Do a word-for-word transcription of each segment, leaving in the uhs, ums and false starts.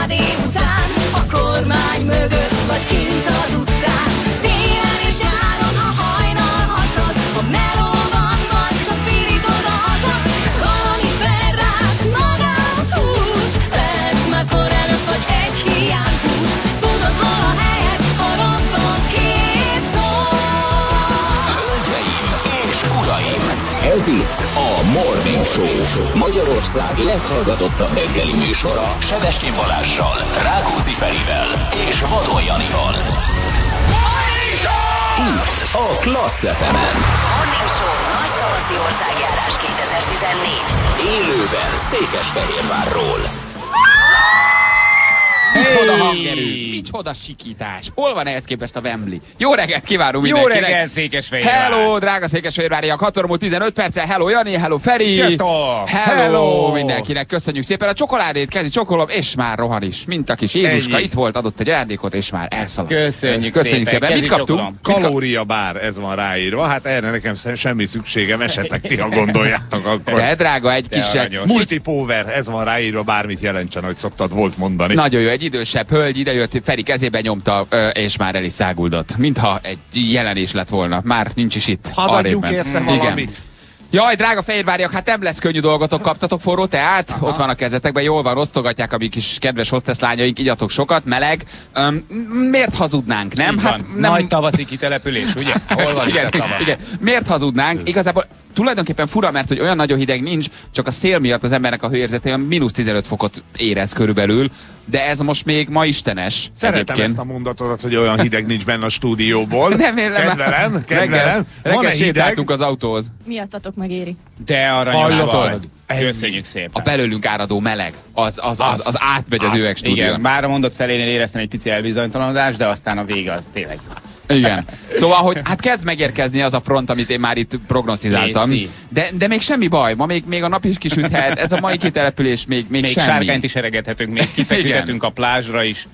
csokoládé után, a kormány mögött vagy kint az utcán. Télen és nyáron a hajnal hasad, a melóban vagy csak pirítod a hasad. Valami felrász, magához húz, lehetsz már kor előtt vagy egy hiány húz. Tudod hol a helyed, ha robban két szó. Hölgyeim és uraim, ez itt a Morning Show, Magyarország leghallgatottabb reggeli műsora. Sebestyén Balázssal, Rákóczi Ferivel és Vadon Janival. Itt a Klassz ef em-en. Morning Show nagy tavaszi országjárás kétezer-tizennégy. Élőben Székesfehérvárról. Micsoda hangerő, micsoda sikítás. Hol van ehhez képest a Wembley? Jó reggelt kívánunk Jó mindenkinek. reggelt, Székesfehérvár. Hello, drága Székesfehérváriak, hat óra múlt tizenöt perccel. Hello, Jani, hello, Feri. Sziasztok. Hello, Hello. mindenkinek, köszönjük szépen. A csokoládét kezdi csokolom, és már rohan is. Mint a kis Jézuska, Ennyi. itt volt, adott egy ajándékot, és már elszaladt. Köszönjük, Köszönjük szépen. Mit Kezi kaptunk? csokolom. Mit kap- Kalória bár, ez van ráírva. Hát erre nekem semmi szükségem, esetleg ti, ha gondoljátok akkor. De drága, egy De kis... aranyos. Multipower, ez van ráírva, bármit jelentsen, ahogy szoktad volt mondani. Nagyon jó, egy idősebb hölgy idejött, Feri kezébe nyomta, ö, és már el is száguldott. Mintha egy jelenés lett volna. Már nincs is itt. Hadd Arrébb adjuk ment. érte Igen. valamit. Jaj, drága fehérváriak, hát nem lesz könnyű dolgotok, kaptatok forró teát? Aha. Ott van a kezetekben, jól van, osztogatják a mi kis kedves hostess lányaink, igyatok sokat, meleg. Öm, miért hazudnánk, nem? Hát nem... nagy tavaszi kitelepülés, ugye? Hol van igen, itt a tavasz? igen. Miért hazudnánk? Igazából tulajdonképpen fura, mert hogy olyan nagyon hideg nincs, csak a szél miatt az embernek a hőérzete olyan mínusz tizenöt fokot érez körülbelül, de ez most még ma istenes. Szeretem egyébként. ezt a mondatodat, hogy olyan hideg nincs benne a stúdióból. Nem érlem. Kedvelem, kedvelem. Reggel, reggel Van-e hideg? sétáltunk az autóhoz. Miattatok megéri. De aranyos Hallotod? vagy. Ennyi. Köszönjük szépen. A belőlünk áradó meleg, az, az, az, az, az átmegy az, Az. üveg stúdión. Igen, már a mondat felénél éreztem egy pici elbizonytalanodást, de aztán a vége az tényleg. Igen. Szóval, hogy hát kezd megérkezni az a front, amit én már itt prognosztizáltam. Léci. De, de még semmi baj, ma még, még a nap is kisüthet, ez a mai kitelepülés még, még, Még semmi. sárkányt is eregethetünk, még kifeküdhetünk a plázsra is.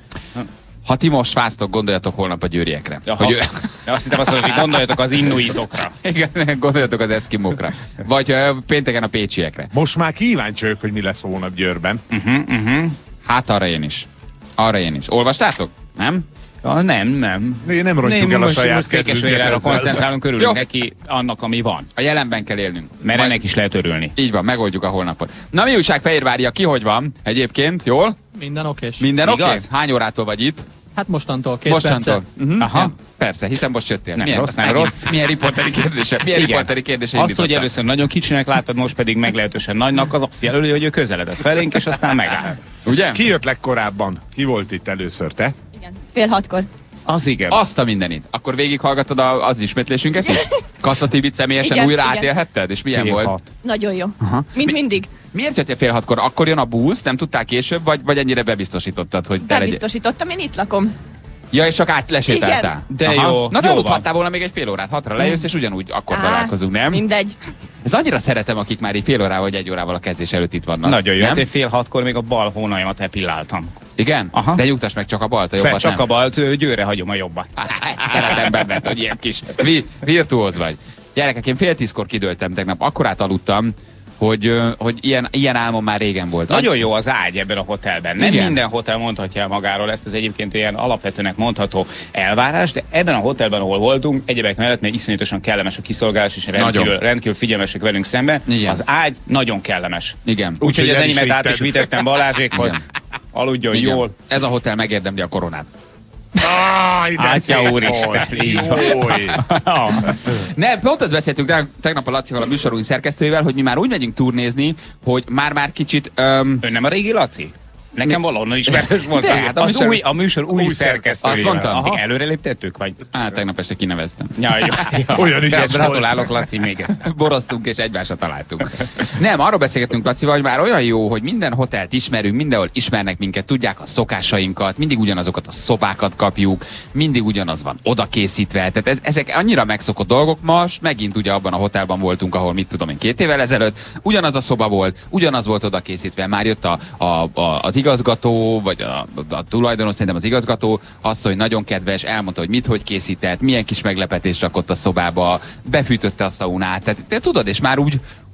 Ha ti most fáztok, gondoljatok holnap a győriekre. Aha. Hogy, De azt hittem azt mondod, hogy gondoljatok az inuitokra. igen, gondoljatok az eszkimókra. Vagy uh, pénteken a pécsiekre. Most már kíváncsi vagyok, hogy mi lesz holnap Győrben. Uh-huh, uh-huh. Hát arra én is. Arra én is. Olvastátok? Nem? Ja, nem, nem. Mi nem rontjuk nem, el a most, saját most kedvünket Székesfehérvárra ezzel. koncentrálunk, örülünk Jó. neki annak, ami van. A jelenben kell élnünk. Mert Majd- ennek is lehet örülni. Így van, megoldjuk a holnapot. Na mi újság Fehérvária, ki hogy van? Egyébként, jól? Minden okés. Minden oké? Igaz? Okay? Hány órától vagy itt? Hát mostantól, két Mostantól. perccel. Uh-huh. Aha. Ja, persze, hiszen most jöttél. Nem milyen, rossz, nem megint- rossz. Milyen riporteri kérdése? Milyen Igen. riporteri kérdése Az, hogy indítottak? először nagyon kicsinek látod, most pedig meglehetősen nagynak, az azt jelöli, hogy ő közeledett felénk, és aztán megáll. Ugye? Ki jött legkorábban? Ki volt itt először, te? Igen. Fél hatkor. Az igen. Azt a mindenit. Akkor végighallgattad a, az ismétlésünket is? Kassa Tibit személyesen Igen, újra igen. átélhetted? És milyen Fél volt? hat. Nagyon jó. Aha. Mint Mi- mindig. Miért jöttél fél hatkor? Akkor jön a busz, nem tudtál később, vagy, vagy ennyire bebiztosítottad, hogy te legyél? Bebiztosítottam, én itt lakom. Ja, és csak át lesétáltál? De Aha. jó, Na, de jó aludhattál volna még egy fél órát, hatra lejössz, és ugyanúgy akkor Á, találkozunk, nem? Mindegy. Ez annyira szeretem, akik már így fél órával vagy egy órával a kezdés előtt itt vannak. Nagyon jó. Nem? Hát én fél hatkor még a bal hónaimat epilláltam. Igen? Aha. De nyugtass meg, csak a balt, a jobbat Csak nem. a balt, ő, Győrre hagyom a jobbat. Á, Szeretem benned, hogy ilyen kis vi- virtuóz vagy. Gyerekek, én fél tízkor kidőltem tegnap, akkorát aludtam, hogy, ö, hogy ilyen, ilyen álmom már régen volt. Nagyon jó az ágy ebben a hotelben. Nem Igen. minden hotel mondhatja el magáról ezt az egyébként ilyen alapvetőnek mondható elvárás, de ebben a hotelben, ahol voltunk, egyebek mellett még iszonyatosan kellemes a kiszolgálás, és rendkívül, Nagyon. rendkívül figyelmesek velünk szemben. Igen. Az ágy nagyon kellemes. Igen. Úgyhogy Úgyhogy az el is enyémet át is vitted. vitettem Balázsékhoz. Igen. Aludjon Igen. jól. Ez a hotel megérdemli a koronát. Ah, ide Átya szép úristen, volt. így van. Jój. Ne, pont azt beszéltünk de tegnap a Lacival, a műsorunk szerkesztőjével, hogy mi már úgy megyünk turnézni, hogy már-már kicsit... Öm, Ön nem a régi Laci? Nekem valahonnan ismerős volt. De, hát a az műsor- új, a műsor új, új szerkesztőjével. Azt mondtam. Aha. Aha. Előre léptettük, vagy? Á, tegnap este kineveztem. Ja, jó. jó. Olyan ügyes Gratulálok, volt. Laci, még egyszer. Boroztunk és egymásra találtunk. Nem, arról beszélgettünk Lacival, hogy már olyan jó, hogy minden hotelt ismerünk, mindenhol ismernek minket, tudják a szokásainkat, mindig ugyanazokat a szobákat kapjuk, mindig ugyanaz van oda készítve. Tehát ez, ezek annyira megszokott dolgok. Most megint ugye abban a hotelban voltunk, ahol mit tudom én két évvel ezelőtt, ugyanaz a szoba volt, ugyanaz volt oda készítve, már jött a, a, a, az igazgató, vagy a, a tulajdonos, szerintem az igazgató, azt, hogy nagyon kedves, elmondta, hogy mit, hogy készített, milyen kis meglepetést rakott a szobába, befűtötte a szaunát, tehát te tudod, és már úgy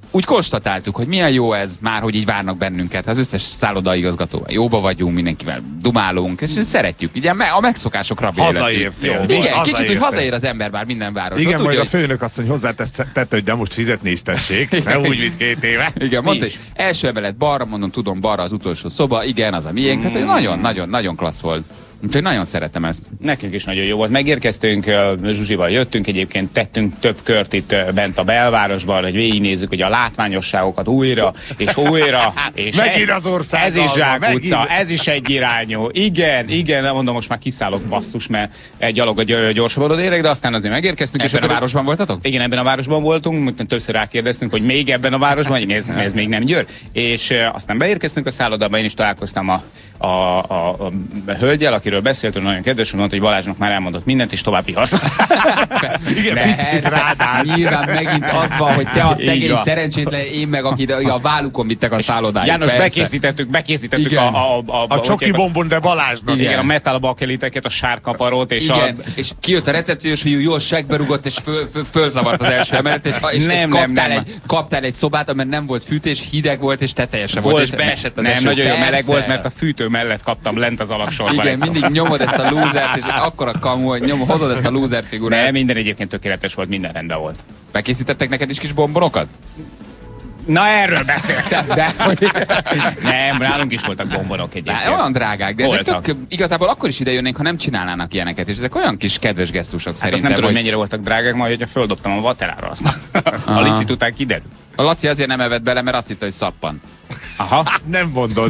úgy konstatáltuk, hogy milyen jó ez már, hogy így várnak bennünket. Az összes szállodaigazgatóval jóba vagyunk, mindenkivel dumálunk, és szeretjük. Ugye a megszokások rabja Hazaértél. Igen, kicsit, hogy hazaér az ember már minden városba. Igen, tudja, majd hogy... a főnök azt mondja, hozzátette, hogy de most fizetni is tessék. Ne úgy, mint két éve. Igen, mondta, hogy első emelet balra, mondom, tudom, balra az utolsó szoba, igen, az a miénk. Mm. Tehát nagyon-nagyon-nagyon klassz volt. Úgyhogy nagyon szeretem ezt. Nekünk is nagyon jó volt. Megérkeztünk, Zsuzsival jöttünk, egyébként tettünk több kört itt bent a belvárosban, hogy végignézzük, hogy a látványosságokat újra és újra. És megint az ország. Ez is zsákutca, ez is egy irányú. Igen, igen, mondom, most már kiszállok basszus, mert egy gyalog a gyorsabban érek, de aztán azért megérkeztünk. Ebben és a városban voltatok? Igen, ebben a városban voltunk, többször rákérdeztünk, hogy még ebben a városban, ez, ez még nem Győr. És aztán beérkeztünk a szállodába, én is találkoztam a, a, a, a hölgyel, akiről beszéltünk, nagyon kedves, mondta, hogy Balázsnak már elmondott mindent, és tovább vihasz. Igen, picit rádál. Nyilván megint az van, hogy te a szegény szerencsétlen, én meg, akit a vállukon vittek a szállodáig. János, persze. bekészítettük, bekészítettük igen. a, a, a, a, a csoki bombon, de Balázsnak. Igen, igen, a metal bakeliteket, a sárkaparót, és igen. a... és kijött a recepciós fiú, jól segbe rugott, és föl, föl, fölzavart az első emelet, és, és, nem, és kaptál, nem, nem. Egy, kaptál egy szobát, amely nem volt fűtés, hideg volt, és teteljesen volt, volt, és beesett az nem, eső. nagyon jó meleg volt, mert a fűtő mellett kaptam lent az alaksorban. Igen, mindig nyomod ezt a lúzert, és akkor a kamu, hogy nyom, hozod ezt a lúzer figurát. Nem, minden egyébként tökéletes volt, minden rendben volt. Bekészítettek neked is kis bombonokat? Na, erről beszéltem, de hogy... Nem, nálunk is voltak bombonok egyébként. Na, olyan drágák, de ezek tök, igazából akkor is idejönnénk, ha nem csinálnának ilyeneket, és ezek olyan kis kedves gesztusok hát szerintem. Azt nem tudom, hogy mennyire voltak drágák, majd hogyha földobtam a vatelára, azt a licit után kiderül. A Laci azért nem evett bele, mert azt hitte, hogy szappan. Aha. Nem mondod.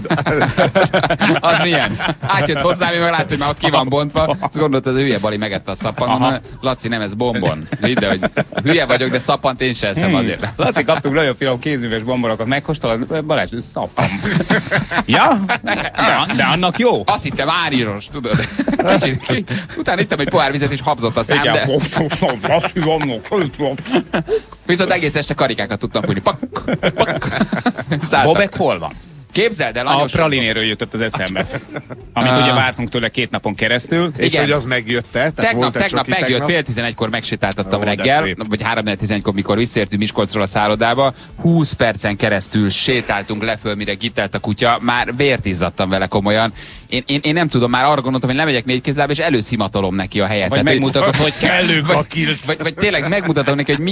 Az milyen? Átjött hozzám, én meg látta, hogy már ott ki van bontva. Azt gondolta, hogy a hülye Bali megette a szappant. Laci, nem, ez bombon. Hidd, hogy hülye vagyok, de szappant én sem eszem azért. Laci, kaptunk nagyon finom kézműves bombonokat, megkóstolod, Balázs, ez szappan. Ja? De, de annak jó. Azt hittem áríros, tudod. Kicsit. Utána ittem egy pohár vizet, és habzott a szám, de... Viszont egész este karikákat tudtam fújni. Pak, pak. Bobek hol van? Képzeld el, a pralinéről jutott az eszembe. Amit uh, ugye vártunk tőle két napon keresztül. És igen. Hogy az megjött-e? Tegnap, tegnap megjött, tegnap? fél tizenegykor megsétáltattam oh, reggel, vagy három tizenegykor, mikor visszaértünk Miskolcról a szállodába. húsz percen keresztül sétáltunk le föl, mire gitelt a kutya. Már vért izzadtam vele komolyan. Én, én, én nem tudom, már arra gondoltam, hogy lemegyek négy kézláb, és előszimatolom neki a helyet. Vagy megmutatod, hogy kell. Vagy, vagy, vagy tényleg megmutatom neki, hogy mi,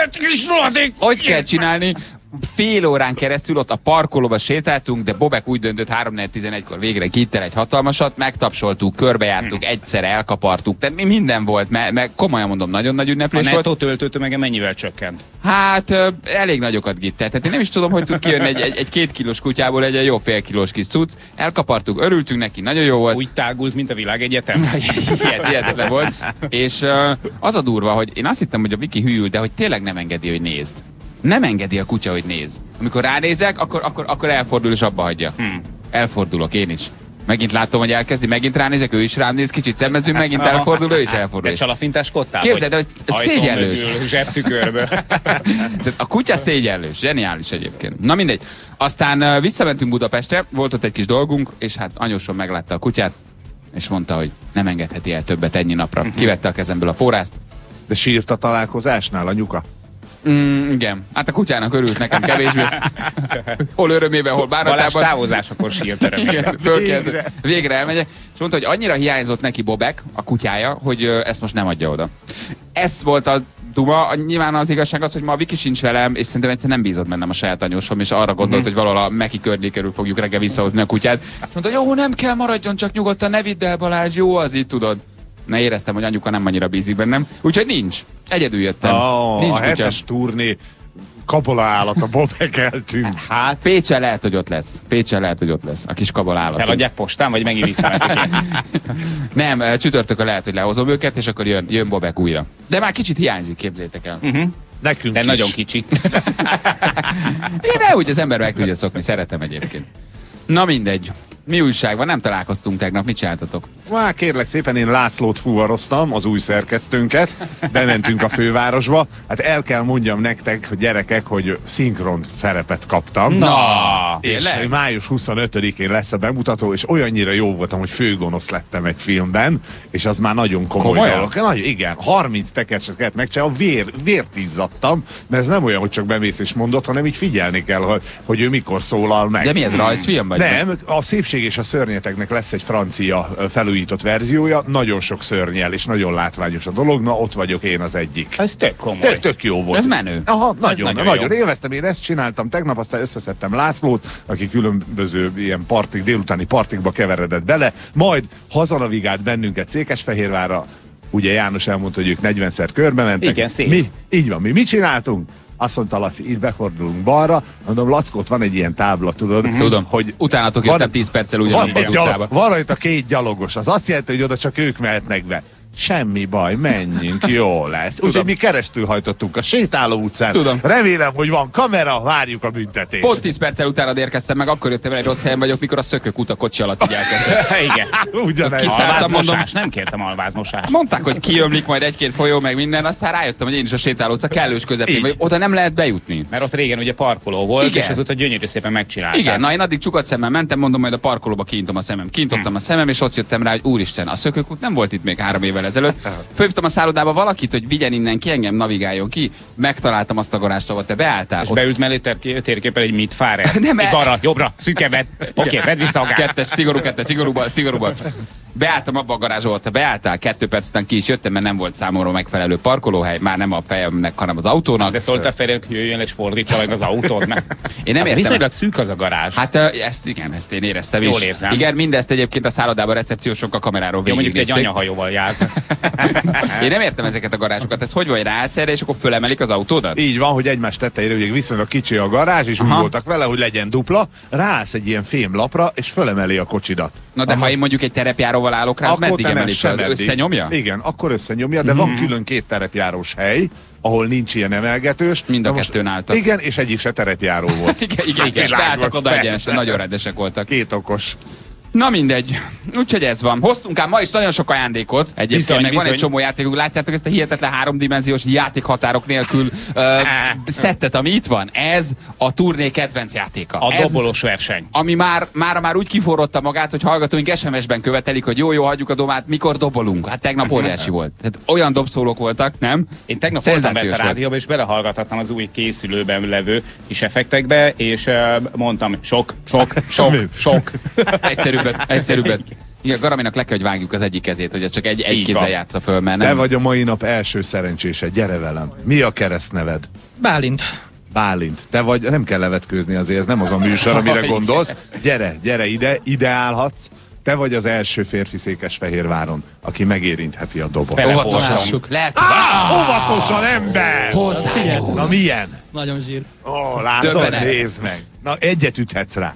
hogy kell csinálni. Fél órán keresztül ott a parkolóba sétáltunk, de Bobek úgy döntött három tizenegykor végre kittel egy hatalmasat, megtapsoltuk, körbejártuk, egyszer elkapartuk, tehát minden volt, mert, mert komolyan mondom, nagyon nagy ünneplés volt. A nettó töltőtömege mennyivel csökkent? Hát elég nagyokat gittelt, tehát én nem is tudom, hogy tud kijönni egy, egy, egy két kilós kutyából egy jó fél kilós kis cucc. Elkapartuk, örültünk neki, nagyon jó volt. Úgy tágult, mint a világegyetem. Hihetetlen volt. És az a durva, hogy én azt hittem, hogy a Viki hűl, de hogy tényleg nem engedi, hogy nézd. Nem engedi a kutya, hogy néz. Amikor ránézek, akkor, akkor, akkor elfordul és abba hagyja. Hmm. Elfordulok én is. Megint látom, hogy elkezdi, megint ránézek, ő is rám néz, kicsit szemmezünk, megint elfordul, ő is elfordul. De csalafintáskodtál? Képzeld, hogy, hogy szégyenlős. Zsebtükörből. A kutya szégyenlős, zseniális egyébként. Na mindegy. Aztán uh, visszamentünk Budapestre, volt ott egy kis dolgunk, és hát anyósom meglátta a kutyát, és mondta, hogy nem engedheti el többet ennyi napra. Uh-huh. Kivette a kezemből a pórázt. De sírt a találkozásnál anyuka? Mm, igen. Hát a kutyának örült nekem kevésbé. Hol örömében, hol bánattában. Balázs távozásakor sírt örömében. Végre. Végre elmegyek. És mondta, hogy annyira hiányzott neki Bobek, a kutyája, hogy ezt most nem adja oda. Ez volt a duma. Nyilván az igazság az, hogy ma a Viki sincs velem, és szerintem egyszer nem bízott bennem a saját anyósom, és arra gondolt, uh-huh. hogy valahol a Meki környékéről fogjuk reggel visszahozni a kutyát. És mondta, hogy jó, nem kell, maradjon, csak nyugodtan, ne vidd el, Balázs, jó az így, tudod. Ne éreztem, hogy anyuka nem annyira bízik bennem. Úgyhogy nincs. Egyedül jöttem. Oh, nincs a hetes turné kabola állat, a Bobek eltűnt. Hát Pécsen lehet, hogy ott lesz. Pécsen lehet, hogy ott lesz. A kis kabola állat. Feladják postán, vagy megint visszametek? Nem, csütörtökön lehet, hogy lehozom őket, és akkor jön, jön Bobek újra. De már kicsit hiányzik, képzétek el. Uh-huh. Nekünk De is. nagyon kicsi. Én nem, úgy az ember meg tudja szokni, szeretem egyébként. Na mindegy. Mi újság van? Nem találkoztunk tegnap, mit csináltatok? Már kérlek szépen, én Lászlót fuvaroztam, az új szerkesztőnket, bementünk a fővárosba. Hát el kell mondjam nektek, hogy gyerekek, hogy szinkron szerepet kaptam. Na, és tényleg? május huszonötödikén lesz a bemutató, és olyannyira jó voltam, hogy főgonosz lettem egy filmben, és az már nagyon komoly Komolyan? dolog. Nagy, igen, harminc tekercset kellett megcsinálni, vér, vért izzadtam, mert ez nem olyan, hogy csak bemész és mondod, hanem így figyelni kell, hogy, hogy ő mikor szólal meg. De mi ez, rajzfilm vagy? Nem, a Szépség és a szörnyeteknek lesz egy francia ö, felújított verziója, nagyon sok szörnyel, és nagyon látványos a dolog, na ott vagyok én az egyik. Ez tök komoly. Tök, tök jó volt. Ez menő. Aha, nagyon, nagyon nagyon, nagyon jó. élveztem, én ezt csináltam tegnap, aztán összeszedtem Lászlót, aki különböző ilyen partik, délutáni partikba keveredett bele, majd hazanavigált bennünket Székesfehérvárra, ugye János elmondta, hogy ők negyvenszer körbe mentek. Igen, szép. Mi, így van, mi mit csináltunk? Azt mondta Laci, itt befordulunk balra, mondom, Lackó, ott van egy ilyen tábla, tudod, Mm-hmm. Tudom, hogy utánatok van- jöttem tíz perccel van, ugyanabban egy az gyalog, utcába. van rajta két gyalogos, az azt jelenti, hogy oda csak ők mehetnek be. Semmi baj, menjünk, jó lesz. Úgyhogy mi keresztül hajtottunk a sétáló utcán. Tudom. Remélem, hogy van kamera, várjuk a büntetést. Pont tíz perccel utána érkeztem meg, akkor jöttem el, egy rossz helyen vagyok, mikor a szökőkút a kocsi alatt így elkezdett. Igen. Ugyanez. Kiszálltam, Alvázmosás, mondom. nem kértem alvázmosást. Mondták, hogy kiömlik majd egy-két folyó, meg minden, aztán rájöttem, hogy én is a sétáló utca kellős közepén Így. vagy, oda nem lehet bejutni. Mert ott régen ugye parkoló volt, Igen. és azóta gyönyörű szépen megcsinálták. Igen, na én addig csukat szemmel mentem, mondom, majd a parkolóba kiintom a szemem. Kiintottam a szemem, és ott jöttem rá, hogy úristen, a szökőkút nem volt itt még három évvel ezelőtt. Fölhívtam a szállodába valakit, hogy vigyen innen ki, engem navigáljon ki. Megtaláltam azt a garást, ahol te beálltál. És Ott- beült mellé tér- térképen egy mit fárer. Nem, el- Balra, jobbra, szűkebben. Oké, vedd vissza a gázt. Kettes, szigorú kettes, szigorúban, szigorúban. Beálltam abba a garázsba, te beálltál, kettő perc után ki is jöttem, mert nem volt számomra megfelelő parkolóhely, már nem a fejemnek, hanem az autónak. De szóltál Ferének, hogy jöjjön és fordítsa meg az autót, mert Én nem az értem. viszonylag szűk az a garázs. Hát ö, ezt igen, ezt én éreztem Jól is. érzem. Igen, mindezt egyébként a szállodában recepciósok a kameráról Jó, mondjuk te egy végignézték. anyahajóval jársz. Én nem értem ezeket a garázsokat, ez hogy vagy ráállsz erre, és akkor fölemelik az autódat? Így van, hogy egymás tetejére ugye viszonylag kicsi a garázs, és úgy Aha. voltak vele, hogy legyen dupla, ráállsz egy ilyen fémlapra, és fölemeli a kocsidat. Na de Aha. ha én mondjuk egy terepjáróval állok rá, az meddig te nem emeli fel? semeddig. Összenyomja? Igen, akkor összenyomja, de van külön két terepjárós hely, ahol nincs ilyen emelgetős. Mind a Na most- kettőn álltak. Igen, és egyik se terepjáró volt. Igen, igen, igen. És Világos, beálltak oda persze. egyenesen, nagyon rendesek voltak. Két okos. Na mindegy. Úgyhogy ez van. Hoztunk ám ma is nagyon sok ajándékot. Egyébként Bizony, meg van bizony. egy csomó játékunk. Látjátok ezt a hihetetlen háromdimenziós játékhatárok nélkül uh, szettet, ami itt van. Ez a turné kedvenc játéka. A ez, dobolós verseny. ami már, már, már úgy kiforrotta magát, hogy hallgatóink es em es-ben követelik, hogy jó, jó, hagyjuk a domát, mikor dobolunk. Hát tegnap óriási volt. Tehát olyan dobszólók voltak, nem? Én tegnap voltam bent a Szenzációs volt. rádióba, és belehallgathattam az új készülőben levő kis effektekbe, és uh, mondtam, sok, sok, sok, sok. Egyszerűbbet, egyszerűbbet. Igen, Garaminak le kell, hogy vágjuk az egyik kezét, hogy ez csak egy, egy Így kézzel van. játsza föl, mert Te nem. vagy a mai nap első szerencsése, gyere velem. Mi a keresztneved? Bálint. Bálint. Te vagy, nem kell levetkőzni azért, ez nem az a műsor, amire gondolsz. Gyere, gyere ide, ide állhatsz. Te vagy az első férfi Székesfehérváron, aki megérintheti a dobot. Bele- Óvatosan. Lássuk. Lehet, Á, óvatosan, ember! hozzájárul. Na milyen? Nagyon zsír. Ó, látod? Döbbenet. Nézd meg. Na, egyet üthetsz rá.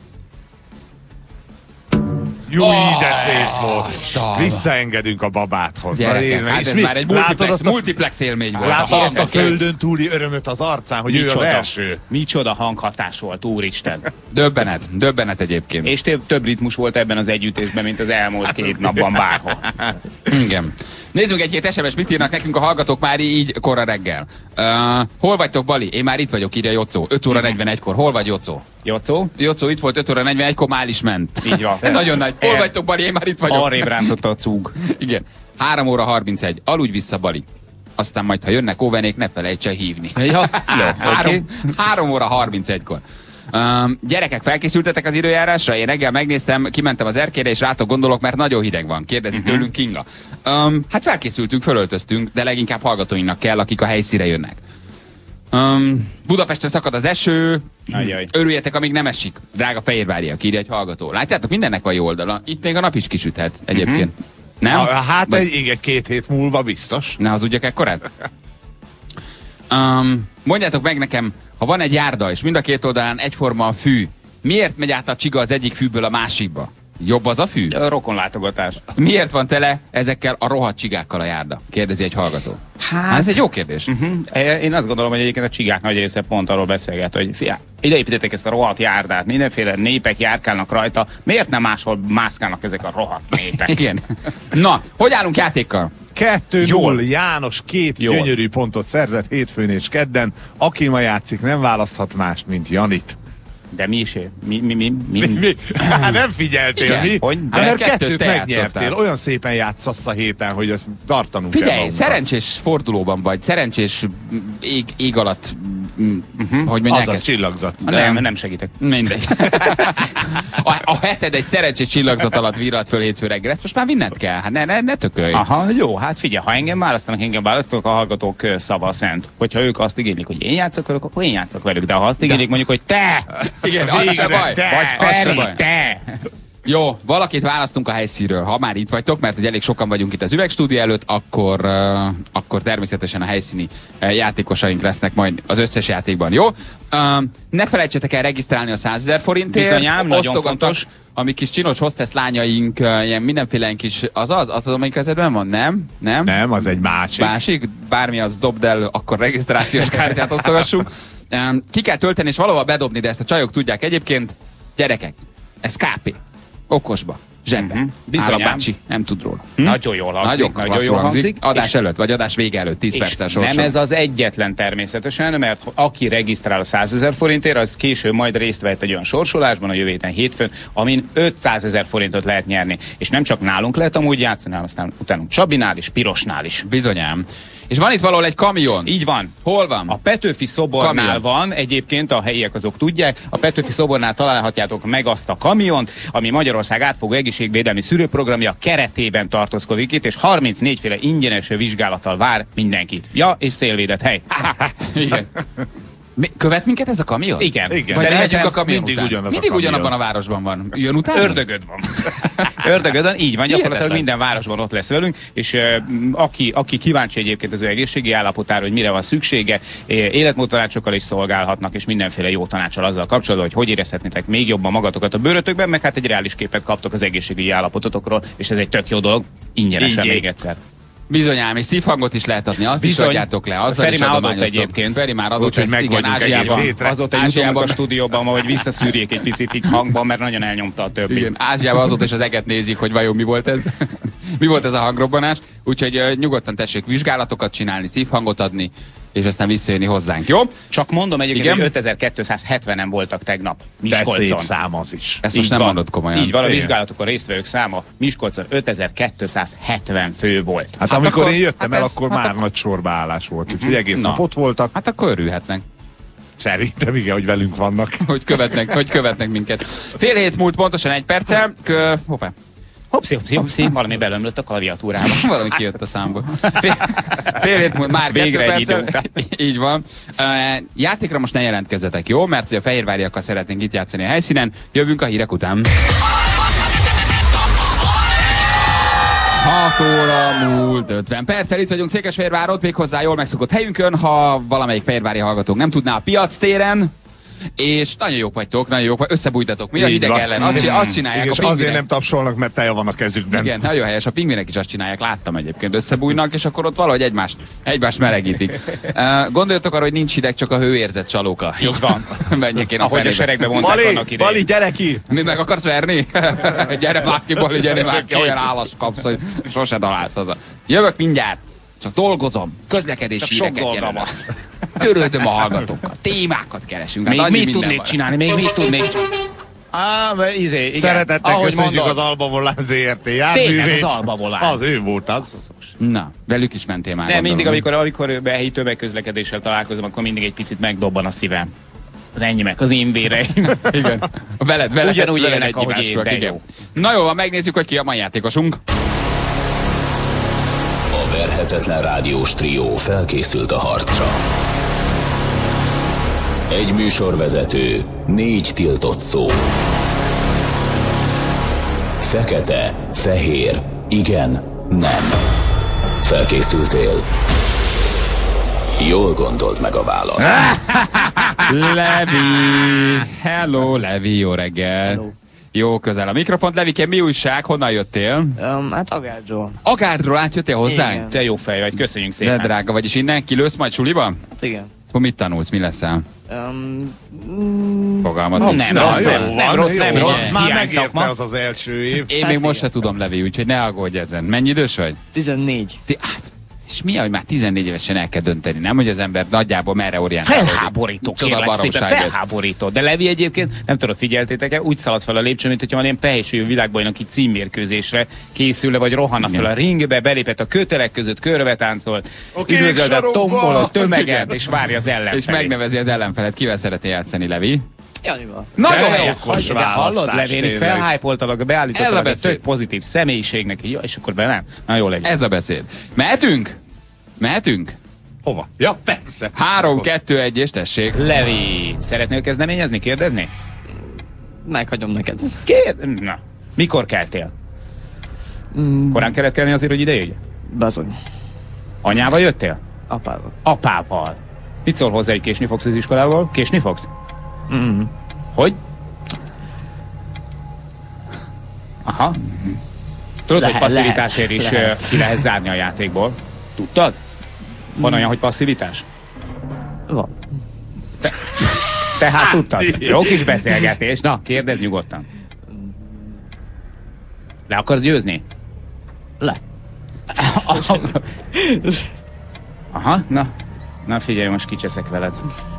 Jó, de szép volt. Aztán. Visszaengedünk a babáthoz. Na, nézd Gyerekek, meg. hát És ez mi? már egy Látod multiplex, azt a, multiplex élmény volt. látod azt a Hihetetlen. földön túli örömöt az arcán, hogy ő az első? Micsoda hanghatás volt, úristen. Döbbenet, döbbenet egyébként. És több, több ritmus volt ebben az együttésben, mint az elmúlt két napban bárhol. Igen. Nézzünk egy-két es em es, mit írnak nekünk a hallgatók már így korra reggel. Uh, hol vagytok, Bali? Én már itt vagyok, írja Jocó. öt óra negyvenegykor. Hol vagy, Jocó? Jocó? Jocó itt volt öt óra negyvenegykor, már is ment. Így van. Nagyon nagy. Hol Er- vagytok, Bali? Én már itt vagyok. Arrébb rántotta a cúg. Igen. három óra harmincegy. Aludj vissza, Bali. Aztán majd, ha jönnek óvenék, ne felejts el hívni. Ja, jó, három, három óra harmincegykor. Um, gyerekek, felkészültetek az időjárásra? Én reggel megnéztem, kimentem az erkére, és rátok gondolok, mert nagyon hideg van. Kérdezi uh-huh. tőlünk Kinga. Um, hát felkészültünk, fölöltöztünk, de leginkább hallgatóinknak kell, akik a helyszíre jönnek. Um, Budapesten szakad az eső, Ajaj. örüljetek, amíg nem esik. Drága fehérváriak, írja egy hallgató. Látjátok, mindennek van jó oldala. Itt még a nap is kisüthet egyébként. Uh-huh. Nem? Ah, hát Vagy- egy, igen, két hét múlva biztos. Ne hazudjak ekkorát? Um, mondjátok meg nekem, ha van egy járda, és mind a két oldalán egyforma a fű, miért megy át a csiga az egyik fűből a másikba? Jobb az a fű? A rokonlátogatás. Miért van tele ezekkel a rohadt csigákkal a járda? Kérdezi egy hallgató. Hát, ez egy jó kérdés. Uh-huh. Én azt gondolom, hogy egyébként a csigák nagy része pont arról beszélget, hogy fiá, ide építették ezt a rohadt járdát, mindenféle népek járkálnak rajta, miért nem máshol mászkálnak ezek a rohadt népek? Igen. Na, hogy állunk játékkal? kettő Jól. null, János két Jól. gyönyörű pontot szerzett hétfőn és kedden. Aki ma játszik, nem választhat mást, mint Janit. De mi is? Mi, mi, mi, mi? Mi? mi? Hát nem figyeltél, Igen. mi? Hogy? Hát, De mert kettőt kettőt te megnyertél. játszottál. Olyan szépen játszasz a héten, hogy ezt tartanunk kell Figyelj, magunkat. szerencsés fordulóban vagy, szerencsés ég, ég alatt, uh-huh. hogy mondják Azaz ezt? csillagzat. Nem, nem segítek. Mindegy. A, a heted egy szerencsés csillagzat alatt virrat föl hétfő reggel. Ezt most már vinned kell. Hát ne, ne, ne tökölj. Aha, jó, hát figyelj, ha engem választanak, engem választanak, a hallgatók ö, szava szent. Hogyha ők azt igénylik, hogy én játszok velük, akkor én játszok velük. De ha azt igénylik, mondjuk, hogy te, Igen, az se Végre, baj. te. vagy Az se Feri, baj. te. Jó, valakit választunk a helyszínről. Ha már itt vagytok, mert hogy elég sokan vagyunk itt az üvegstúdió előtt, akkor, uh, akkor természetesen a helyszíni uh, játékosaink lesznek majd az összes játékban, jó? Uh, ne felejtsetek el regisztrálni a százezer forintért. Bizonyám, nagyon Osztogatnak fontos. A mi kis csinos hostess lányaink, uh, ilyen mindenféle kis, az az, az az, amelyik kezedben van, nem? Nem? Nem, az egy másik. Másik, bármi az dobd el, akkor regisztrációs kártyát osztogassunk. Um, ki kell tölteni és valahol bedobni, de ezt a csajok tudják egyébként. Gyerekek, ez ká pé. Okosba, zsebbe. Mhm. Bizonyám. Ára bácsi nem tud róla. Hm? Nagyon jól hangzik, Nagyon, nagyon, nagyon jól hangzik. hangzik. Adás és- előtt, vagy adás vége előtt, tíz És perccel nem sorsan. ez az egyetlen természetesen, mert aki regisztrál a százezer forintért, az később majd részt vehet egy olyan sorsolásban a jövő héten hétfőn, amin ötszázezer forintot lehet nyerni. És nem csak nálunk lehet amúgy játszani, hanem aztán utánunk Csabinál is, Pirosnál is. Bizonyám. És van itt valahol egy kamion. Így van. Hol van? A Petőfi szobornál Kamion. van, egyébként a helyiek azok tudják, a Petőfi szobornál találhatjátok meg azt a kamiont, ami Magyarország átfogó egészségvédelmi szűrőprogramja keretében tartózkodik itt, és harmincnégy féle ingyenes vizsgálattal vár mindenkit. Ja, és szélvédett hely. Igen. Mi, követ minket ez a kamion? Igen. Igen. Vagy Szerintem megyünk a kamion mindig után? ugyanaz a Mindig kamion. ugyanabban a városban van. Jön utána? Ördögöd van. Ördögödön, így van, gyakorlatilag Hihetetlen. minden városban ott lesz velünk, és uh, aki, aki kíváncsi egyébként az ő egészségi állapotára, hogy mire van szüksége, eh, életmódtanácsokkal is szolgálhatnak, és mindenféle jó tanácssal azzal kapcsolatban, hogy hogy érezhetnétek még jobban magatokat a bőrötökben, meg hát egy reális képet kaptok az egészségügyi állapototokról, és ez egy tök jó dolog, ingyenesen Így. még egyszer. Bizonyám, és szívhangot is lehet adni, azt Bizony. is adjátok le, azzal Feri is már adott adományoztok. egyébként. Feri már adott, Úgyhogy ezt meg igen, vagyunk egész Ázsiában. hétre. Azóta Ázsiában- jutunk a stúdióban, hogy visszaszűrjék egy picit így hangban, mert nagyon elnyomta a többi. Igen, Ázsiában azóta is az eget nézik, hogy vajon mi volt ez. Mi volt ez a hangrobbanás. Úgyhogy uh, nyugodtan tessék vizsgálatokat csinálni, szívhangot adni, és aztán visszajönni hozzánk, jó? Csak mondom egyébként, Igen? hogy ötezer-kétszázhetvenen voltak tegnap De Miskolcon. szép szám az is. Ezt most Így nem van. mondod komolyan. Így van, a Igen. vizsgálatokon résztvevők száma Miskolcon ötezer-kétszázhetven fő volt. Hát, Hát amikor akkor- én jöttem hát el, ez- akkor hát már ak- nagy sorbaállás volt, úgyhogy egész Na. nap ott voltak. Hát akkor örülhetnek, Szerintem igen, hogy velünk vannak. hogy követnek, hogy követnek minket. Fél hét múlt pontosan egy perccel. Kö... Hoppá. Hopszi, hopszi, hopszi, valami belömlött a klaviatúrába. Valami kijött a számból. Fél, fél hét múlt, már Végre kettő egy idő perccel. Így van. Uh, játékra most ne jelentkezzetek, jó? Mert hogy a fehérváriakkal szeretnénk itt játszani a helyszínen. Jövünk a hírek után. hat óra múlt ötven perccel, itt vagyunk Székesfehérvárot, méghozzá jól megszokott helyünkön, ha valamelyik fehérvári hallgatónk nem tudná, a piac téren. És nagyon jók vagytok, nagyon jók vagy, összebújtatok. Mi a Így hideg van. ellen? Azt, azt csinálják Igen, a és azért pingvinek. nem tapsolnak, mert teje van a kezükben. Igen, nagyon helyes. A pingvinek is azt csinálják, láttam egyébként, összebújnak, és akkor ott valahogy egymást, egymást melegítik. Uh, gondoljatok arra, hogy nincs hideg, csak a hőérzet csalóka. Így van. Menjek én a Ahogy a fenébe. seregbe mondták Bali, annak idején. Bali, gyere ki! Mi meg akarsz verni? Gyere már ki, Bali, gyere már ki, olyan állas kapsz, hogy sose találsz haza. Jövök mindjárt, csak dolgozom, közlekedési Csak sok híreket dolga jelenleg. Törődöm a hallgatókkal, témákat keresünk. Hát Még annyi mit minden tudnék van. csinálni, még mit tudnék Á, mert izé, igen. Szeretettel Ahogy köszönjük mondod. az Alba Volán zé er té Tényleg járművét. az Alba Volán. Az ő volt az. Na, velük is mentél már. Nem, gondolom. mindig, amikor, amikor be- helyi tömegközlekedéssel találkozom, akkor mindig egy picit megdobban a szívem. Az enyémek, az én véreim. Igen. Veled, veled, Ugyanúgy veled élnek, egy ahogy hibások, én, de igen. jó. Na jó, van, megnézzük, hogy ki a mai játékosunk. A verhetetlen rádiós trió felkészült a harcra. Egy műsorvezető, négy tiltott szó. Fekete, fehér, igen, nem. Felkészültél? Jól gondold meg a választ. Levi! Hello, Levi, jó reggel! Hello. Jó, közel a mikrofont. Levike, mi újság? Honnan jöttél? Um, hát Agárdról. Agárdról átjöttél hozzánk? Igen. Te jó fej vagy, köszönjük De szépen. drága vagy, és innen kilősz majd suliba? Hát igen. Akkor mit tanulsz, mi leszel? Um, mm, Fogalmat. Nem, nincs. rossz, jó nem, van, nem rossz, jó nem van. rossz. Már Hiány megérte szakma. az az első év. Én Hát még most se igen. tudom, Levi, úgyhogy ne aggódj ezen. Mennyi idős vagy? tizennégy. Ti, hát, és mi, hogy már tizennégy évesen el kell dönteni, nem? Hogy az ember nagyjából merre orientálódik. Felháborító, Csoda kérlek szépen, baromság ez. felháborító. De Levi egyébként, nem tudom, figyeltétek-e, úgy szaladt fel a lépcsőn, mint hogyha van ilyen pehéső világbajnoki címmérkőzésre készülne, vagy rohanna fel a ringbe, belépett a kötelek között, körbe táncolt, Oké, üdvözölt a sarokba. tombol, a tömeget, Igen. és várja az És ellenfelét. megnevezi az ellenfelet. Kivel szeretné játszani, Levi? Janival. Nagyon De helyes! okos De hallod, választás, Levi, én itt tényleg. felhájpoltalak, Ez a beállítottalak egy beszéd. tök pozitív személyiségnek, ja, és akkor be nem? Na jó legyen. Ez a beszéd. Mehetünk? Mehetünk? Hova? Ja, persze. Három, kettő, egy, és tessék. Levi, szeretnél kezdeményezni, kérdezni? Meghagyom neked. Kér... Na, mikor keltél? Mm, Korán kellett kelni azért, hogy ide jöjj? Bazony. Anyával jöttél? Apával. Apával. Mit szól hozzá, hogy késni fogsz az iskolából? Késni fogsz? Mm. Hogy? Aha. Tudod, Lehet, hogy passzivitásért lehet, is lehet. ö, ki lehet zárni a játékból. Tudtad? Van olyan, hogy passzivitás? Van. Tehát tudtad. Jó kis beszélgetés. Na, kérdezz nyugodtan. Le akarsz győzni? Le. Aha, na. Na figyelj, most kicseszek veled.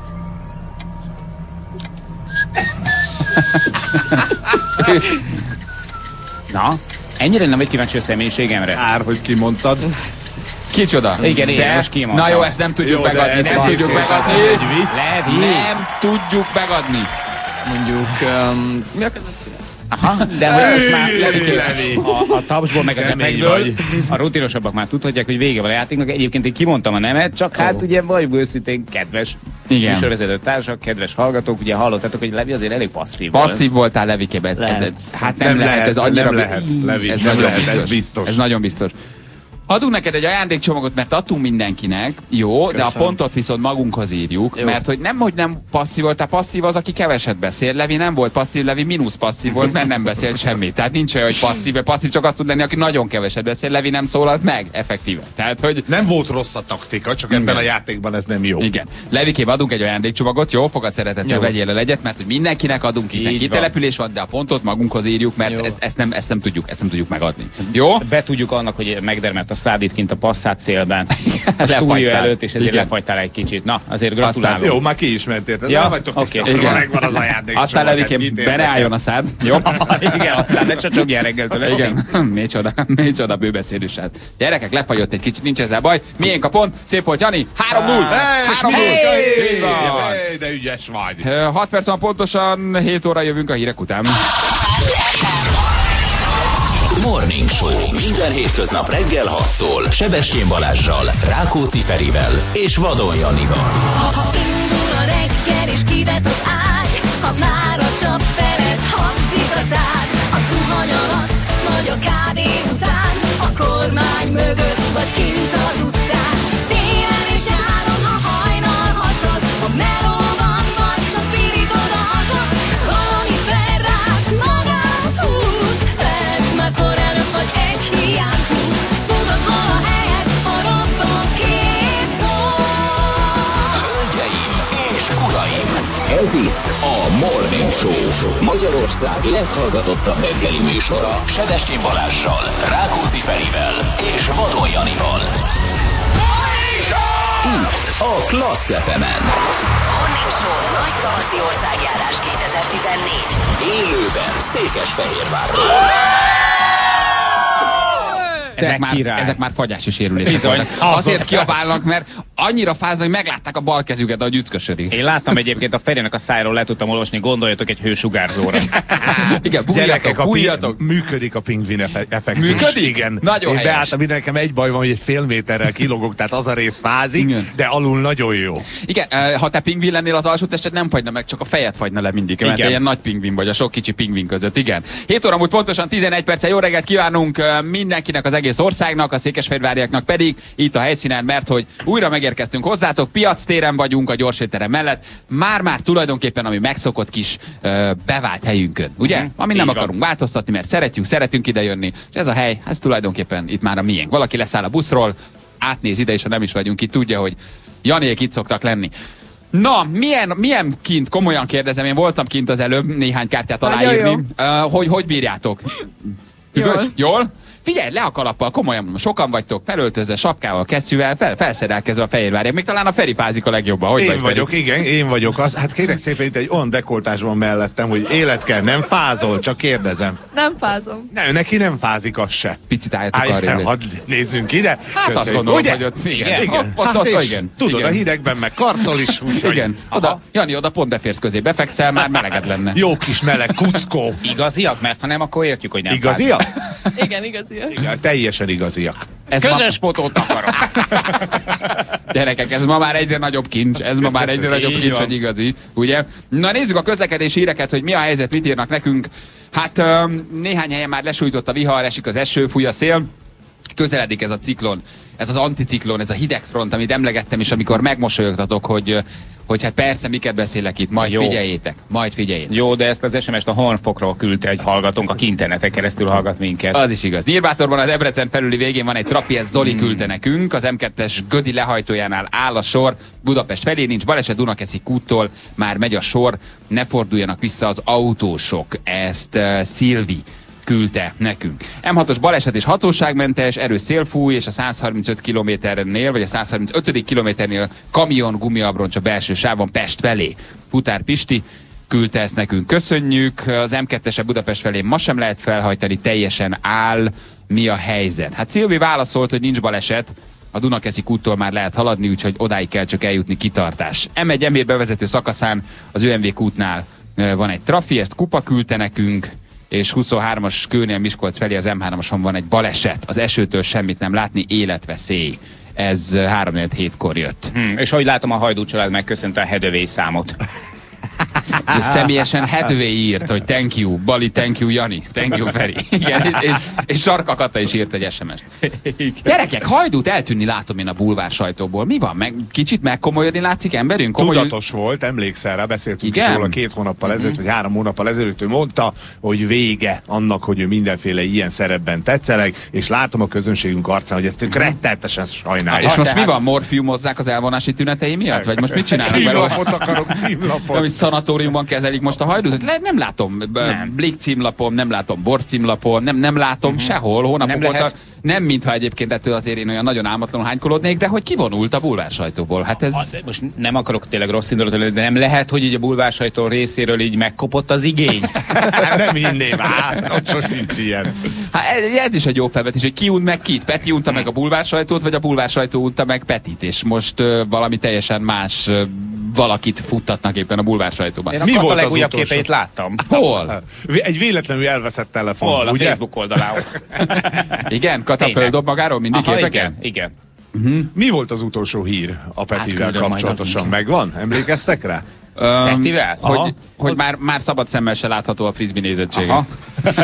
Na, ennyire nem vagy kíváncsi a személyiségemre? Ár, hogy kimondtad. Kicsoda? Igen, igen, De- most kimondtam. Na jó, ezt nem tudjuk Jó, de megadni. ez Nem van tudjuk szó. megadni. Egy vicc. Levi! Nem tudjuk megadni. Mondjuk, um, mi a kedvenc színed? Aha, de hogy most már Levi, Levi. a, a tapsból meg az Kemény effektből vagy. a rutinosabbak már tudhatják, hogy vége van a játéknak. Egyébként én kimondtam a nemet, csak hát Ó. ugye vagy őszintén kedves Igen. műsorvezető társak, kedves hallgatók, ugye hallottátok, hogy Levi azért elég passzív volt. Passzív voltál, Levikében. Ez, ez, Lehet. ez, hát nem, Nem lehet, lehet, ez annyira... nem lehet, Levi, ez nem nagyon lehet, ez biztos. Ez nagyon biztos. Adunk neked egy ajándékcsomagot, mert adtunk mindenkinek, jó, de a Köszönöm. pontot viszont magunkhoz írjuk, Jó. mert hogy nem, hogy nem passzív volt, a passzív az, aki keveset beszél, Levi nem volt passzív, Levi mínusz passzív volt, mert nem beszélt semmit. Tehát nincs olyan, hogy passzív, mert passzív csak azt tud lenni, aki nagyon keveset beszél, Levi nem szólalt meg, effektíve. Tehát, hogy Nem volt rossz a taktika, csak ebben Igen. a játékban ez nem jó. igen. Levikébb adunk egy ajándékcsomagot, jó? Fogad szeretettel, Jó. vegyél el egyet, mert hogy mindenkinek adunk, hiszen Így van. kitelepülés van, de a pontot magunkhoz írjuk, mert Jó. ezt, ezt, nem, ezt, nem tudjuk, ezt nem tudjuk megadni. Jó? Be tudjuk annak, hogy megdermett a szádit kint a passzát célben. A stúdió Lefagytál. előtt, és ezért Igen. lefagytál egy kicsit. Na, azért gratulálok. Jó, már ki is mentél. Ja, Ja, vagytok oké. okay. Igen. Megvan az ajándék. Aztán Levikébb bereálljon a szád. Jó? Igen, aztán ne csacsogjál reggeltől estig. Igen, micsoda, micsoda bőbeszédűsád. Gyerekek, lefagyott egy kicsit, nincs ezzel baj. Miénk a pont, szép volt, Jani, három null! három null! Így van. De ügyes vagy. Ö, hat perc van pontosan, hét óra jövünk a hírek után. Morning Show. Minden hétköznap reggel hattól Sebestyén Balázsral, Rákóczi Ferivel és Vadon Janival. Ha indul a reggel és kivet az ágy, ha már a csap felett hangzik a szád, a zuhany alatt, nagy a kávé után, a kormány mögött vagy kint az utcán. Télen és nyáron, ha hajnal hasad, ha meló van, vagy csak pirítod a hasad, valami felrász, magához húz, lehetsz már kor előtt, vagy egy hiány húz. Tudod, hol a helyed, ha robban két szó. Hölgyeim és uraim! Ez itt a Morning Show. Magyarország leghallgatottabb reggeli műsora. Sebestyén Balázsral, Rákóczi Ferivel és Vadon Janival. Itt a Klassz ef emen. Morning Show nagy tavaszi országjárás kétezer-tizennégy. Élőben Székesfehérvárról. Ezek Ezek már, király. ezek már fagyási sérülések Bizony. voltak. Azért kiabálnak, mert annyira fáznak, hogy meglátták a bal kezüket, ahogy üszkösödik. Én láttam egyébként a Ferinek a szájról, le tudtam olvasni, gondoljatok egy hősugárzóra. Igen, Gyerekek, bújjatok, a bújjatok. ping, működik a pingvin efe- effektus. Működik? Igen. Nagyon Én helyes. beálltam, nekem egy baj van, hogy egy fél méterrel kilogok, tehát az a rész fázik, Igen. de alul nagyon jó. Igen, eh, ha te pingvin lennél, az alsó tested nem fagyna meg, csak a fejed fagyna le mindig. Mert Igen. te ilyen nagy pingvin vagy a sok kicsi pingvin között. Igen. hét óra múlt pontosan tizenegy perccel jó reggelt kívánunk eh, mindenkinek, az egész egész országnak, a székesfehérváriaknak pedig itt a helyszínen, mert hogy újra megérkeztünk hozzátok, Piac téren vagyunk a gyorsétterem mellett, már-már tulajdonképpen ami megszokott kis ö, bevált helyünkön, ugye? Mhm. Ami nem Így van. akarunk változtatni, mert szeretjük, szeretünk idejönni, és ez a hely, ez tulajdonképpen itt már a miénk. Valaki leszáll a buszról, átnéz ide, és ha nem is vagyunk itt, tudja, hogy Janiék itt szoktak lenni. Na, milyen, milyen kint, komolyan kérdezem, én voltam kint az előbb néhány kártyát Nagyon aláírni. Uh, hogy hogy bírjátok? Ügös? Jól. Jól? Figyelj, le a kalappal, komolyan mondom, sokan vagytok, felöltözve, sapkával, kesztyűvel, fel, felszerelkezve a Fehérvárják. Még talán a Feri fázik a legjobban. Hogy Én vagy, vagyok, Feri? igen, én vagyok az. Hát kérek szépen, itt egy olyan dekoltás van mellettem, hogy élet kell, nem fázol, csak kérdezem. Nem fázom. Nem, neki nem fázik az se. Picit álljatok Állj, arrébb. hadd nézzünk ide. Hát azt Köszönjük. gondolom, Ugye? hogy ott, igen. Igen, igen. Ott, ott, Hát ott, és igen. Tudod, igen. a hidegben meg karcol is. Úgy, Igen, oda, Jani, oda pont beférsz közé, befekszel, már meleged lenne. Jó kis meleg kuckó. Igaziak? Mert ha nem, akkor értjük, hogy nem Igaziak? Igen, igazi. Igen, teljesen igaziak. Ez Közös fotót akarok. Gyerekek, ez ma már egyre nagyobb kincs, ez ma már egyre nagyobb Így kincs, van. hogy igazi, ugye? Na nézzük a közlekedési híreket, hogy mi a helyzet, mit írnak nekünk. Hát öm, néhány helyen már lesújtott a vihar, esik az eső, fúj a szél. Közeledik ez a ciklon, ez az anticiklon, ez a hidegfront, amit emlegettem is, amikor megmosolyogtatok, hogy, hogy hát persze, miket beszélek itt, majd Jó. figyeljétek, majd figyeljétek. Jó, de ezt az es em es-t a Hornfokról küldte egy hallgatónk, aki interneten keresztül hallgat minket. Az is igaz. Nyírbátorban az Debrecen felüli végén van egy trapi, ezt Zoli küldte nekünk, az em kettes Gödi lehajtójánál áll a sor, Budapest felé nincs baleset, Dunakeszi kúttól már megy a sor, ne forduljanak vissza az autósok, ezt uh, Szilvi küldte nekünk. em hatos baleset és hatóságmentes, erős szélfúj, és a száz harmincöt kilométernél, vagy a száz harmincötödik kilométernél kamion gumiabroncs a belső sávon Pest felé. Futár Pisti küldte ezt nekünk. Köszönjük. Az em kettes Budapest felé ma sem lehet felhajtani, teljesen áll. Mi a helyzet? Hát Szilvi válaszolt, hogy nincs baleset, a Dunakeszi kúttól már lehet haladni, úgyhogy odáig kell csak eljutni, kitartás. em egy em hét bevezető szakaszán az ö em vé kútnál ö, van egy trafi, ezt Kupa küldte nekünk, és huszonhármas Kőnél Miskolc felé az em hármason van egy baleset. Az esőtől semmit nem látni, életveszély. Ez három hétkor jött. Hm, és ahogy látom, a Hajdú család megköszönte a Hedövé számot. És személyesen Hedvé írt, hogy thank you, Bali, thank you, Jani, thank you, Feri. Igen, és, és Sarka Kata is írt egy es em est. Gyerekek, Hajdút eltűnni látom én a bulvár sajtóból. Mi van? Meg, kicsit megkomolyodni látszik emberünk? Komoly... Tudatos volt, emlékszel rá, beszéltünk Igen? is róla két hónappal ezelőtt, vagy három hónappal ezelőtt, ő mondta, hogy vége annak, hogy ő mindenféle ilyen szerepben tetszeleg, és látom a közönségünk arcán, hogy ezt ők rettenetesen sajnálják. És most tehát- mi van? Morfiumozzák az elvonási tünetei miatt? Vagy most mit csinálnak vele? Címlapot akarok, címlapot. Ami szanatóriumban kezelik most a Hajdút? Le, nem látom Nem. Blik címlapon, nem látom Borz címlapon, nem, nem látom sehol, hónapok Nem óta. lehet. Nem, mintha egyébként ettől azért én olyan nagyon álmatlanul hánykolódnék, de hogy kivonult a bulvár sajtóból. Hát ez... A, de most nem akarok tényleg rossz indulat lenni, de nem lehet, hogy így a bulvársajtó részéről így megkopott az igény? Nem hinném, á, ott sosincs ilyen. Hát ez, ez is egy jó felvetés, hogy ki unt meg kit? Peti unta meg a bulvár sajtót, vagy a bulvár sajtó unta meg Petit, és most uh, valami teljesen más uh, valakit futtatnak éppen a bulvár sajtóban. Én a Mi Kata volt az legújabb utolsó? képeit láttam. Hol? Egy véletlenül elveszett telefon, Hol? A ugye? Facebook oldalán. Igen? Kata Tényleg. földob magáról mindig Aha, képeken? igen, igen. Mi volt az utolsó hír a Petivel Átküldöm majd kapcsolatosan? a Megvan? Emlékeztek rá? Um, Petivel? hogy, Aha. hogy már, már szabad szemmel se látható a frisbee nézettsége. Aha.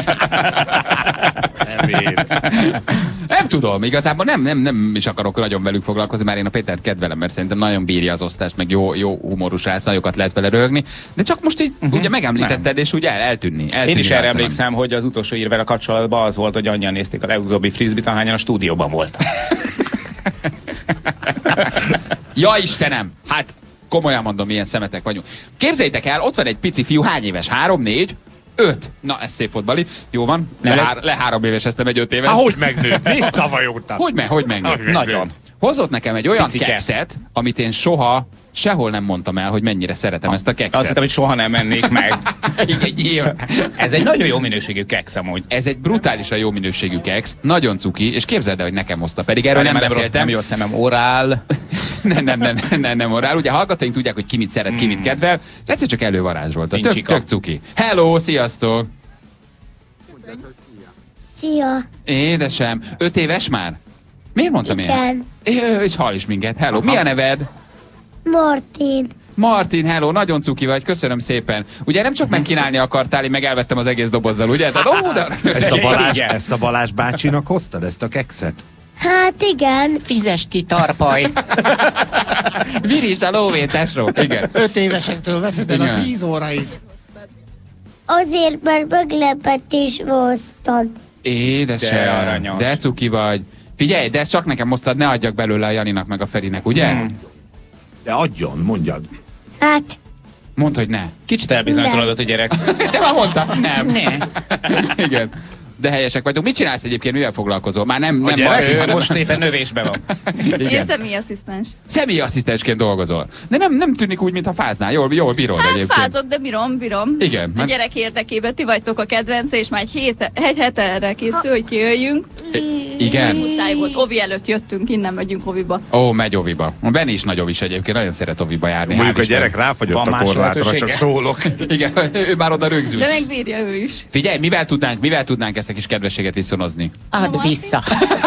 Nevét. Nem tudom, igazából nem, nem, nem is akarok nagyon velük foglalkozni, már én a Pétert kedvelem, mert szerintem nagyon bírja az osztást, meg jó, jó humorú srác, nagyokat lehet vele röhögni, de csak most így uh-huh. ugye megemlítetted, és ugye el, eltűnni, eltűnni. Én is erre látszanak. emlékszem, hogy az utolsó ír vele kapcsolatban az volt, hogy annyian nézték a legutóbbi frisbee-t, ahányan a stúdióban voltak. Ja Istenem, hát komolyan mondom, milyen szemetek vagyunk. Képzeljétek el, ott van egy pici fiú, hány éves? Három, négy? Öt. Na, ez szép volt, Bali. Jó van. Le, Le- hár, le három éves, ezt nem egy öt éves. Há, hogy megnőtt? Mi? Tavaly óta. Hogy meg, hogy meg? Hogy megnőtt? Nagyon. Hozott nekem egy olyan Picike. kekszet, amit én soha, sehol nem mondtam el, hogy mennyire szeretem ezt a Azt kekszet. hittem, hogy soha nem mennék meg. Igen, nyilván. Ez egy nagyon jó minőségű keksz amúgy. Ez egy brutálisan jó minőségű keksz, nagyon cuki, és képzeld el, hogy nekem hozta, pedig erről nem, nem, nem, beszéltem. nem jó szemem, orál. nem, nem, nem, nem, nem, nem orál. Ugye a hallgatóink tudják, hogy ki mit szeret, ki mit kedvel, és egyszer csak elővarázsolta. Tök, Nincsika. tök cuki. Hello, sziasztok! Szia! Édesem, öt éves már? Miért mondtam én? Igen. É, és hall is minket. Hello, mi a neved? Martin. Martin, hello, nagyon cuki vagy, köszönöm szépen. Ugye nem csak megkínálni akartál, én meg elvettem az egész dobozzal, ugye? Tehát, ó, de... Ezt a, Balázs, Igen. ezt a Balázs bácsinak hoztad, ezt a kekszet? Hát igen, Fizes ki, tarpaj! Virítsd a lóvét, tesó. Igen. Öt évesektől veszed el Igen. a tíz óraig. azért, mert meglepetés hoztam. Édesem, De aranyos. de cuki vagy. Figyelj, de ezt csak nekem hoztad, ne adjak belőle a Janinak meg a Ferinek, ugye? Hmm. De adjon, mondjad. Hát, Mondd, hogy ne. Kicsit elbizonytalanodott a gyerek. De már mondtam, nem. Ne. Igen. De helyesek vagytok. Mit csinálsz egyébként, mivel foglalkozol? Már nem, nem gyerek? Ő hanem- most éppen növésben van. Én Igen. személyasszisztens. Személyasszisztensként dolgozol. De nem, nem tűnik úgy, mintha fáznál. Jól, jól bírod Hát egyébként. fázok, de bírom, bírom. Igen, A mert- gyerek érdekében ti vagytok a kedvence, és már egy, hét, egy hete erre készül, hogy kijöjjünk. I- Igen. Muszáj volt. Ovi előtt jöttünk, innen megyünk oviba. Ó, megy oviba. A Benni is nagy ovis egyébként, nagyon szeret oviba járni. Mondjuk hál' a gyerek Isten. ráfagyott Van a más korlátra, csak lehetősége? szólok. Igen, ő már oda rögzült. De megbírja ő is. Figyelj, mivel tudnánk, mivel tudnánk ezt a kis kedvességet viszonozni? Add vissza.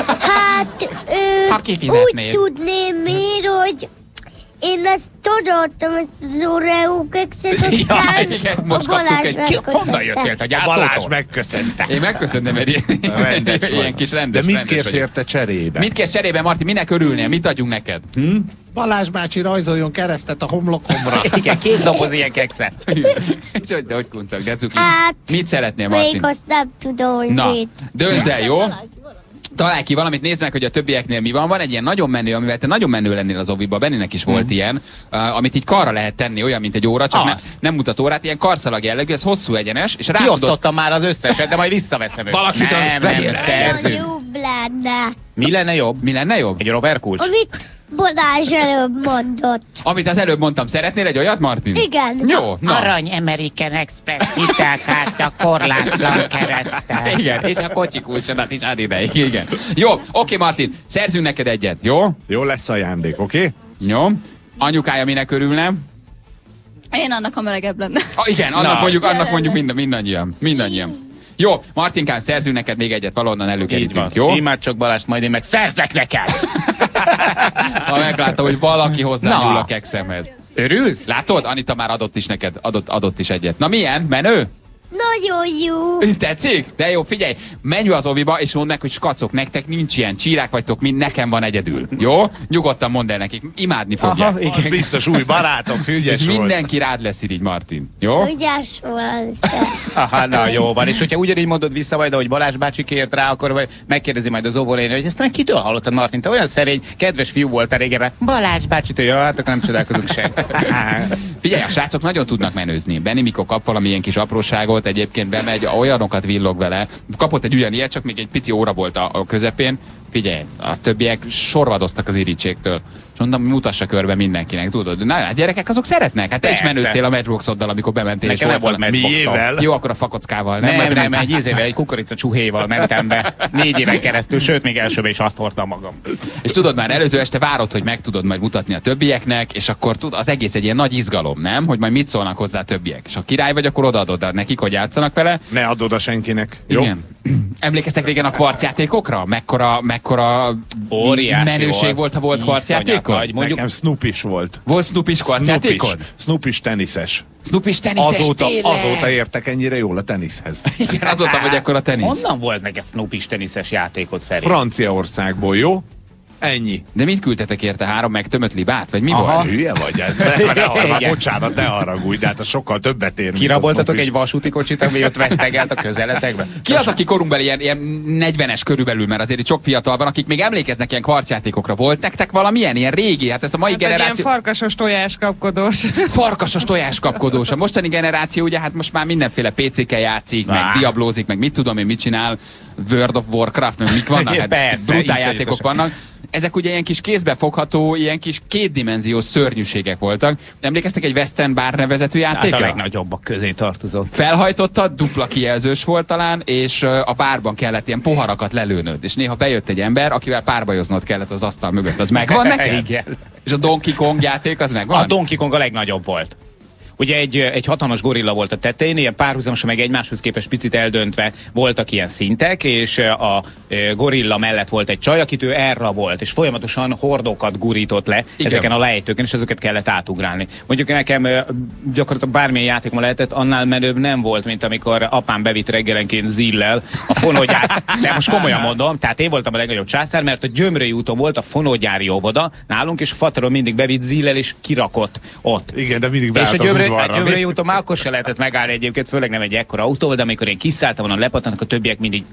hát ö, Ha kifizetnéd. úgy tudném én, hogy én ezt odaadtam, ezt az Oreo kekszet, Ja, aztán igen, a most kaptuk Balázs egy- megköszönte. Honnan jöttél te A Balázs gyártótól? megköszönte. Én megköszöntem, mert ilyen, Rendes ilyen vagy. kis rendes, De mit rendes kérsz vagyok. érte cserébe? Mit kérsz cserébe, Marti? Minek örülnél? Mit adjunk neked? Hm? Balázs bácsi rajzoljon keresztet a homlokomra. Igen, két doboz ilyen kekszet. És hogy, de hogy kuncak, de cuki. Hát, Mit szeretnél, Martin? még azt nem tudom, hogy Na, mit. döntsd el, jó? Találj ki valamit, nézd meg, hogy a többieknél mi van. Van egy ilyen nagyon menő, amivel te nagyon menő lennél az oviba, Benninek is volt ilyen, uh, amit így karra lehet tenni, olyan, mint egy óra, csak ne, Azt. nem mutat órát, ilyen karszalag jellegű, ez hosszú egyenes, és rá tudod... Kiosztottam már az összeset, de majd visszaveszem őt. Valakitől Nem, nem, vegyél nem, el. szerzünk. Jobb lenne, Mi lenne jobb? Mi lenne jobb? Egy roverkulcs? amit Balázs előbb mondott. Amit az előbb mondtam, szeretnél egy olyat, Martin? Igen. Jó, na. Arany American Express hitelkártya korlátlan kerettel. Igen, és a kocsi kulcsodat is ad ideig, igen. Jó, oké, Martin, szerzünk neked egyet, jó? Jó lesz ajándék, oké? Okay? Jó. Anyukája minek örülne? Én annak, ha melegebb lenne. Ah, igen, annak Na. mondjuk, annak Jelen. mondjuk mind, mindannyian. Mindannyian. Jó, Martinkám, szerzünk neked még egyet, valahonnan Így van. előkerítünk, jó? Imád csak Balást, majd én meg szerzek neked! Ha meglátom, hogy valaki hozzányúl Na. a kekszemhez. Örülsz? Látod? Anita már adott is neked, adott, adott is egyet. Na milyen? Menő? Nagyon jó. Tetszik? De jó, figyelj, menj be az oviba, és mondd meg, hogy skacok, nektek nincs ilyen, csírák vagytok, mint nekem van egyedül. Jó? Nyugodtan mondd el nekik, imádni fogják. Az biztos új barátok, ügyes És volt. mindenki rád lesz így, Martin. Jó? Ügyes van. Aha, na jó van. És hogyha ugyanígy mondod vissza majd, ahogy Balázs bácsi kért rá, akkor vagy megkérdezi majd az óvolénő, hogy ezt meg kitől hallottad, Martin? Te olyan szerény, kedves fiú voltál régebben. Balázs bácsitől, jó, hát akkor nem csodálkozunk sem. Figyelj, a srácok nagyon tudnak menőzni. Benni, mikor kap valami ilyen kis apróságot, egyébként bemegy, olyanokat villog vele. Kapott egy ugyanilyet, csak még egy pici óra volt a, a közepén. Figyelj, a többiek sorvadoztak az irítségtől. És mondom, mutassa körbe mindenkinek, tudod. Na, hát gyerekek, azok szeretnek. Hát te is Persze. menőztél a Matchboxoddal, amikor bementél. Nekem nem volt valami- Matchboxom. Miével? Jó, akkor a fakockával. Nem, Majd nem, nem, egy ízével, egy kukorica csuhéval mentem be. Négy éven keresztül, sőt, még elsőbe is azt hordtam magam. És tudod, már előző este várod, hogy meg tudod majd mutatni a többieknek, és akkor tud, az egész egy ilyen nagy izgalom, nem? Hogy majd mit szólnak hozzá a többiek. És ha király vagy, akkor odaadod nekik, hogy játszanak vele. Ne add oda senkinek. Jó? Igen. Emlékeztek régen a kvarcjátékokra? Mekkora, mekkora Óriási menőség volt, volt. ha volt Iszonyat kvarcjátékod? vagy. Mondjuk- Nekem Snoopis volt. Volt Snoopis kvarcjátékod? Snoopis teniszes. Snoopis teniszes, Azóta, tényleg? azóta értek ennyire jól a teniszhez. Igen, azóta vagy akkor a tenisz. Honnan volt neked Snoopis teniszes játékot, Feri? Franciaországból, jó? Ennyi. De mit küldtetek érte? Három megtömött libát? Vagy mi Aha. volt? Hülye vagy ez? Ne, ne, ne, már Igen. bocsánat, ne haragudj, de hát az sokkal többet ér, mint a Kiraboltatok Snoopis. egy vasúti kocsit, ami ott vesztegelt a közeletekbe? Ki az, aki korunkbeli ilyen, ilyen negyvenes körülbelül, mert azért itt sok fiatal van, akik még emlékeznek ilyen kvarcjátékokra. Volt nektek valamilyen ilyen régi? Hát ezt a mai Hát egy ilyen generáció... farkasos tojás kapkodós. Farkasos tojáskapkodós. A mostani generáció ugye hát most már mindenféle pé cé-kkel játszik, meg Á. diablózik, meg mit tudom én, mit csinál, World of Warcraft, meg mik vannak, hát Persze, brutál iszonyatosan. játékok vannak. Ezek ugye ilyen kis kézbefogható, ilyen kis kétdimenziós szörnyűségek voltak. Emlékeztek egy Western Bar nevezetű Hát a játékra? legnagyobbak közé tartozott. Felhajtottad, dupla kijelzős volt talán, és ö, a bárban kellett ilyen poharakat lelőnöd. És néha bejött egy ember, akivel párbajoznod kellett az asztal mögött. Az megvan neked? Igen. És a Donkey Kong játék az megvan? A Donkey Kong a legnagyobb volt. Ugye egy, egy hatalmas gorilla volt a tetején, ilyen párhuzamosan meg egymáshoz képest picit eldöntve voltak ilyen szintek, és a gorilla mellett volt egy csaj, akit ő elrabolt, és folyamatosan hordókat gurított le Igen. ezeken a lejtőken, és ezeket kellett átugrálni. Mondjuk nekem gyakorlatilag bármilyen játékom lehetett, annál menőbb nem volt, mint amikor apám bevitt reggelenként zillel a fonogyár. De most komolyan mondom, tehát én voltam a legnagyobb császár, mert a Gyömrői úton volt a fonogyári óvoda nálunk, és a fateron mindig bevitt zillel, és kirakott ott. Igen, de mindig beállt és az Gyömrő, udvarra. a Gyömrői úton már akkor se lehetett megállni egyébként, főleg nem egy ekkora autóval, de amikor én kiszálltam, onnan lepattannak, a többiek mindig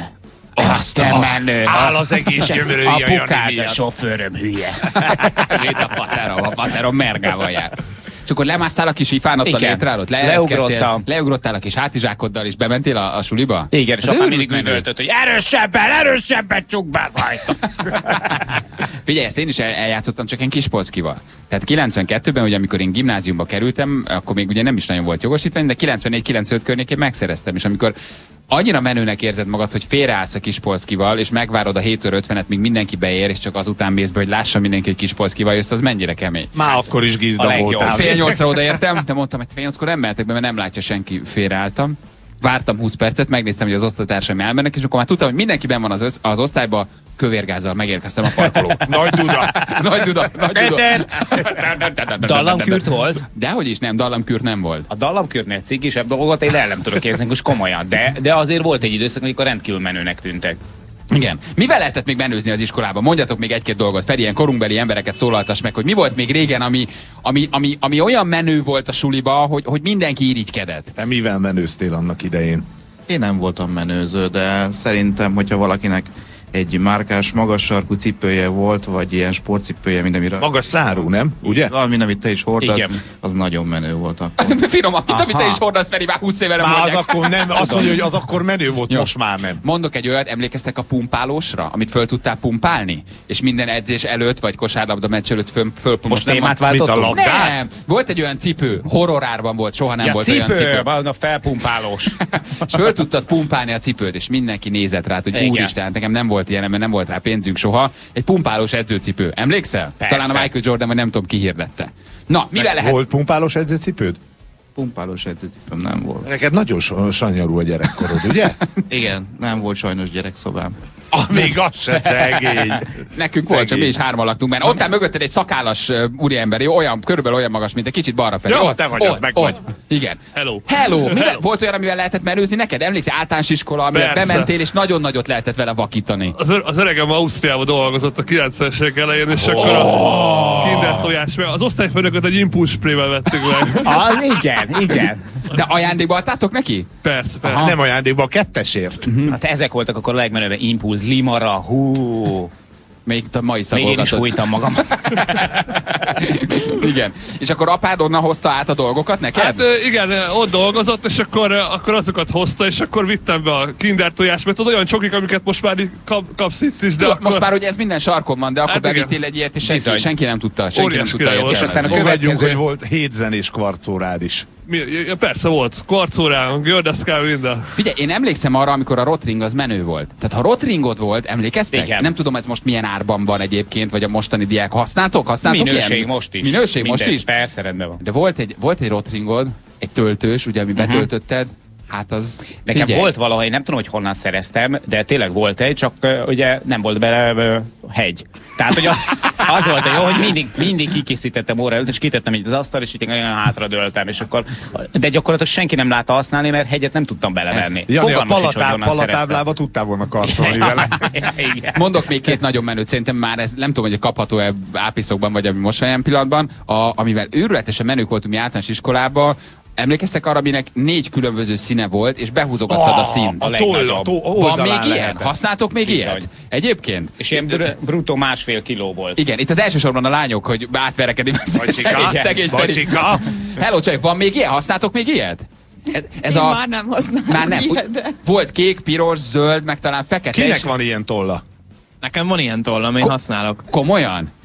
azt te menő. Áll az egész Gyömrői a Jani Apukád, a miatt. sofőröm hülye. Mint a faterom, a faterom mergával jár. És akkor lemásztál a kis ifán ott a létrálót? Leugrottam. Leugrottál a kis hátizsákoddal, és bementél a, a suliba? Igen, és Ez apám őrült mindig menő. üvöltött, hogy erősebben, erősebben csukd be az ajtót. Figyelj, ezt én is el- eljátszottam, csak én Kispolszkival. Tehát kilencvenkettőben, ugye amikor én gimnáziumba kerültem, akkor még ugye nem is nagyon volt jogosítvány, de kilencvennégy kilencvenöt környékén megszereztem, és amikor annyira menőnek érzed magad, hogy félreállsz a Kispolszkival, és megvárod a hét óra ötvenet, míg mindenki beér, és csak azután mész be, hogy lássa mindenki, hogy Kispolszkival jössz, az mennyire kemény. Már akkor is A gizda legjobb. voltál. Fél nyolcra odaértem, de mondtam, hogy fél nyolckor nem mehetek be, mert nem látja senki, félreálltam. Vártam húsz percet, megnéztem, hogy az osztálytársaim elmennek, és akkor már tudtam, hogy mindenki benn van az, össz, az osztályba, kövérgázzal megérkeztem a parkolóba. Nagy duda. Nagy duda, nagy duda. Dallamkürt volt? Dehogy is nem, dallamkürt nem volt. A dallamkürtnél cikkisebb dolgot én el nem tudok érezni, most komolyan, de, de azért volt egy időszak, amikor rendkívül menőnek tűntek. Igen. Mivel lehetett még menőzni az iskolában? Mondjatok még egy-két dolgot. Feri, ilyen korunkbeli embereket szólaltas meg, hogy mi volt még régen, ami, ami, ami, ami olyan menő volt a suliba, hogy, hogy mindenki irigykedett. Te mivel menőztél annak idején? Én nem voltam menőző, de szerintem, hogyha valakinek egy márkás magas sarkú cipője volt, vagy ilyen sportcipője, mint amire... Magas szárú, nem? Ugye? Valami, amit te is hordasz, Igen. az nagyon menő volt akkor. Finom, amit, amit te is hordasz, Feri, már húsz éve nem Már az mondják. akkor nem, azt mondja, hogy az akkor menő volt, Jó. most már nem. Mondok egy olyat, emlékeztek a pumpálósra, amit föl tudtál pumpálni? És minden edzés előtt, vagy kosárlabda meccs előtt föl, föl Most nem témát van- Mit a váltottunk? labdát? Nem, volt egy olyan cipő, horrorárban volt, soha nem Ja, volt olyan cipő. cipő, a felpumpálós. És föl tudtad pumpálni a cipőd, és mindenki nézett rá, hogy Igen. úristen, nekem nem volt ilyen, mert nem volt rá pénzünk soha. Egy pumpálós edzőcipő. Emlékszel? Persze. Talán a Michael Jordan, vagy nem tudom, ki hirdette. Na, mivel lehet? Volt pumpálós edzőcipőd? Pumpálós edzőcipőm nem volt. Neked nagyon so- sanyarú a gyerekkorod, ugye? Igen, nem volt sajnos gyerekszobám. Ah, még az se szegény. Nekünk volt, csak mi is hárman laktunk benne. Ott áll mögötted egy szakállas uh, úriember, jó, olyan, körülbelül olyan magas, mint egy kicsit balra felé. Jó, Ott, te vagy az, ott, meg ott. vagy. Igen. Hello. Hello. Mivel, Hello. volt olyan, amivel lehetett menőzni neked? Emlékszel, általános iskola, amivel Persze. bementél, és nagyon nagyot lehetett vele vakítani. Az, ö- az öregem Ausztriában dolgozott a kilencvenes évek elején, és akkor a kinder tojás, mert az osztályfőnököt egy impulszsprével vettük meg. Az igen, igen. De ajándékba adtátok neki? Persze, persze. Nem ajándékba a kettesért. Hát ezek voltak akkor a legmenőbb, Impulz, Limara, hú. Még itt a mai Még én is szagolgatod. fújtam magamat. Igen. És akkor apád onnan hozta át a dolgokat neked? Hát ö, igen, ö, ott dolgozott, és akkor, ö, akkor azokat hozta, és akkor vittem be a kinder tojás, mert tudod, olyan csokik, amiket most már így kap, kapsz itt is, de Tudod, akkor... Most már ugye ez minden sarkon van, de akkor Hát igen. bevittél egy ilyet, és senki, Bizony. senki nem tudta. Senki nem Óriás tudta király volt. És aztán a Fogadjunk, következő... hogy volt hétzenés kvarcórád is. Mi, ja, persze volt, kvarcórán, gördeszkál, minden. Figyelj, én emlékszem arra, amikor a Rotring az menő volt. Tehát ha Rotringod volt, emlékeztek? Igen. Nem tudom, ez most milyen árban van egyébként, vagy a mostani diák használtok? Használtok Minőség ilyen? most is. Minőség most Minden, is? Persze, rendben van. De volt egy, volt egy Rotringod, egy töltős, ugye, ami betöltötted, hát az... Nekem figyelj, volt valahogy, én nem tudom, hogy honnan szereztem, de tényleg volt egy, csak uh, ugye nem volt bele uh, hegy. Tehát, hogy a, az volt a jó, hogy mindig, mindig kikészítettem óra előtt, és kitettem így az asztal, és így olyan hátra dőltem, és akkor, de gyakorlatilag senki nem látta használni, mert hegyet nem tudtam belevenni. Jani, a Fogalmam sincs, hogy palatá, honnan palatáblába tudtál volna karcolni vele. szereztem. Igen. Mondok még két nagyon menőt, szerintem már ez nem tudom, hogy kapható-e ápiszokban, vagy ami most van ilyen pillanatban, a, amivel őrületesen menők voltunk mi általános iskolában. Emlékeztek arra, aminek négy különböző színe volt, és behúzogattad a színt? A toll, a toll, Van még ilyen? Használtok még Bizony. ilyet? Egyébként? És ilyen br- bruttó másfél kiló volt. Igen, itt az elsősorban a lányok, hogy átverekedik. Bocsika, szegény Feri. bocsika. Hello, csajok, van még ilyen? Használtok még ilyet? Ez, ez Én a... már nem használom Már nem. ilyet, de... Volt kék, piros, zöld, meg talán fekete. Kinek és- van ilyen tolla? Nekem van ilyen tollam, én Ko- használok. Komolyan?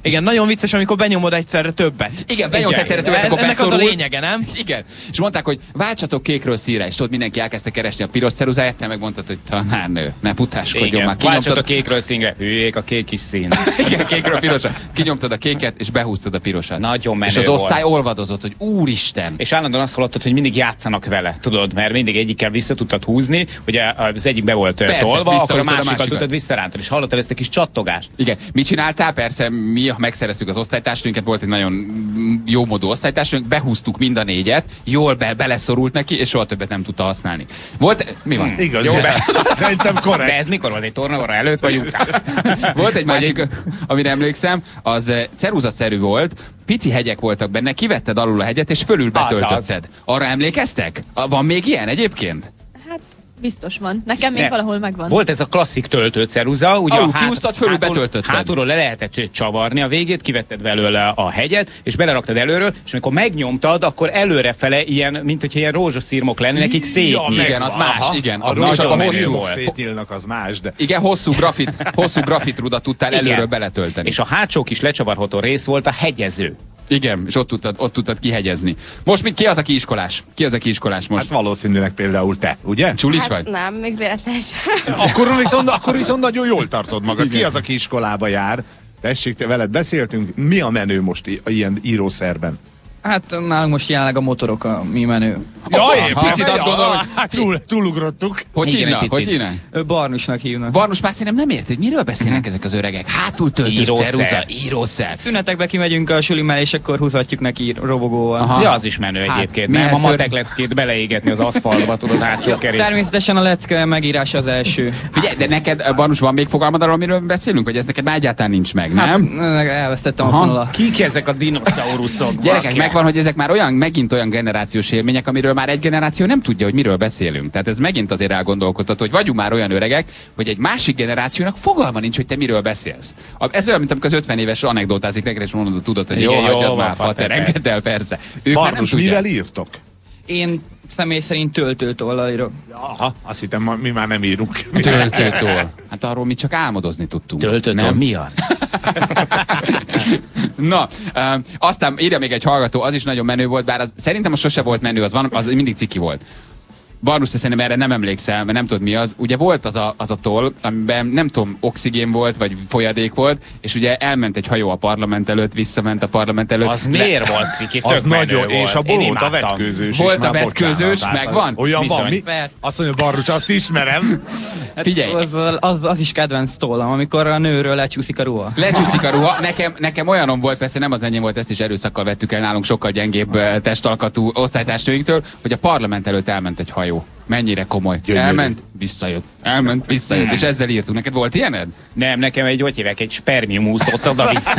Igen, nagyon vicces, amikor benyomod egyszerre többet. Igen, benyomsz Igen. egyszerre többet, akkor Ennek beszorult. az a lényege, nem? Igen. És mondták, hogy váltsatok kékről színre, és tudod, mindenki elkezdte keresni a piros ceruzáját, te megmondtad, hogy tanárnő, ne putáskodjon Igen, már. váltsatok a kékről színre, hülyék, a kék is szín. Igen, kékről pirosra. Kinyomtad a kéket, és behúztad a pirosat. Nagyon menő És az volt. osztály olvadozott, hogy úristen. És állandóan azt hallottad, hogy mindig játszanak vele, tudod, mert mindig egyikkel vissza tudtad húzni, ugye az egyik be volt Persze, tolva, akkor a visszahúztad a másikat másikat. tudtad visszarántani, és hallottad ezt a kis csattogást. Igen. Mit csináltál? Persze mi megszereztük az osztálytársainkat, volt egy nagyon jó módú osztálytársunk, behúztuk mind a négyet, jól be, beleszorult neki, és soha többet nem tudta használni. Volt, mi van? Hmm, igaz, Jó, be- szerintem korrekt. De ez mikor volt? Egy tornaóra előtt vagy után? Volt egy másik, amire emlékszem, az eh, ceruzaszerű volt, pici hegyek voltak benne, kivetted alul a hegyet, és fölül betöltötted. Arra emlékeztek? A- Van még ilyen egyébként? Hát biztos van. Nekem még Ne. valahol megvan. Volt ez a klasszik töltőceruza, ugye Alul a hát, kiúztad, fölül hátul- betöltötted. hátulról le lehetett csavarni a végét, kivetted belőle a hegyet, és beleraktad előről, és amikor megnyomtad, akkor előrefele ilyen, mint hogyha ilyen rózsaszírmok lennének, így szétnyílt. Igen, az más, igen. A A rózsaszín nagyon hosszú szírmok volt. szétnyílnak, az más, de... Igen, hosszú grafit, hosszú grafitrudat tudtál Igen. előről beletölteni. És a hátsó kis lecsavarható rész volt a hegyező. Igen, és ott tudtad, ott tudtad kihegyezni. Most mi, ki az, aki iskolás? Ki az, aki iskolás most? Hát valószínűleg például te, ugye? Csulis Hát vagy? nem, még véletlen sem. Akkor viszont, akkor viszont nagyon jól tartod magad. Ki az, aki iskolába jár? Tessék, te veled beszéltünk. Mi a menő most i- ilyen írószerben? Hát nálunk most jelenleg a motorok a mi menő. Jaj, ha éppen, picit azt ja, gondolom, hogy- hát túl, túlugrottuk. Hogy Igen, hívnak? egy picit. Hogy hívnak? Ö, Barnusnak hívnak. Barnus már szerintem nem érti, hogy miről beszélnek ezek az öregek. Hátul töltős Írószer. ceruza, írószer. Szünetekbe kimegyünk a suli mellé, és akkor húzhatjuk neki robogóval. Aha. Ja, az is menő Hát, egyébként. milyen Nem a ször- matek leckét beleégetni az aszfaltba, tudod, hátsó kerét. Természetesen a lecke megírása az első. Figyelj, de neked, Barnus, van még fogalmad arról, amiről beszélünk? Vagy ez neked már egyáltalán nincs meg, Hát, nem? elvesztettem Aha. a fonalat. Kik ezek a dinoszauruszok? Gyerekek, Basszus. megvan, hogy ezek már olyan, megint olyan generációs élmények, amiről már egy generáció nem tudja, hogy miről beszélünk. Tehát ez megint azért elgondolkodtat, hogy vagyunk már olyan öregek, hogy egy másik generációnak fogalma nincs, hogy te miről beszélsz. A- Ez olyan, mint amikor az ötven éves anekdotázik neked, és mondod, tudod, hogy Igen, jó, jó, hagyjad van, már, fater, fater, engedd el, persze. Ők már nem Barnus, tudják. mivel írtok? Én személy szerint töltőtollal írok. Aha, azt hittem, ma- mi már nem írunk. Töltőtól. Hát arról mi csak álmodozni tudtunk. Töltőtől Nem? mi az? Na, um, aztán írja még egy hallgató, az is nagyon menő volt, bár az, szerintem az sose volt menő, az, van, az mindig ciki volt. Barnus, te szerintem erre nem emlékszel, mert nem tudod mi az. Ugye volt az a, az a toll, amiben nem tudom, oxigén volt, vagy folyadék volt, és ugye elment egy hajó a parlament előtt, visszament a parlament előtt. Az miért volt ciki? Az Tök menő nagyon, volt. és a Én bolót, a imádtam. vetkőzős Volt is a már, vetkőzős, bocsánat, hát megvan? Olyan Bizony. van, mi? Persze. Azt mondja, Barnus, azt ismerem. Figyelj, Az, az, az is kedvenc tollam, amikor a nőről lecsúszik a ruha. lecsúszik a ruha. Nekem, nekem olyanom volt, persze nem az enyém volt, ezt is erőszakkal vettük el nálunk sokkal gyengébb eh, testalkatú osztálytársnőinktől, hogy a parlament előtt elment egy hajó. Mennyire komoly. Gyönyörű. Elment, visszajött. Elment, visszajött. És ezzel írtunk. Neked volt ilyened? Nem, nekem egy, hogy hívják, egy spermiumúszott oda-vissza.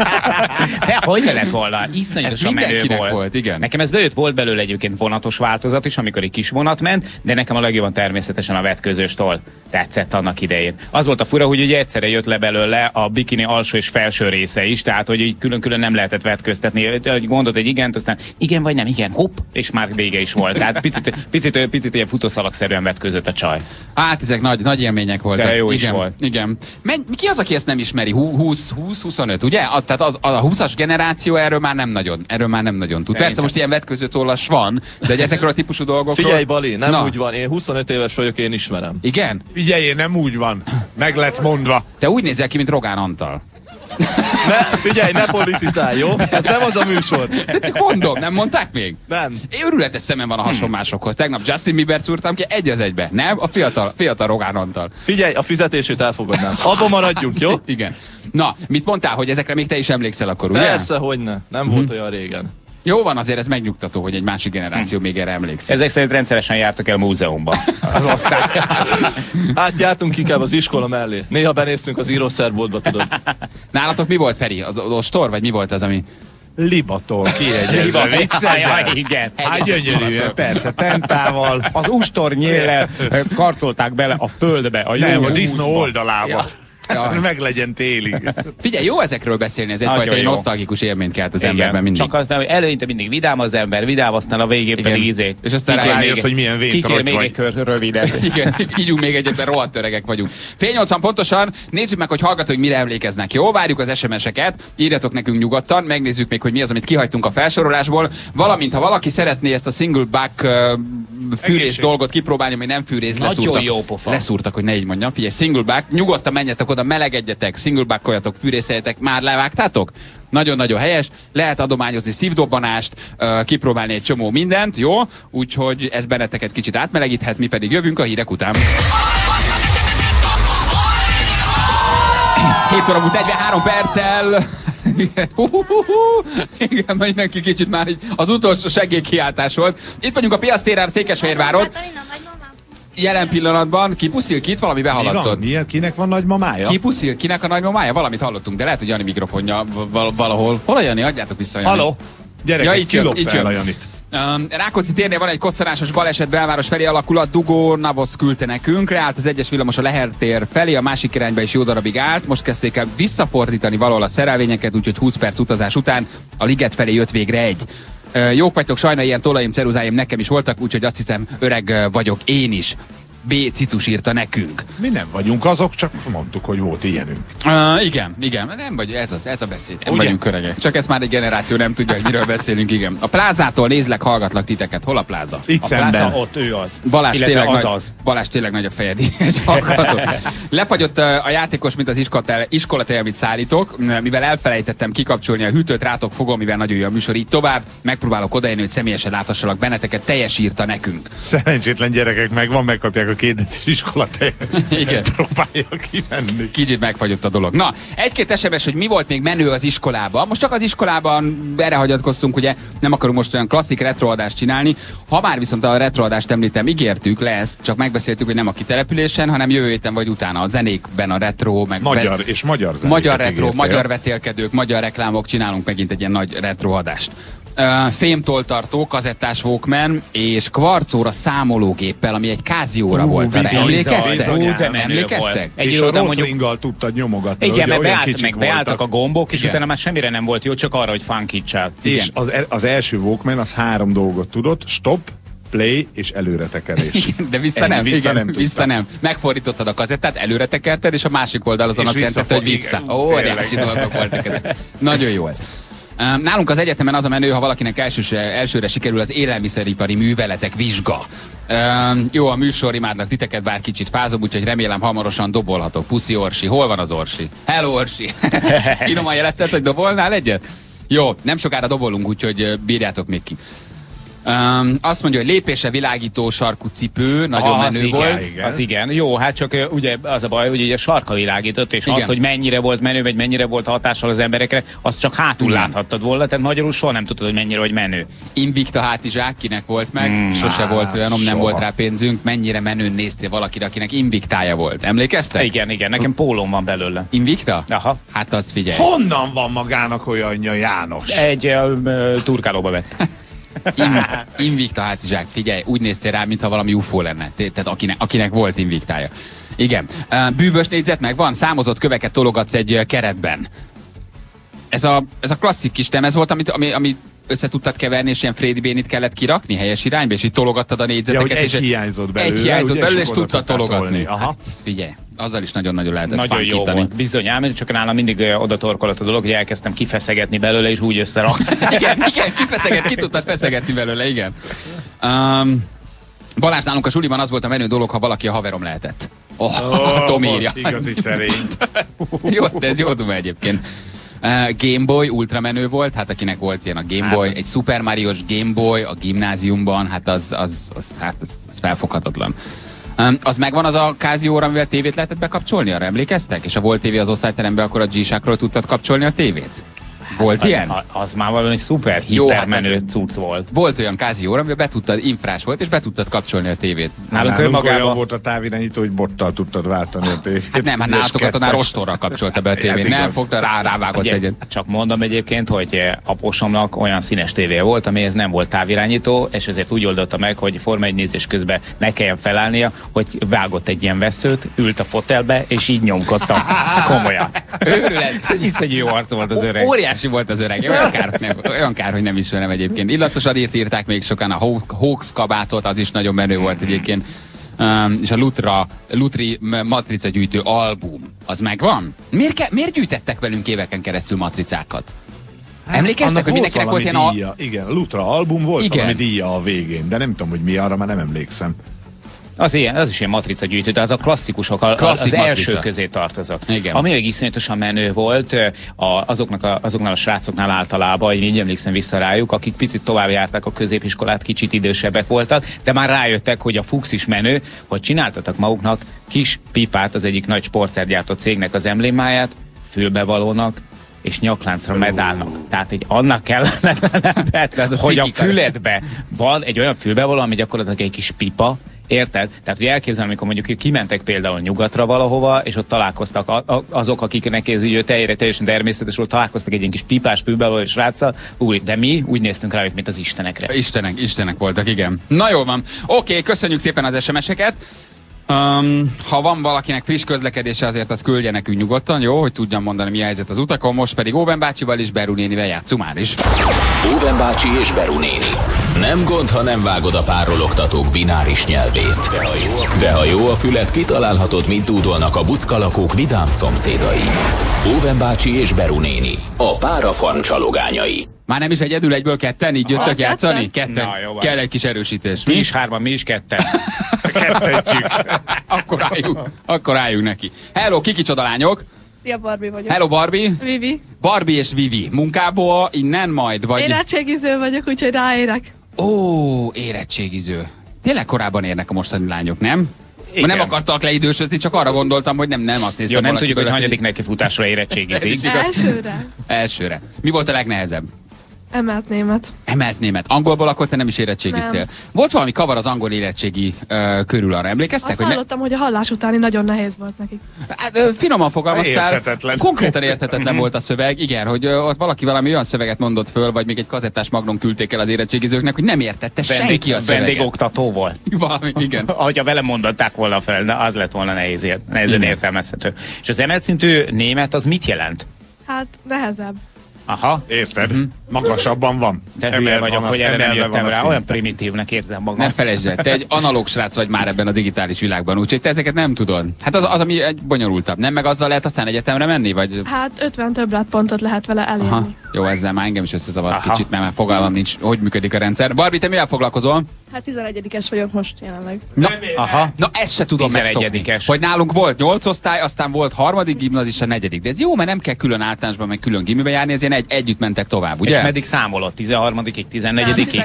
De hogy lett volna? Iszonyatosan Ez menő mindenkinek volt. volt, igen. Nekem ez bejött, volt belőle egyébként vonatos változat is, amikor egy kis vonat ment, de nekem a legjobban természetesen a vetközös toll tetszett annak idején. Az volt a fura, hogy ugye egyszerre jött le belőle a bikini alsó és felső része is, tehát hogy így külön-külön nem lehetett vetköztetni. Gondolt egy igent, aztán igen vagy nem, igen, hopp, és már vége is volt. Tehát picit, picit, picit ilyen futószalagszerűen vetközött a csaj. Hát ezek nagy, nagy élmények voltak. De jó is igen, volt. Igen. Men, ki az, aki ezt nem ismeri? húsz huszonöt, ugye? A, tehát az, a húszas generáció erről már nem nagyon, erről már nem nagyon tud. Persze Szerintem. most ilyen vetköző tollas van, de hogy ezekről a típusú dolgokról... Figyelj, Bali, nem Na. úgy van. Én huszonöt éves vagyok, én ismerem. Igen? Figyelj, nem úgy van. Meg lett mondva. Te úgy nézel ki, mint Rogán Antal. Ne, figyelj, ne politizálj, jó? Ez nem az a műsor. De csak mondom, nem mondták még? Nem. Én őrületes szemem van a hasonlásokhoz. Tegnap Justin Bieber szúrtam ki egy az egybe. Nem? A fiatal, fiatal Rogán Antal. Figyelj, a fizetését elfogadnám. Abba maradjunk, jó? Igen. Na, mit mondtál, hogy ezekre még te is emlékszel akkor, ugye? Persze, hogyne. Nem Mhm. volt olyan régen. Jó van, azért ez megnyugtató, hogy egy másik generáció még erre emlékszik. Ezek szerint rendszeresen jártak el múzeumba. Az osztály. Hát jártunk inkább az iskola mellé. Néha benéztünk az írószerboltba, tudod. Nálatok mi volt, Feri? Az, az ostor, vagy mi volt az, ami... Libatol, kiegyezve, Jaj, viccezel. igen. Hát gyönyörűen, persze, tentával. Az ustornyéllel karcolták bele a földbe. A jó Nem, a húszba. disznó oldalába. Ja. Ja. Meg legyen télig. Figyelj, jó ezekről beszélni, ez egyfajta egy nosztalgikus élményt kelt az Igen. emberben mindig. Csak aztán, hogy eleinte mindig vidám az ember, vidám, aztán a végén Igen. pedig izé. És aztán Kikér rájössz, még- hogy milyen vént kikér rogy még vagy. egy kör rövidet. Igen, ígyunk még egyet, mert rohadt öregek vagyunk. Fél nyolcan pontosan, nézzük meg, hogy hallgatóink mire emlékeznek. Jó, várjuk az es em es-eket, írjatok nekünk nyugodtan, megnézzük még, hogy mi az, amit kihagytunk a felsorolásból. Valamint, ha valaki szeretné ezt a single back uh, fűrész Egészség. dolgot kipróbálni, ami nem fűrész, Nagyon leszúrtak. jó pofa. Leszúrtak, hogy ne így mondjam. Figyelj, single back, nyugodtan menjetek oda, melegedjetek, single backoljatok, fűrészeljetek, már levágtátok? Nagyon-nagyon helyes, lehet adományozni szívdobbanást, uh, kipróbálni egy csomó mindent, jó? Úgyhogy ez benneteket kicsit átmelegíthet, mi pedig jövünk a hírek után. hét óra múlt negyvenhárom perccel. Igen, mindenki kicsit már így az utolsó segélykiáltás volt. Itt vagyunk a Piasztérán, Székesfehérváron. Jelen pillanatban kipuszil kit, valami Mi van? behaladszott. Milyen, kinek van nagymamája? Kipuszil, kinek a nagymamája? Valamit hallottunk, de lehet, hogy Jani mikrofonja val- valahol. Hol a Jani? Adjátok vissza a Jani. Haló? Gyerekek, Ja, itt jön, kilopta itt el jön. a Janit. Um, Rákóczi térnél van egy koccanásos baleset, belváros felé alakulat, Dugó Navosz küldte nekünk, leállt az egyes villamos a Lehel tér felé, a másik irányba is jó darabig állt, most kezdték el visszafordítani valahol a szerelvényeket, úgyhogy húsz perc utazás után a liget felé jött végre egy. Uh, jók vagytok, sajna ilyen tolaim, ceruzáim nekem is voltak, úgyhogy azt hiszem öreg uh, vagyok én is. B. Cicus írta nekünk. Mi nem vagyunk azok, csak mondtuk, hogy volt ilyenünk. Uh, igen, igen, nem vagy, ez, az, ez a beszéd. Nem Ugye? vagyunk öregek. Csak ez már egy generáció nem tudja, hogy miről beszélünk, igen. A plázától nézlek, hallgatlak titeket. Hol a pláza? Itt A szemben. pláza ott ő az. Balázs Illetve tényleg, az nagy, az. Balázs tényleg nagy a fejed, és hallgató. Lefagyott uh, a játékos, mint az iskolatel, iskolatel, amit szállítok, mivel elfelejtettem kikapcsolni a hűtőt, rátok fogom, mivel nagyon jó a műsor, így tovább. Megpróbálok odaérni, hogy személyesen láthassalak benneteket, teljes írta nekünk. Szerencsétlen gyerekek megvan, megkapják a két decis iskolatejet. Igen. Próbálja kivenni. Kicsit megfagyott a dolog. Na, egy-két es em es, hogy mi volt még menő az iskolában. Most csak az iskolában erre hagyatkoztunk, ugye nem akarunk most olyan klasszik retroadást csinálni. Ha már viszont a retroadást említem, ígértük, lesz, csak megbeszéltük, hogy nem a kitelepülésen, hanem jövő héten vagy utána a zenékben a retro, meg Magyar vet- és magyar zenéket magyar retro, ígértél. magyar vetélkedők, magyar reklámok, csinálunk megint egy ilyen nagy retroadást. Uh, fémtoltartó, kazettás Walkman és kvarcóra számológéppel, ami egy Casio-ra volt. Arra bizony, emlékeztek? bizony, Ú, de menő Emlékeztek? volt. Egy És idő a után mondjuk- Rotringgal tudtad nyomogatni. Igen, ugye meg, olyan beállt, kicsik meg beálltak voltak. a gombok, és Igen. utána már semmire nem volt jó, csak arra, hogy funkítsál. És az, e- az első Walkman az három dolgot tudott, stop, play és előretekerés. Igen, de vissza Ennyi, nem, vissza igen, nem tudta. vissza nem. Megfordítottad a kazettát, előre tekerted, és a másik oldal azon És azt jelentette, hogy visszafog, vissza. igen. Ó, Tényleg. óriási dolgok voltak ezek. Nagyon jó ez. Um, Nálunk az egyetemen az a menő, ha valakinek elsőre, elsőre sikerül az élelmiszeripari műveletek vizsga. Um, jó, a műsor, imádnak titeket, bár kicsit fázom, úgyhogy remélem hamarosan dobolhatok. Puszi Orsi, hol van az Orsi? Hello Orsi! Finoman jelezted, hogy dobolnál egyet? Jó, nem sokára dobolunk, úgyhogy ö, bírjátok még ki. Um, azt mondja, hogy lépésre világító sarkú cipő, nagyon az menő igen, volt. Igen. Az igen. Jó, hát csak ö, ugye az a baj, hogy ugye sarka világított, és Igen. azt, hogy mennyire volt menő, vagy mennyire volt hatással az emberekre, azt csak hátul Igen. láthattad volna, tehát magyarul soha nem tudtad, hogy mennyire vagy menő. Invicta hátizsák, kinek volt meg, Mm, sose volt olyanom, nem soha. volt rá pénzünk, mennyire menőn néztél valakire, akinek Invictája volt. Emlékeztek? Igen, igen, nekem pólóm van belőle. Invicta? Aha. Hát az figyelj. Honnan van magának olyanja, János? Egy ö, ö, turkálóba vett. In, Invicta hátizsák, figyelj, úgy néztél rá, mintha valami u f o lenne. Té- Tehát akinek, akinek volt Invictája. Igen. Uh, Bűvös négyzet meg van, számozott köveket tologatsz egy ö, keretben. Ez a, ez a klasszik kis temez volt, amit, ami, ami össze tudtad keverni, és ilyen Frédi Bénit kellett kirakni helyes irányba, és így tologattad a négyzeteket. Ja, hogy egy és hiányzott belőle, Egy hiányzott ugye, belőle, és és oda tudtad tudtál tologatni. tolni. Aha. Hát, figyelj, azzal is nagyon-nagyon lehetett Nagyon jó funkítani. volt. Bizony, ám, csak nálam mindig ö, oda torkolott a dolog, hogy elkezdtem kifeszegetni belőle, és úgy összerak. igen, igen, kifeszeget, ki tudtad feszegetni belőle, igen. Um, Balázs, nálunk a suliban az volt a menő dolog, ha valaki a haverom lehetett. Oh, oh, Tom írja. Igazi szerény. Jó, de ez jó duma egyébként. Uh, Game Boy ultra menő volt, hát akinek volt ilyen a Game Hát Boy, az- egy Super Mario-s Game Boy a gimnáziumban, hát az, az, az, hát az, az felfoghatatlan. Um, az megvan az a Casio-ra, amivel tévét lehetett bekapcsolni, arra emlékeztek? És a volt tévé az osztályteremben, akkor a G-Shockról tudtad kapcsolni a tévét? Volt hát, ilyen? Az már valami szuper, Jó, hipermenő hát cucc volt. Volt olyan kázi óra, amiben be tudtad, infrás volt, és be tudtad kapcsolni a tévét. Nálunk, Nálunk olyan volt a távirányító, hogy bottal tudtad váltani a tévét. Hát nem, hát nálatok a rostorral kapcsolta be a tévét. Nem fogta, rá, rávágott Ugye, egyet. Csak mondom egyébként, hogy apósomnak olyan színes tévé volt, amihez nem volt távirányító, és ezért úgy oldotta meg, hogy Forma egy nézés közben ne kelljen felállnia, hogy vágott egy ilyen veszőt, ült a fotelbe, és így nyomkodta. Komolyan. Őrület. Iszonyú jó arc volt az öreg. Óriási volt az öreg. Olyan kár, nem, olyan kár, hogy nem ismerem egyébként. Illatosan írt, írták még sokan a Hawks kabátot, az is nagyon menő volt egyébként. Um, és a Lutra, Lutri matrica gyűjtő album, az megvan? Miért, ke, miért gyűjtettek velünk éveken keresztül matricákat? Emlékeztek, hogy mindenkinek volt ilyen díja. A... Igen, a Lutra album volt igen. valami díja a végén, de nem tudom, hogy mi, arra már nem emlékszem. Az, ilyen, az is ilyen matrica gyűjtő, de az a klasszikusok, a, Klasszik az matrica. Első közé tartozott. Igen. Ami még iszonyatosan menő volt, a, azoknak a, azoknál a srácoknál általában, én így emlékszem vissza rájuk, akik picit tovább járták a középiskolát, kicsit idősebbek voltak, de már rájöttek, hogy a Fuchs is menő, hogy csináltatok maguknak kis pipát az egyik nagy sportszergyártó cégnek az emblémáját, fülbevalónak, és nyakláncra medálnak. Tehát egy annak kellene, hogy a füledbe van egy olyan fülbevaló, ami gyakorlatilag egy kis pipa, érted? Tehát, hogy elképzelem, amikor mondjuk kimentek például nyugatra valahova, és ott találkoztak a, a, azok, akiknek ez így teljesen, teljesen természetes volt, találkoztak egy ilyen kis pipás fülbevaló sráccal, úgy, de mi úgy néztünk rá, mint az istenekre. Istenek, istenek voltak, igen. Na jó van. Oké, köszönjük szépen az es em es-eket. Um, ha van valakinek friss közlekedése, azért az küldje nekünk nyugodtan, jó, hogy tudjam mondani, mi a helyzet az utakon. Most pedig Óven bácsival és Beru nénivel játszunk már is. Óven bácsi és Beru néni. Nem gond, ha nem vágod a párologtatók bináris nyelvét. De ha jó a fület, De ha jó a fület kitalálhatod, mint tudolnak a buckalakók vidám szomszédai. Óven bácsi és Beru néni. A párafarm csalogányai. Már nem is egyedül, egyből ketten, így jöttök játszani? Ketten. Na, kell egy kis erősítés. Mi is hárman, mi is ketten. Kettetjük. akkor, álljunk, akkor álljunk neki. Hello, ki kicsoda lányok? Szia, Barbie vagyok. Hello, Barbie. Vivi. Barbie és Vivi. Munkából innen majd? Vagy... Érettségiző vagyok, úgyhogy ráérek. Ó, érettségiző. Tényleg korábban érnek a mostani lányok, nem? Igen. Nem akartak leidősözni, csak arra gondoltam, hogy nem, nem azt néztem. Jó, nem tudjuk, hogy hanyadik neki futásra érettségizik. Elsőre. Elsőre. Mi volt a legnehezebb? Emelt német. Emelt német. Angolból akkor te nem is érettségiztél. Nem. Volt valami kavar az angol érettségi uh, körül, arra emlékeztek? Azt hogy hallottam, ne... hogy a hallás utáni nagyon nehéz volt nekik. Hát, uh, finoman fogalmaztál. Érthetetlen. Konkrétan érthetetlen volt a szöveg. Igen, hogy uh, ott valaki valami olyan szöveget mondott föl, vagy még egy kazettás magnum küldték el az érettségizőknek, hogy nem értette Vendég, senki a szöveget. Vendégoktató volt. Valami, igen. Ahogy velem mondották volna fel, na, az lett volna nehéz, nehezen értelmezhető. És az emelt szintű német az mit jelent? Hát nehezebb. Aha. Érted? Mm-hmm. Magasabban van. Te hülye vagyok, hogy erre nem jöttem rá. Olyan primitívnek érzem magam. Ne felejtsd el, te egy analóg srác vagy már ebben a digitális világban, úgyhogy te ezeket nem tudod. Hát az, az ami egy bonyolultabb. Nem meg azzal lehet aztán egyetemre menni? Vagy... Hát ötven többletpontot lehet vele elérni. Aha. Jó, ezzel már engem is összezavarsz kicsit, mert már fogalmam nincs, hogy működik a rendszer. Barbie, te mivel foglalkozol? Hát tizenegyedikes vagyok most jelenleg. Na, aha. Na ezt se tudom megszokni. Hogy nálunk volt nyolc osztály, aztán volt harmadik gimnazis, a negyedik. De ez jó, mert nem kell külön általánosban, meg külön gimibe járni, ez ilyen egy, együtt mentek tovább, ugye? És meddig számolod? tizenharmadikig, tizennegyedikig?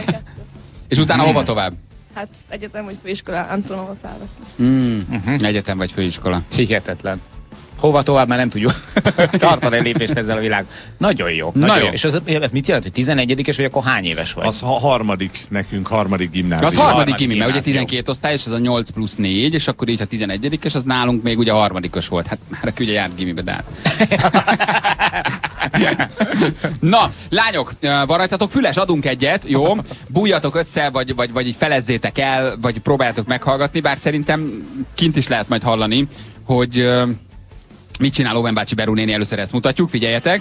És utána hova tovább? Hát egyetem vagy főiskola, nem tudom, hova felveszni. Mm. Uh-huh. Egyetem vagy főiskola. Hihetetlen. Hova tovább, már nem tudjuk tartani lépést ezzel a világ. Nagyon jó. Na nagyon jó. jó. És az, ez mit jelent, hogy tizenegyedikes vagy, akkor hány éves vagy? Az ha harmadik nekünk, harmadik gimnázium. Az harmadik gimi, mert ugye tizenkét osztály, és az a nyolc plusz négy, és akkor így, ha tizenegyedikes, az nálunk még ugye harmadikos volt. Hát már aki ugye járt gimibe, de Na, lányok, van rajtatok füles, adunk egyet, jó? Bújjatok össze, vagy, vagy, vagy így felezzétek el, vagy próbáljátok meghallgatni, bár szerintem kint is lehet majd hallani, hogy mit csinál Óven bácsi, Beru néni, először ezt mutatjuk, figyeljetek.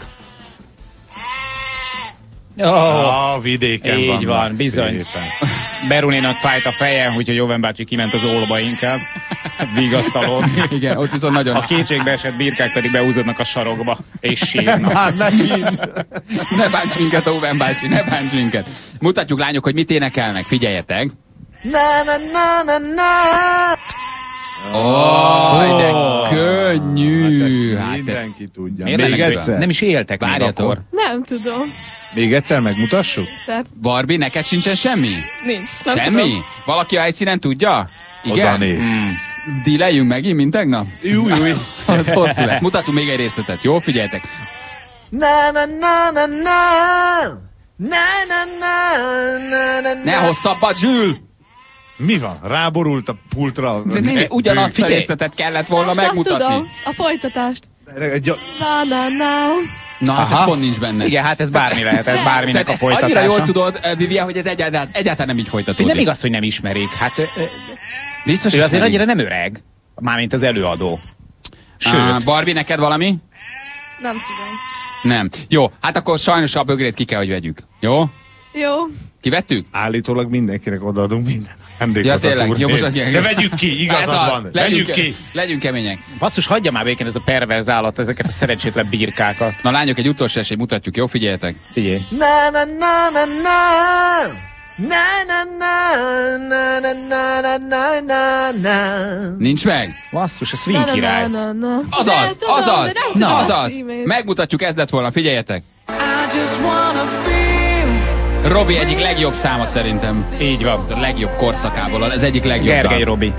Oh, a vidéken így van. Így van, bizony. Beru néninek fájt a feje, úgyhogy Óven bácsi kiment az ólba inkább. Vigasztalon. Igen, ott viszont nagyon... A kétségbe esett birkák pedig beúzódnak a sarokba, és sírnak. Hát ne bánts minket, Óven bácsi, ne bánts minket. Mutatjuk, lányok, hogy mit énekelnek, figyeljetek. Na na na na na. Ó, oh, de könnyű. Hát, hát mindenki tudja. Még Még egyszer? Nem is éltek még akkor. Nem tudom. Még egyszer megmutassuk? Egyszer. Barbie, neked sincsen semmi? Nincs. Nem semmi? tudom. Valaki a helyszínen tudja? Igen? Oda néz. Mm. Díleljünk megint, mint tegnap? Júj, júj. Az hosszú lesz. Mutatunk még egy részletet, jó? Figyeljetek. Na na na na na. Na na na na na. Ne hosszabbat, Zsül! Mi van? Ráborult a pultra? De néni, ugyanazt a részletet kellett volna Most nem megmutatni. tudom, a folytatást. Egy- Na, na, na. Na, hát ez Aha. pont nincs benne. Igen, hát ez bármi lehet, ez bárminek Tehát a ezt folytatása. annyira jól tudod, eh, Vivian, hogy ez egyáltalán, egyáltalán nem így folytatódik. Nem igaz, hogy nem ismerik. Hát ö, ö, Biztos ő azért ismerik. annyira nem öreg, mármint az előadó. Sőt. Á, Barbie, neked valami? Nem tudom. Nem. Jó, hát akkor sajnos a bögrét ki kell, hogy vegyük. Jó? Jó. Kivettük? Állítólag mindenkinek odaadunk minden Ja, ajándékot a tényleg. Jó, most turnén. De vegyük ki, igazad Ez az. van. Legyünk, Vegyük ki. Legyünk kemények. Basszus, hagyja már békén ez a perverz állat, ezeket a szerencsétlen birkákat. Na lányok, egy utolsó esély mutatjuk, jó? Figyeljetek. Figyelj. Na na na na na. Na na na na na na na na na. Nincs meg? Basszus, a Na, swing na, király. na, na, na. De Azaz, tudom, azaz, de nem tudom na, az azaz. címét. Megmutatjuk, ez lett volna, figyeljetek. I just wanna feel. Robi egyik legjobb száma szerintem. Így van. A legjobb korszakából, az egyik legjobb. Gergely dal. Robi.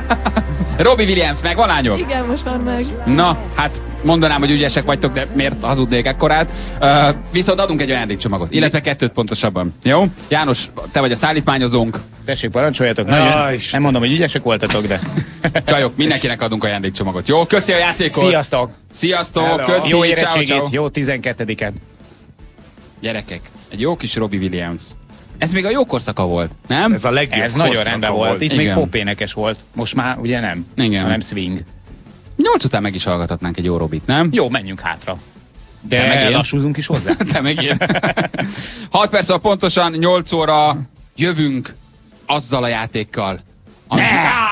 Robbie Williams, meg van lányok? Igen, most van meg. Na, hát mondanám, hogy ügyesek vagytok, de miért hazudnék ekkorát? Uh, viszont adunk egy ajándékcsomagot, illetve kettőt pontosabban. Jó? János, te vagy a szállítmányozónk. Tessék, parancsoljatok. Ja, Nagyon, Isten. nem mondom, hogy ügyesek voltatok, de... Csajok, mindenkinek adunk ajándékcsomagot. Jó? Köszi a játékot! Sziasztok! Sziasztok! Hello. Köszi! Jó ciao, érettségét, ciao. jó tizenkettediken. Gyerekek, egy jó kis Robbie Williams. Ez még a jó korszaka volt, nem? Ez a legjobb Ez nagyon korszaka rendben volt. Itt Igen. még popénekes volt. Most már ugye nem. Igen. Hanem swing. Nyolc után meg is hallgathatnánk egy jó Robit, nem? Jó, menjünk hátra. De Te meg én. lassúzunk is hozzá. Te meg én. hat perc, szóval pontosan nyolc óra jövünk azzal a játékkal. Ami...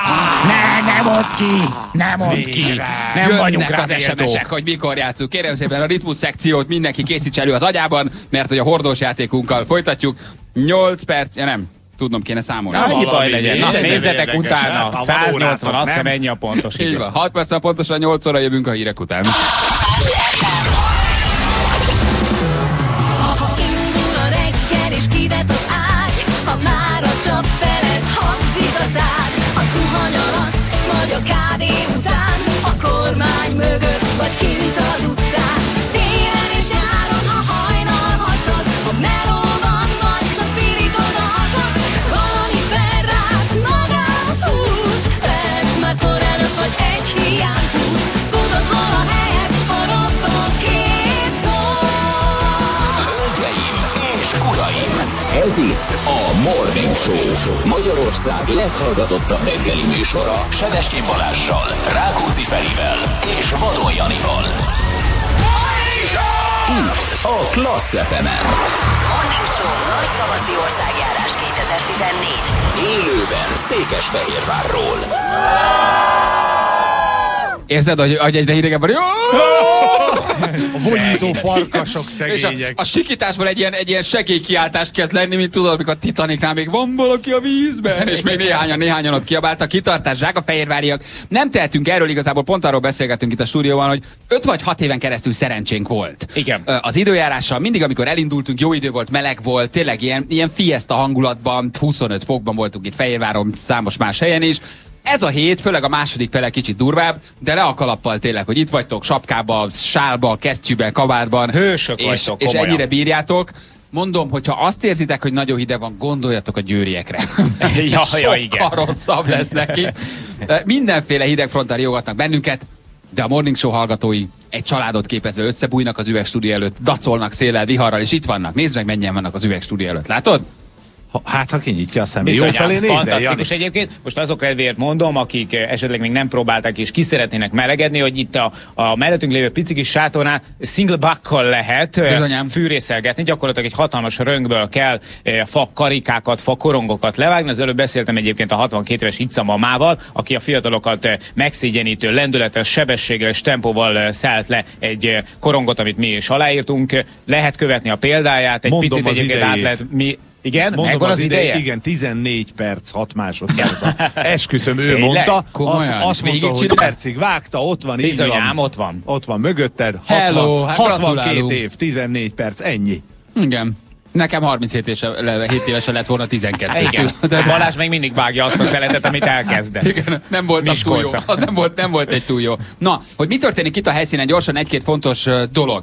Ne, ne mondd ki! Ne mondd ki! Nem vagyunk Jönnek rá az es em méltók. esek, hogy mikor játszunk. Kérem szépen a ritmus szekciót mindenki készíts elő az agyában, mert hogy a hordós játékunkkal folytatjuk. nyolc perc, ja nem, tudnom kéne számolni. Na, annyi baj valami legyen. Na, minden nézzetek érdekes, utána. hát, ha száznyolcvan, van azt hiszem nem? ennyi a pontos Így idő. van, hat perc, pontosan nyolc óra jövünk a hírek után. Ha indul a reggel és kivet az ágy, ha már a csap felett hangzik a szád, a zuhany alatt vagy a kávé után, a kormány mögött vagy kint az utcán, télen és nyáron a hajnal hasad, a melóban vagy csak pirítod a hasad, valami felrász magához húz, perc már kor előtt vagy egy hiány húz, tudod hol a helyed, a robban két szó. Hölgyeim és uraim! Ez itt a Morning Show. Magyarország leghallgatottabb reggeli műsora. Sebestyén Balázssal, Rákóczi Ferivel és Vadon Janival. Itt a Klassz ef emen. Morning Show nagy tavaszi országjárás kétezer-tizennégy. Élőben Székesfehérvárról. Érzed, hogy, hogy egyre hidegebb van? A vonyító farkasok És szegények. a, a sikításból egy ilyen, egy ilyen segélykiáltás kezd lenni, mint tudod, amikor a Titanicnál még van valaki a vízben, és még néhányan, néhányan ott kiabáltak, kitartás, zsákafehérváriak. Nem tehetünk erről, igazából pont arról beszélgetünk itt a stúdióban, hogy öt vagy hat éven keresztül szerencsénk volt. Igen. Ö, Az időjárással mindig, amikor elindultunk, jó idő volt, meleg volt, tényleg ilyen, ilyen fiesta hangulatban, huszonöt fokban voltunk itt Fehérváron, számos más helyen is. Ez a hét, főleg a második fele kicsit durvább, de le a kalappal tényleg, hogy itt vagytok sapkába, sálba, kesztyűben, kabátban. Hősök és, vagytok, és komolyan. ennyire bírjátok. Mondom, hogyha azt érzitek, hogy nagyon hideg van, gondoljatok a győriekre. Ja, ja, Sokkal igen. rosszabb lesz neki. Mindenféle hidegfronttal riogatnak bennünket, de a Morning Show hallgatói egy családot képezve összebújnak az üvegstúdió előtt, dacolnak széllel, viharral, és itt vannak. Nézd meg, mennyien vannak az üvegstúdió előtt. Látod? Ha- Hát, ha kinyitja a szemét. Jó Bizonyám, felé nézel, Jani? fantasztikus egyébként. Most azok kedvéért mondom, akik eh, esetleg még nem próbálták és ki szeretnének melegedni, hogy itt a, a mellettünk lévő pici kis sátornál single buckkal lehet eh, Bizonyám. fűrészelgetni. Gyakorlatilag egy hatalmas röngből kell eh, fa karikákat, fa korongokat levágni. Az előbb beszéltem egyébként a hatvankét éves Itza mamával, aki a fiatalokat eh, megszégyenítő, lendületes, sebességgel és tempóval eh, szállt le egy eh, korongot, amit mi is aláírtunk. Lehet követni a példáját, egy Mondom picit az egyébként át idejét. lehet mi. Igen, Mondom megvan az, az ideje? ideje? Igen, tizennégy perc, hat másodperc. Esküszöm, ő Tényleg? mondta. Azt, Komolyan? azt mondta, hogy Végigcsinál? percig vágta, ott van, így Bizonyám, van. ott van. Ott van mögötted. Hello, hatvan, hát hatvankét gratulálunk. év, tizennégy perc, ennyi. Igen. Nekem harminchét évesen lett volna tizenkettő. Igen, de Balázs még mindig vágja azt a szeletet, amit elkezdett. Igen, nem volt az túl jó. Miskolca. Az nem volt, nem volt egy túl jó. Na, hogy mi történik itt a helyszínen, gyorsan egy-két fontos uh, dolog.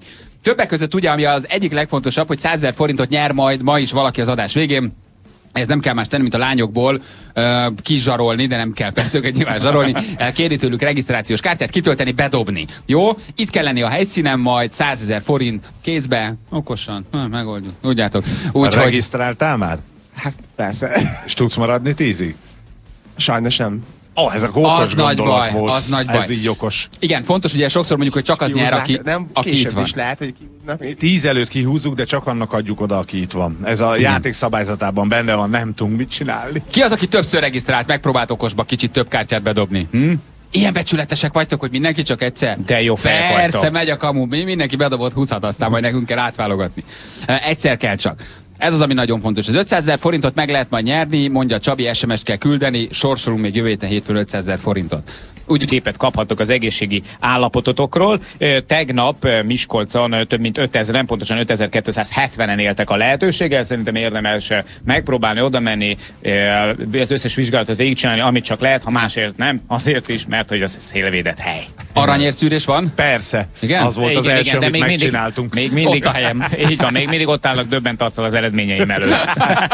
Többek között ugye, ami az egyik legfontosabb, hogy százezer forintot nyer majd ma is valaki az adás végén. Ez nem kell más tenni, mint a lányokból uh, kizsarolni, de nem kell persze őket nyilván zsarolni, kérni tőlük regisztrációs kártyát, kitölteni, bedobni. Jó? Itt kell lenni a helyszínen, majd százezer forint kézbe, okosan, ha, megoldjuk, tudjátok. Úgy, regisztráltál már? Hát persze. És tudsz maradni tízig? Sajnos nem. Ó, oh, ez a okos az nagy baj, volt. az nagy baj. Ez így okos. Igen, fontos ugye sokszor mondjuk, hogy csak az nyer, aki, nem, aki itt van. Is lehet, hogy kihúznak. Tíz előtt kihúzzuk, de csak annak adjuk oda, aki itt van. Ez a Igen. játék szabályzatában benne van, nem tudunk mit csinálni. Ki az, aki többször regisztrált, megpróbált okosba kicsit több kártyát bedobni? Hm? Ilyen becsületesek vagytok, hogy mindenki csak egyszer? De jó fejek Persze, vagytok. megy a kamu, mi mindenki bedobott húszat, aztán majd nekünk kell átválogatni. Egyszer kell csak. Ez az, ami nagyon fontos. Az ötszázezer forintot meg lehet majd nyerni, mondja Csabi, es em es-t kell küldeni, sorsolunk még jövő héten hétfőn ötszázezer forintot. Úgy képet kaphattok az egészségi állapototokról. Tegnap Miskolcon több mint ötezren, pontosan ötezer-kétszázhetvenen éltek a lehetőséggel. Szerintem érdemes megpróbálni oda menni, az összes vizsgálatot végigcsinálni, amit csak lehet, ha másért nem, azért is, mert hogy az szélvédett hely. Aranyérszűrés van? Persze. Igen? Az volt igen, az első, igen, amit még megcsináltunk. Mindig, még mindig Ott a helyem. Így van, még mindig ott állnak döbbent arccal az eredményeim előtt.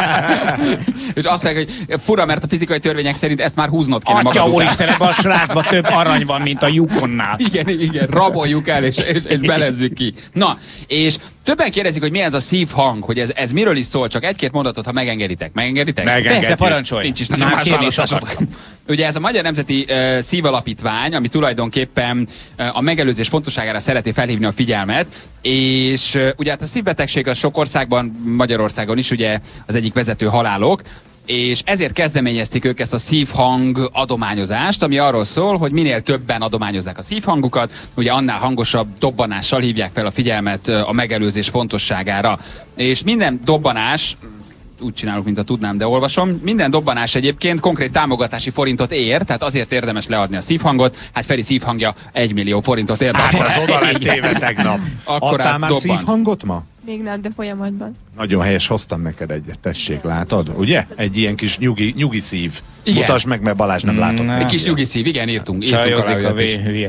És azt mondják, hogy fura, mert a fizikai törvények szerint ezt már húznod kéne Atya magad után. úristen, ebben a srácban több arany van, mint a Yukonnál. Igen, igen, raboljuk el, és, és, és belezzük ki. Na, és többen kérdezik, hogy mi ez a szívhang, hogy ez, ez miről is szól, csak egy-két mondatot, ha megengeditek. Megengeditek? Persze, parancsolj. Nincs is nagyon Már más kérdés választásotok. Ugye ez a Magyar Nemzeti uh, Szívalapítvány, ami tulajdonképpen uh, a megelőzés fontosságára szereti felhívni a figyelmet, és uh, ugye hát a szívbetegség az sok országban, Magyarországon is ugye az egyik vezető halálok, és ezért kezdeményezték ők ezt a szívhang adományozást, ami arról szól, hogy minél többen adományozzák a szívhangukat, ugye annál hangosabb dobbanással hívják fel a figyelmet a megelőzés fontosságára. És minden dobbanás, úgy csinálok, mint a tudnám, de olvasom. Minden dobbanás egyébként konkrét támogatási forintot ér, tehát azért érdemes leadni a szívhangot. Hát Feri szívhangja egy millió forintot ér. Hát ez oda lett téve tegnap. Adtál már dobban. szívhangot ma? Még nem, de folyamatban. Nagyon helyes, hoztam neked egyet, tessék, látod? Ugye? Egy ilyen kis nyugi, nyugi szív. Igen. Mutasd meg, mert Balázs nem látom. Egy kis nyugi szív, igen, írtunk. írtunk Csajozik a is. hülye.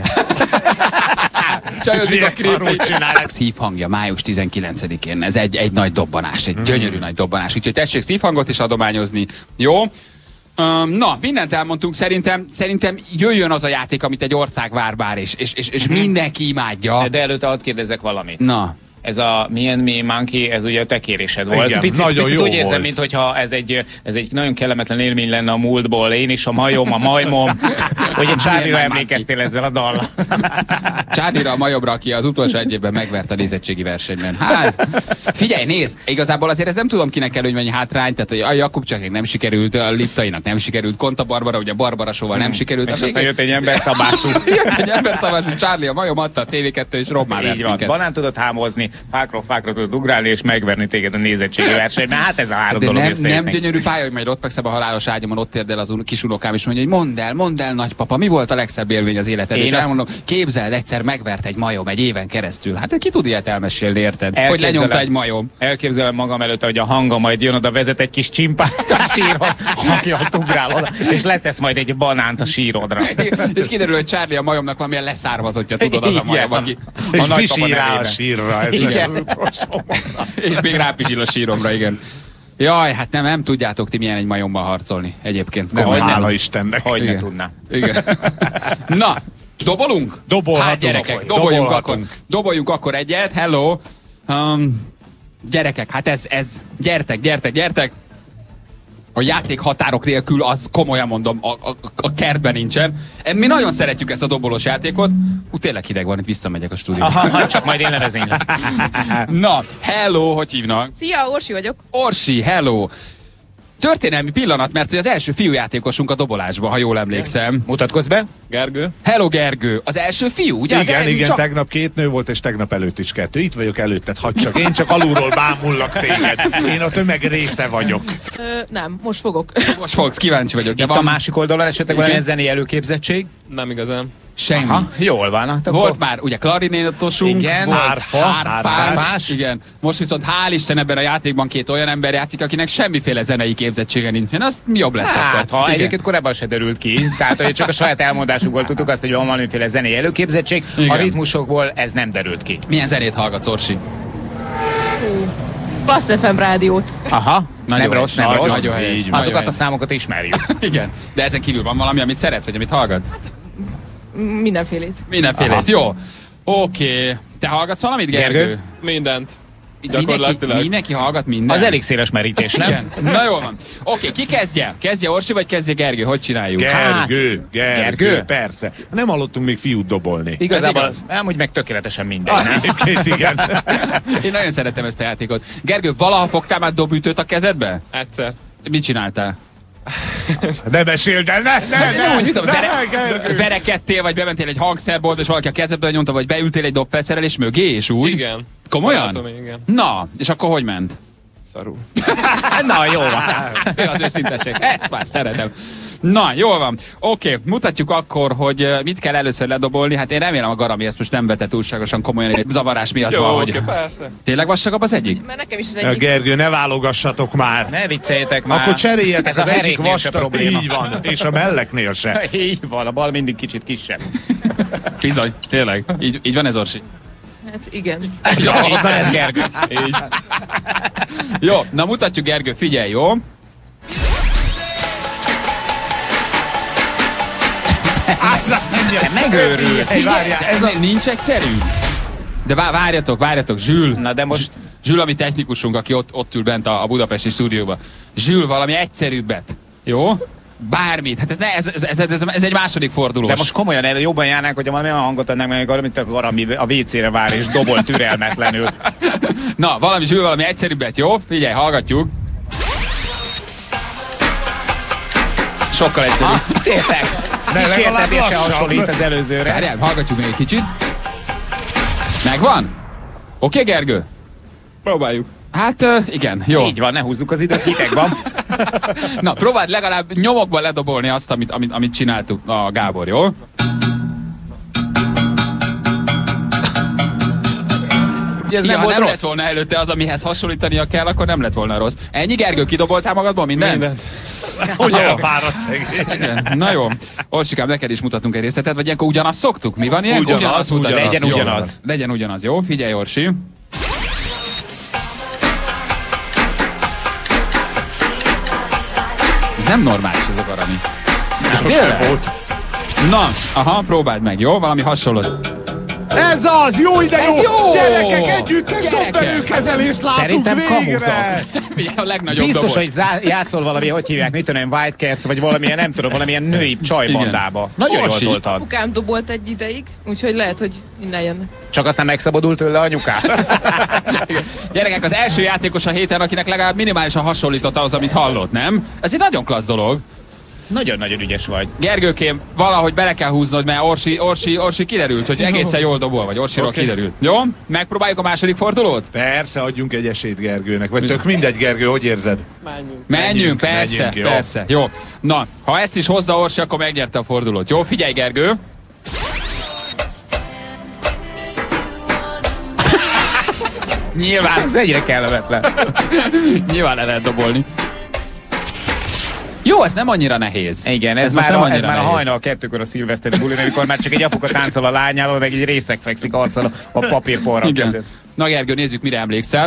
Csajozik a Szarul csinálják. Szívhangja május tizenkilencedikén. Ez egy, egy nagy dobbanás, egy gyönyörű nagy dobbanás. Úgyhogy tessék szívhangot is adományozni. Jó? Um, na, mindent elmondtunk, szerintem, szerintem jöjjön az a játék, amit egy ország vár bár, és, és, és, és mindenki imádja. De előtte hadd kérdezzek valamit. Na. Ez a Me and Me Monkey, ez ugye a te kérésed volt. Igen, picit, nagyon picit jó úgy érzem, volt. mintha ez egy, ez egy nagyon kellemetlen élmény lenne a múltból. Én is, a majom, a majmom. Ugye Charlie-ra emlékeztél ezzel a dallal. Charlie-ra, a majomra, aki az utolsó egy évben megverte a nézettségi versenyben. Hát, figyelj, nézd, igazából azért ez nem tudom kinek előny hátrány, tehát a Jakubcsáknak nem sikerült, a Liptainak nem sikerült, Konta Barbara, ugye a Barbara Show-val nem sikerült. És aztán jött egy emberszabású. Jött egy emberszabású, Charlie, a majom adta a té vé kettő, és rommá vert Így van, minket. banán tudod hámozni, fákról fákra tudod ugrálni, és megverni téged a nézettségi versenyben. Hát ez a három De dolog nem, összeért nem neki. gyönyörű pálya, hogy majd ott fekszem a halálos ágyamon, ott érdel az un- kis unokám, és mondja, hogy mondd el, mondd el, nagypapa, mi volt a legszebb élmény az életed? Én És azt- elmondom, képzeld, egyszer megvert egy majom egy éven keresztül. Hát ki tud ilyet elmesélni, érted? Hogy Elképzelem- lenyomta egy majom. Elképzelem magam előtt, hogy a hanga majd jön oda, vezet egy kis csimpázt a sírhoz, hangja ugrál oda, és letesz majd egy banánt a sírodra. És kiderül, hogy Charlie a majomnak valamilyen leszármazottja, tudod, az a Igen. majom, aki És a nagypapa pisil rá a nevében. sírra. Ez Igen. lesz az utolsó. És még rápisil a síromra, igen. Jaj, hát nem, nem tudjátok ti milyen egy majommal harcolni egyébként. Nem, Komolyan. hála Istennek. Hogy ne Igen. tudná. Igen. Na, dobolunk? Dobolhatunk. Hát gyerekek, Doboljunk. doboljunk akkor, Dobolhatunk. doboljunk akkor egyet, hello. Um, gyerekek, hát ez, ez, gyertek, gyertek, gyertek. A játék határok nélkül, az komolyan mondom, a, a, a kertben nincsen. Mi nagyon szeretjük ezt a dobolós játékot. Hú, tényleg hideg van, itt visszamegyek a stúdióba. Aha, csak majd én levezénylek. Na, hello, hogy hívnak? Szia, Orsi vagyok. Orsi, hello. Történelmi pillanat, mert hogy az első fiújátékosunk a dobolásban, ha jól emlékszem. Mutatkozz be. Gergő? Hello, Gergő. Az első fiú, ugye? Igen, az el, igen, csak... tegnap két nő volt, és tegnap előtt is kettő. Itt vagyok előtted, hadd csak. Én csak alulról bámullak téged. Én a tömeg része vagyok. Ö, nem, most fogok. Most fogsz, kíváncsi vagyok. De Itt van... a másik oldalon esetleg Igen. van zenei előképzettség. Nem igazán. Semmi. Aha, jól van. Hát akkor... Volt már ugye klarinétosunk, Igen, volt hárfa, hárfás, hárfás. igen. Most viszont hál' Isten ebben a játékban két olyan ember játszik, akinek semmiféle zenei képzettsége nincs. Az jobb lesz hát, akkor. ha Igen. egyébként korábban se derült ki, tehát hogy csak a saját elmondásunkból tudtuk azt, hogy van valamiféle zenei előképzettség, Igen. a ritmusokból ez nem derült ki. Milyen zenét hallgatsz, Orsi? Passz ef em rádiót. Aha, Nagyon nem rossz, nem helyes. rossz. Nagyon helyes. Nagyon Azokat a helyes. számokat ismerjük. Igen, de ezen kívül van valami, amit szeretsz, vagy amit hallgatsz? Mindenfélét. Mindenfélét, jó. Oké. Te hallgatsz valamit, Gergő? Gergő? Mindent. Mindenki, Gyakorlatilag. mindenki hallgat mindent? Az elég széles merítés, nem? Igen. Na jól van. Oké, ki kezdje? Kezdje Orsi, vagy kezdje Gergő? Hogy csináljuk? Gergő, Gergő, Gergő? persze. Nem hallottunk még fiút dobolni. Igazából igaz? amúgy meg tökéletesen minden. Ah, egyébként igen. Én nagyon szeretem ezt a játékot. Gergő, valaha fogtál már dobütőt a kezedbe? Egyszer. Mit csináltál? Ne meséld el, ne, ne, Hát, ne, úgy, mit tudom, ne, vere, Gergő. verekedtél, vagy bementél egy hangszerboltba, és valaki a kezedbe nyomta, vagy beültél egy dobfelszerelés mögé, és úgy? Igen. Komolyan? Látom, igen. Na, és akkor hogy ment? Szarul. Na, jó van. Fél az őszinteség. Ezt már szeretem. Na, jól van. Oké, mutatjuk akkor, hogy uh, mit kell először ledobolni. Hát én remélem a Garami ezt most nem vette túlságosan komolyan, egy zavarás miatt Jó, van, oké, hogy... persze. Tényleg vastagabb az egyik? Mert nekem is az Ja, egyik. Gergő, ne válogassatok már. Ne vicceljetek már. Akkor cseréljetek, Ez az a egyik heréknél se vastag, probléma. így van, és a melleknél se. Így van, a bal mindig kicsit kisebb. Bizony, tényleg. Így, így van ez, Orsi? Hát igen. Jó, így van ez, Gergő. Így. Jó, na mutatjuk, Gergő, figyelj, jó? Megőrülsz. Hey, várjál, ez a... Nincs egyszerű? De vá- várjatok, várjatok, Zsül. Na de most... Zsül, ami technikusunk, aki ott, ott ül bent a, a budapesti stúdióban. Zsül, valami egyszerűbbet. Jó? Bármit. Hát ez, ne, ez, ez, ez, ez, ez egy második fordulós. De most komolyan el- jobban járnánk, hogyha valami olyan hangot adnánk meg, mint a Garami a vé cére vár és dobol türelmetlenül. Na, valami Zsül, valami egyszerűbbet, jó? Figyelj, hallgatjuk. Sokkal egyszerűbb. Ah, tényleg. Kísértetése hasonlít az előzőre. Várjál, hallgatjuk még egy kicsit. Megvan? Oké, okay, Gergő? Próbáljuk. Hát uh, igen, jó. Így van, ne húzzuk az időt, hideg van. Na, próbáld legalább nyomokban ledobolni azt, amit, amit, amit csináltuk a Gábor, jó? Ugye ez Igen, nem ha volt nem rossz. lett volna előtte az, amihez hasonlítania kell, akkor nem lett volna rossz. Ennyi, Gergő, kidoboltál magadból mindent? Mindent. Ugye a fáradt szegény. Igen. Na jó. Orsikám, neked is mutatunk egy részletet, vagy ilyenkor ugyanazt szoktuk? Mi van ilyen? Ugyanaz, mutat- ugyanaz, Legyen jó. ugyanaz. Legyen ugyanaz, jó? Figyelj, Orsi. Ez nem normális ez a Garami. Sose volt. Na, aha, próbáld meg, jó? Valami hasonlót. Ez az, jó ide Ez jó! jó! Gyerekek, együttes Gyerekek! dobbenőkezelést látunk Szerintem végre! A legnagyobb Biztos, dobos. hogy zá- játszol valami, hogy hívják, mit tudom, White Cats, vagy valamilyen, nem tudom, valamilyen női csajbandába. Nagyon jól Orsi. toltad. Apukám dobolt egy ideig, úgyhogy lehet, hogy innen jönnek. Csak aztán megszabadult tőle anyuká. Gyerekek, az első játékos a héten, akinek legalább minimálisan hasonlított ahhoz, amit hallott, nem? Ez egy nagyon klassz dolog. Nagyon-nagyon ügyes vagy. Gergőkém, valahogy bele kell húznod, mert Orsi, Orsi, Orsi kiderült, hogy egészen jól dobol vagy. Orsiról Oké. kiderült. Jó? Megpróbáljuk a második fordulót? Persze, adjunk egy esélyt Gergőnek. Vagy tök mindegy, Gergő, hogy érzed? Menjünk, Menjünk, persze, menjünk, jó. persze. Jó. Na, ha ezt is hozza Orsi, akkor megnyerte a fordulót. Jó? Figyelj, Gergő. Nyilván. Ez egyre kellemetlen. Nyilván le lehet dobolni. Jó, ez nem annyira nehéz. Igen, ez, Ez ez most már, nem a, ez annyira már a nehéz. hajnal kettőkor a szilveszteri bulin, amikor már csak egy apuka táncol a lányával, meg egy részek fekszik arccal a papírporral Igen. között. Na Gergő, nézzük, mire emlékszel.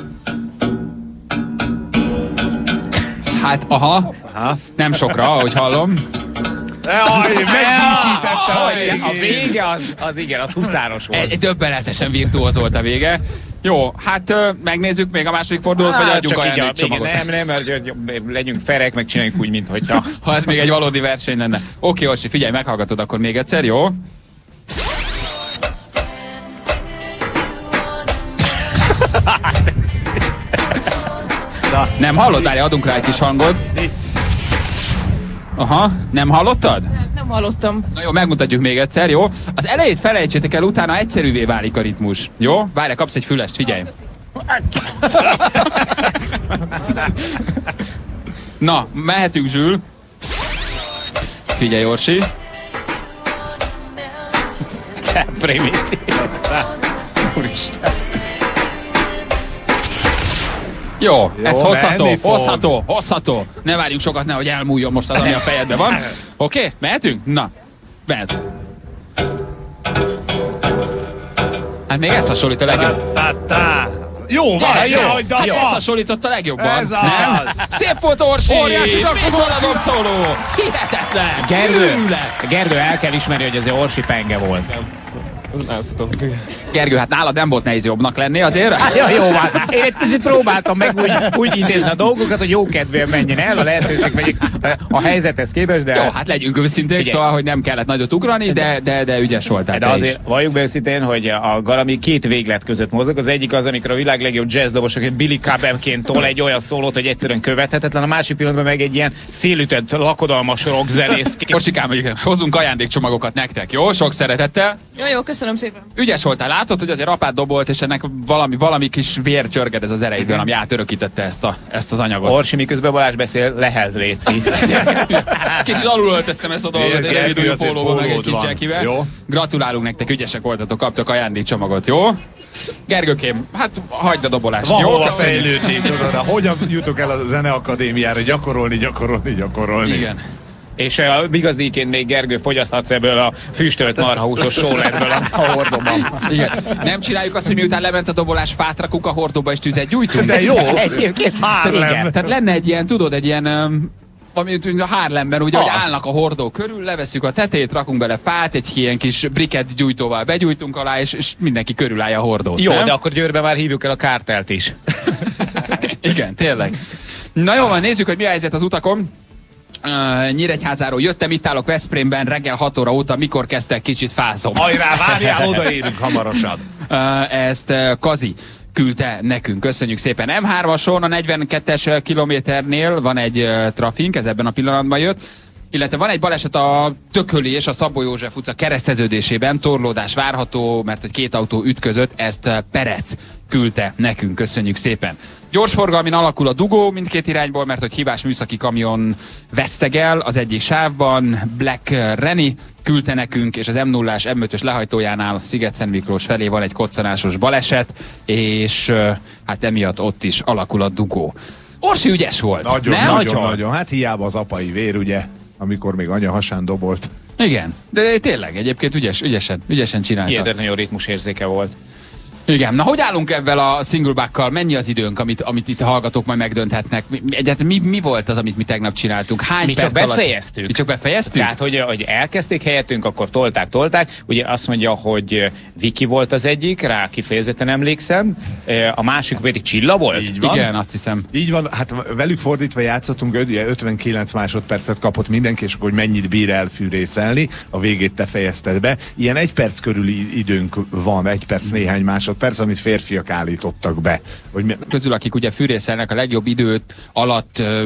Hát, aha. aha. Nem sokra, ahogy hallom. Aj, megdíszítette a A végén. vége az, az igen, az huszáros volt. Egy, egy döbbenetesen virtuóz volt a vége. Jó, hát ö, megnézzük még a második fordulót, vagy adjunk csak így a, igen, ajándékcsomagot. nem, nem, mert hogy legyünk ferek, meg csináljunk úgy, mintha. Ha ez még egy valódi verseny lenne. Oké, Orsi, figyelj, meghallgatod akkor még egyszer, jó? Nem hallod? Várj, adunk rá egy kis hangot. Aha, nem hallottad? Nem, nem hallottam. Na jó, megmutatjuk még egyszer, jó? Az elejét felejtsétek el, utána egyszerűvé válik a ritmus. Jó? Várj, kapsz egy fülest, figyelj. Na, mehetünk, Zsül. Figyelj, Orsi. Primitív. Úristen. Jó, Jó, ez hozható, menni fog. hozható, hozható. Ne várjunk sokat, nehogy elmúljon most az, ami a fejedben van. Oké, okay, mehetünk? Na, mehetünk. Hát még ez hasonlít a legjobb. Jó van, jó, jó, hát jó. ez hasonlított a legjobban. Ez nem? az. Szép volt, Orsi! Óriási Micsoda dobszóló! Hihetetlen! Gergő, Őrület! Gergő, el kell ismerni, hogy azért Orsi penge volt. Nem tudom. Gergő, hát nálad nem volt nehéz jobbnak lenni azért? Hát, jó, jó van. Én egy picit próbáltam meg úgy, úgy intézni a dolgokat, hogy jó kedvűen menjen el, a lehetőség megyek a helyzethez képest, de... Jó, hát legyünk őszinték, Figyelj. szóval, hogy nem kellett nagyot ugrani, de, de, de ügyes voltál. De te azért is. valljuk be őszintén, hogy a Garami két véglet között mozog. Az egyik az, amikor a világ legjobb jazzdobos, aki Billy Cobhamként tol egy olyan szólót, hogy egyszerűen követhetetlen, a másik pillanatban meg egy ilyen szélütött, lakodalmas rockzenész. Orsikám, igen, hozunk ajándékcsomagokat nektek, jó? Sok szeretettel. Jó, jó, köszönöm szépen. Ügyes voltál, látod, hogy azért apád dobolt, és ennek valami, valami kis vér csörged ez az ereidben, ami átörökítette ezt, a, ezt az anyagot. Orsi, miközben Balázs beszél, lehelt léci. Kicsit alulöltöztem ezt a dolgot, Igen, egy Gergő, rövid azért pólóban, meg egy pólód kis van. csekivel. Jó. Gratulálunk nektek, ügyesek voltatok, kaptok ajándékcsomagot, jó? Gergőkém, hát hagyd a dobolást, Van jó? hova Köszönjük. fejlődni, tudod, de hogyan jutok el a zeneakadémiára gyakorolni, gyakorolni, gyakorolni. Igen. És a igazdíjként még Gergő fogyaszthatsz ebből a füstölt marhahúsos sólerből a, a hordóban. Igen. Nem csináljuk azt, hogy miután lement a dobolás, fát rakunk a hordóba és tüzet gyújtunk? De jó! Egyébként Harlem. igen. Tehát lenne egy ilyen, tudod, egy ilyen... Um, ami a Harlemben, ugye, hogy Az. állnak a hordó körül, leveszünk a tetejét, rakunk bele fát, egy ilyen kis briket gyújtóval begyújtunk alá, és, és mindenki körülállja a hordót. Jó, nem? de akkor Győrben már hívjuk el a kártelt is. Igen, tényleg. Na jó van, nézzük, hogy mi a helyzet az utakon. Uh, Nyíregyházáról jöttem, itt állok Veszprémben reggel hat óra óta, mikor kezdtek kicsit fázom. Hajrá, várjál, odaérünk hamarosan. Uh, ezt uh, Kazi küldte nekünk. Köszönjük szépen. em hármason a negyvenkettes kilométernél van egy uh, trafink, ez ebben a pillanatban jött. Illetve van egy baleset a Tököli és a Szabó József utca kereszteződésében, torlódás várható, mert hogy két autó ütközött, ezt uh, Perec küldte nekünk. Köszönjük szépen. Gyorsforgalmin alakul a dugó mindkét irányból, mert hogy hibás műszaki kamion vesztegel az egyik sávban. Black Reni küldte nekünk, és az em nullás em ötös lehajtójánál Sziget-Szent Miklós felé van egy koccanásos baleset, és uh, hát emiatt ott is alakul a dugó. Orsi ügyes volt. Nagyon, nem? nagyon, nagyon. Hát hiába az apai vér, ugye, amikor még anya hasán dobolt. Igen, de tényleg egyébként ügyes, ügyesen, ügyesen csinálta. Hihetetlen jó ritmusérzéke volt. Igen, na hogy állunk ebben a singleback-kal? Mennyi az időnk, amit, amit itt a hallgatók majd megdönthetnek? Mi, egyáltalán mi, mi volt az, amit mi tegnap csináltunk? Hány Mi perc csak alatt? befejeztük. Mi csak befejeztük? Tehát, hogy, hogy elkezdték helyettünk, akkor tolták, tolták. Ugye azt mondja, hogy Viki volt az egyik, rá kifejezetten emlékszem. A másik pedig Csilla volt? Így van. Igen, azt hiszem. Így van, hát velük fordítva játszottunk, ugye ötvenkilenc másodpercet kapott mindenki, és akkor hogy mennyit bír elfűrészelni, a végét te fejezted be. Ilyen egy perc körüli időnk van, egy perc néhány másodperc, amit férfiak állítottak be. Hogy mi... Közül, akik ugye fűrészelnek, a legjobb időt alatt uh,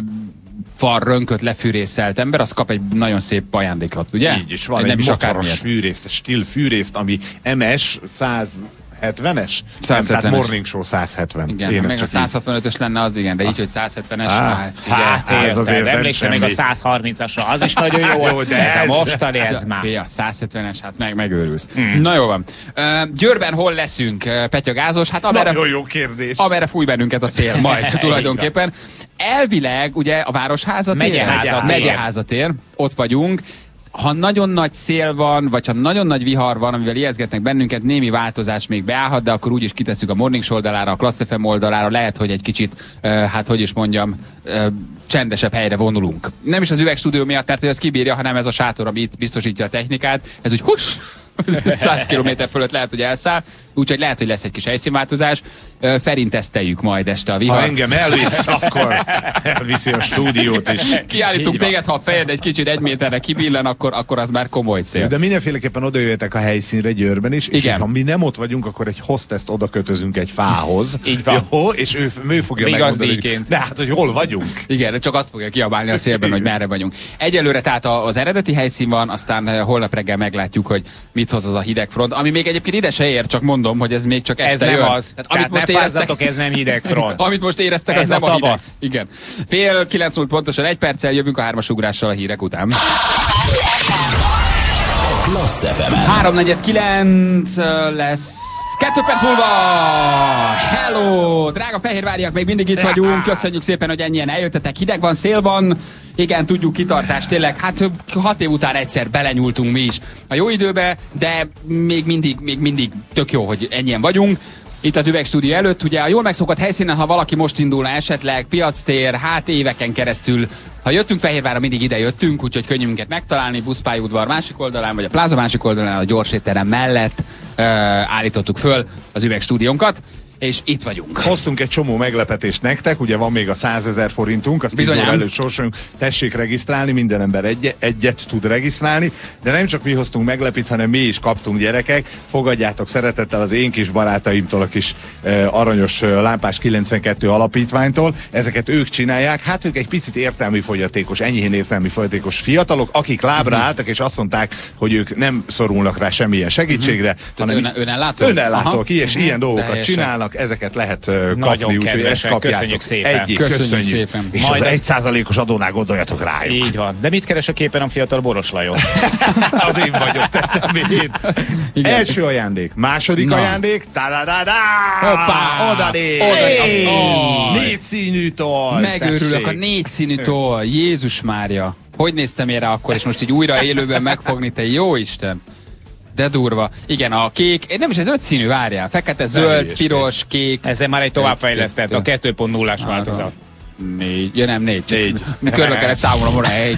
far rönköt lefűrészelt ember, az kap egy nagyon szép ajándékot, ugye? Így is van, nem egy is motoros akármilyet. fűrészt, egy stíl fűrészt, ami em es száz hetvenes? száz hetvenes. Tehát Morning Show száz hetven. Igen, Én ha ezt még a csak így- száz hatvanötös lenne, az igen, de így, hogy száz hetvenes, Á, hát, figyelj, Hát, ez érted, azért nem emlékszem még a semmi. száz harmincasra, az is nagyon jó Jó, volt, de ez, ez- a mostani, ez Ja, már. Fél, a száz hetvenes, hát meg, megőrülsz. Mm. Na jó van. Uh, Győrben hol leszünk, uh, Petya Gázos? Hát amerre, Nagyon jó kérdés. amerre fúj bennünket a szél majd tulajdonképpen. Elvileg ugye a Városháza tér? Megyeháza tér. Megyeháza tér. Ott vagyunk. Ha nagyon nagy szél van, vagy ha nagyon nagy vihar van, amivel ijeszgetnek bennünket, némi változás még beállhat, de akkor úgyis kitesszük a Morning Show oldalára, a Class ef em oldalára, lehet, hogy egy kicsit, uh, hát hogy is mondjam, uh, csendesebb helyre vonulunk. Nem is az üvegstúdió miatt, mert hogy az kibírja, hanem ez a sátor, ami itt biztosítja a technikát. Ez úgy hus! száz kilométer fölött lehet, hogy elszáll, úgyhogy lehet, hogy lesz egy kis helyszínváltozás. Uh, Ferin teszteljük majd este a Ha vihart. engem elvisz, akkor elviszi a stúdiót is. Kiállítunk Így van. téged, ha a fejed egy kicsit egy méterre kibillen, akkor, akkor az már komoly cél. De mindenféleképpen oda jöhetek a helyszínre Győrben is, és Igen. ha mi nem ott vagyunk, akkor egy hosteszt oda kötözünk egy fához. Így van. Jó, és ő, ő fogja megmondani, Vigazdíjként. de hát, hogy hol vagyunk. Igen, csak azt fogja kiabálni a szélben, hogy merre vagyunk. Egyelőre tehát a- az eredeti helyszín van, aztán eh, holnap reggel meglátjuk, hogy mit hoz az a hideg front, ami még egyébként ide se ér, csak mondom, hogy ez még csak Ez este nem jön. az. Tehát ne fázzatok, ez nem hideg front. Amit most éreztek, az Ez nem a a hideg. tavasz. Igen. Fél kilenc múlt pontosan egy perccel jövünk a hármas ugrással a hírek után. Klassz ef emen. háromnegyed kilenc lesz. Kettő perc múlva! Hello! Drága fehérváriak, még mindig itt vagyunk. Köszönjük szépen, hogy ennyien eljöttetek. Hideg van, szél van. Igen, tudjuk, kitartás tényleg. Hát hat év után egyszer belenyúltunk mi is a jó időbe, de még mindig, még mindig tök jó, hogy ennyien vagyunk. Itt az Üvegstúdió előtt, ugye a jól megszokott helyszínen, ha valaki most indulna esetleg, piactér, hát éveken keresztül, ha jöttünk Fehérvárra, mindig ide jöttünk, úgyhogy könnyű minket megtalálni, buszpályaudvar másik oldalán, vagy a pláza másik oldalán, a gyorsétterem mellett uh, állítottuk föl az Üvegstúdiónkat, és itt vagyunk. Hoztunk egy csomó meglepetést nektek, ugye van még a százezer forintunk, azt tíz óra előtt sorsolunk, tessék regisztrálni, minden ember egy, egyet tud regisztrálni, de nem csak mi hoztunk meglepít, hanem mi is kaptunk, gyerekek. Fogadjátok szeretettel az én kis barátaimtól, a kis eh, aranyos eh, lámpás kilencvenkettő alapítványtól. Ezeket ők csinálják, hát ők egy picit értelmi fogyatékos, enyhén értelmi fogyatékos fiatalok, akik lábra uh-huh. álltak, és azt mondták, hogy ők nem szorulnak rá semmilyen segítségre, uh-huh. hanem ön, önellátó? Önellátó ki, és uh-huh. ilyen dolgokat de csinálnak. Ezeket lehet uh, kapni, úgyhogy ezt kapjátok. Köszönjük szépen. Egyik, köszönjük, köszönjük szépen. És majd az az... egy százalékos adónál gondoljatok rájuk. Így van. De mit keres a képen a fiatal Boros Lajos? Az én vagyok, teszem én. Első ajándék. Második Na. ajándék. Ta-da-da-da! Hoppá! Odané! Odané! Oh. Négy színű toll. Megőrülök tessék. a négy színű toll. Jézus Mária. Hogy néztem én rá akkor, és most így újra élőben megfogni, te jó Isten. De durva. Igen, a kék, nem is ez öt színű, várjál. Fekete, zöld, piros, kék. Ezzel már egy továbbfejlesztett, a kettő pont nullás változat. Négy, ja nem, négy. Négy. Mi körbe kellett számolnom volna, egy,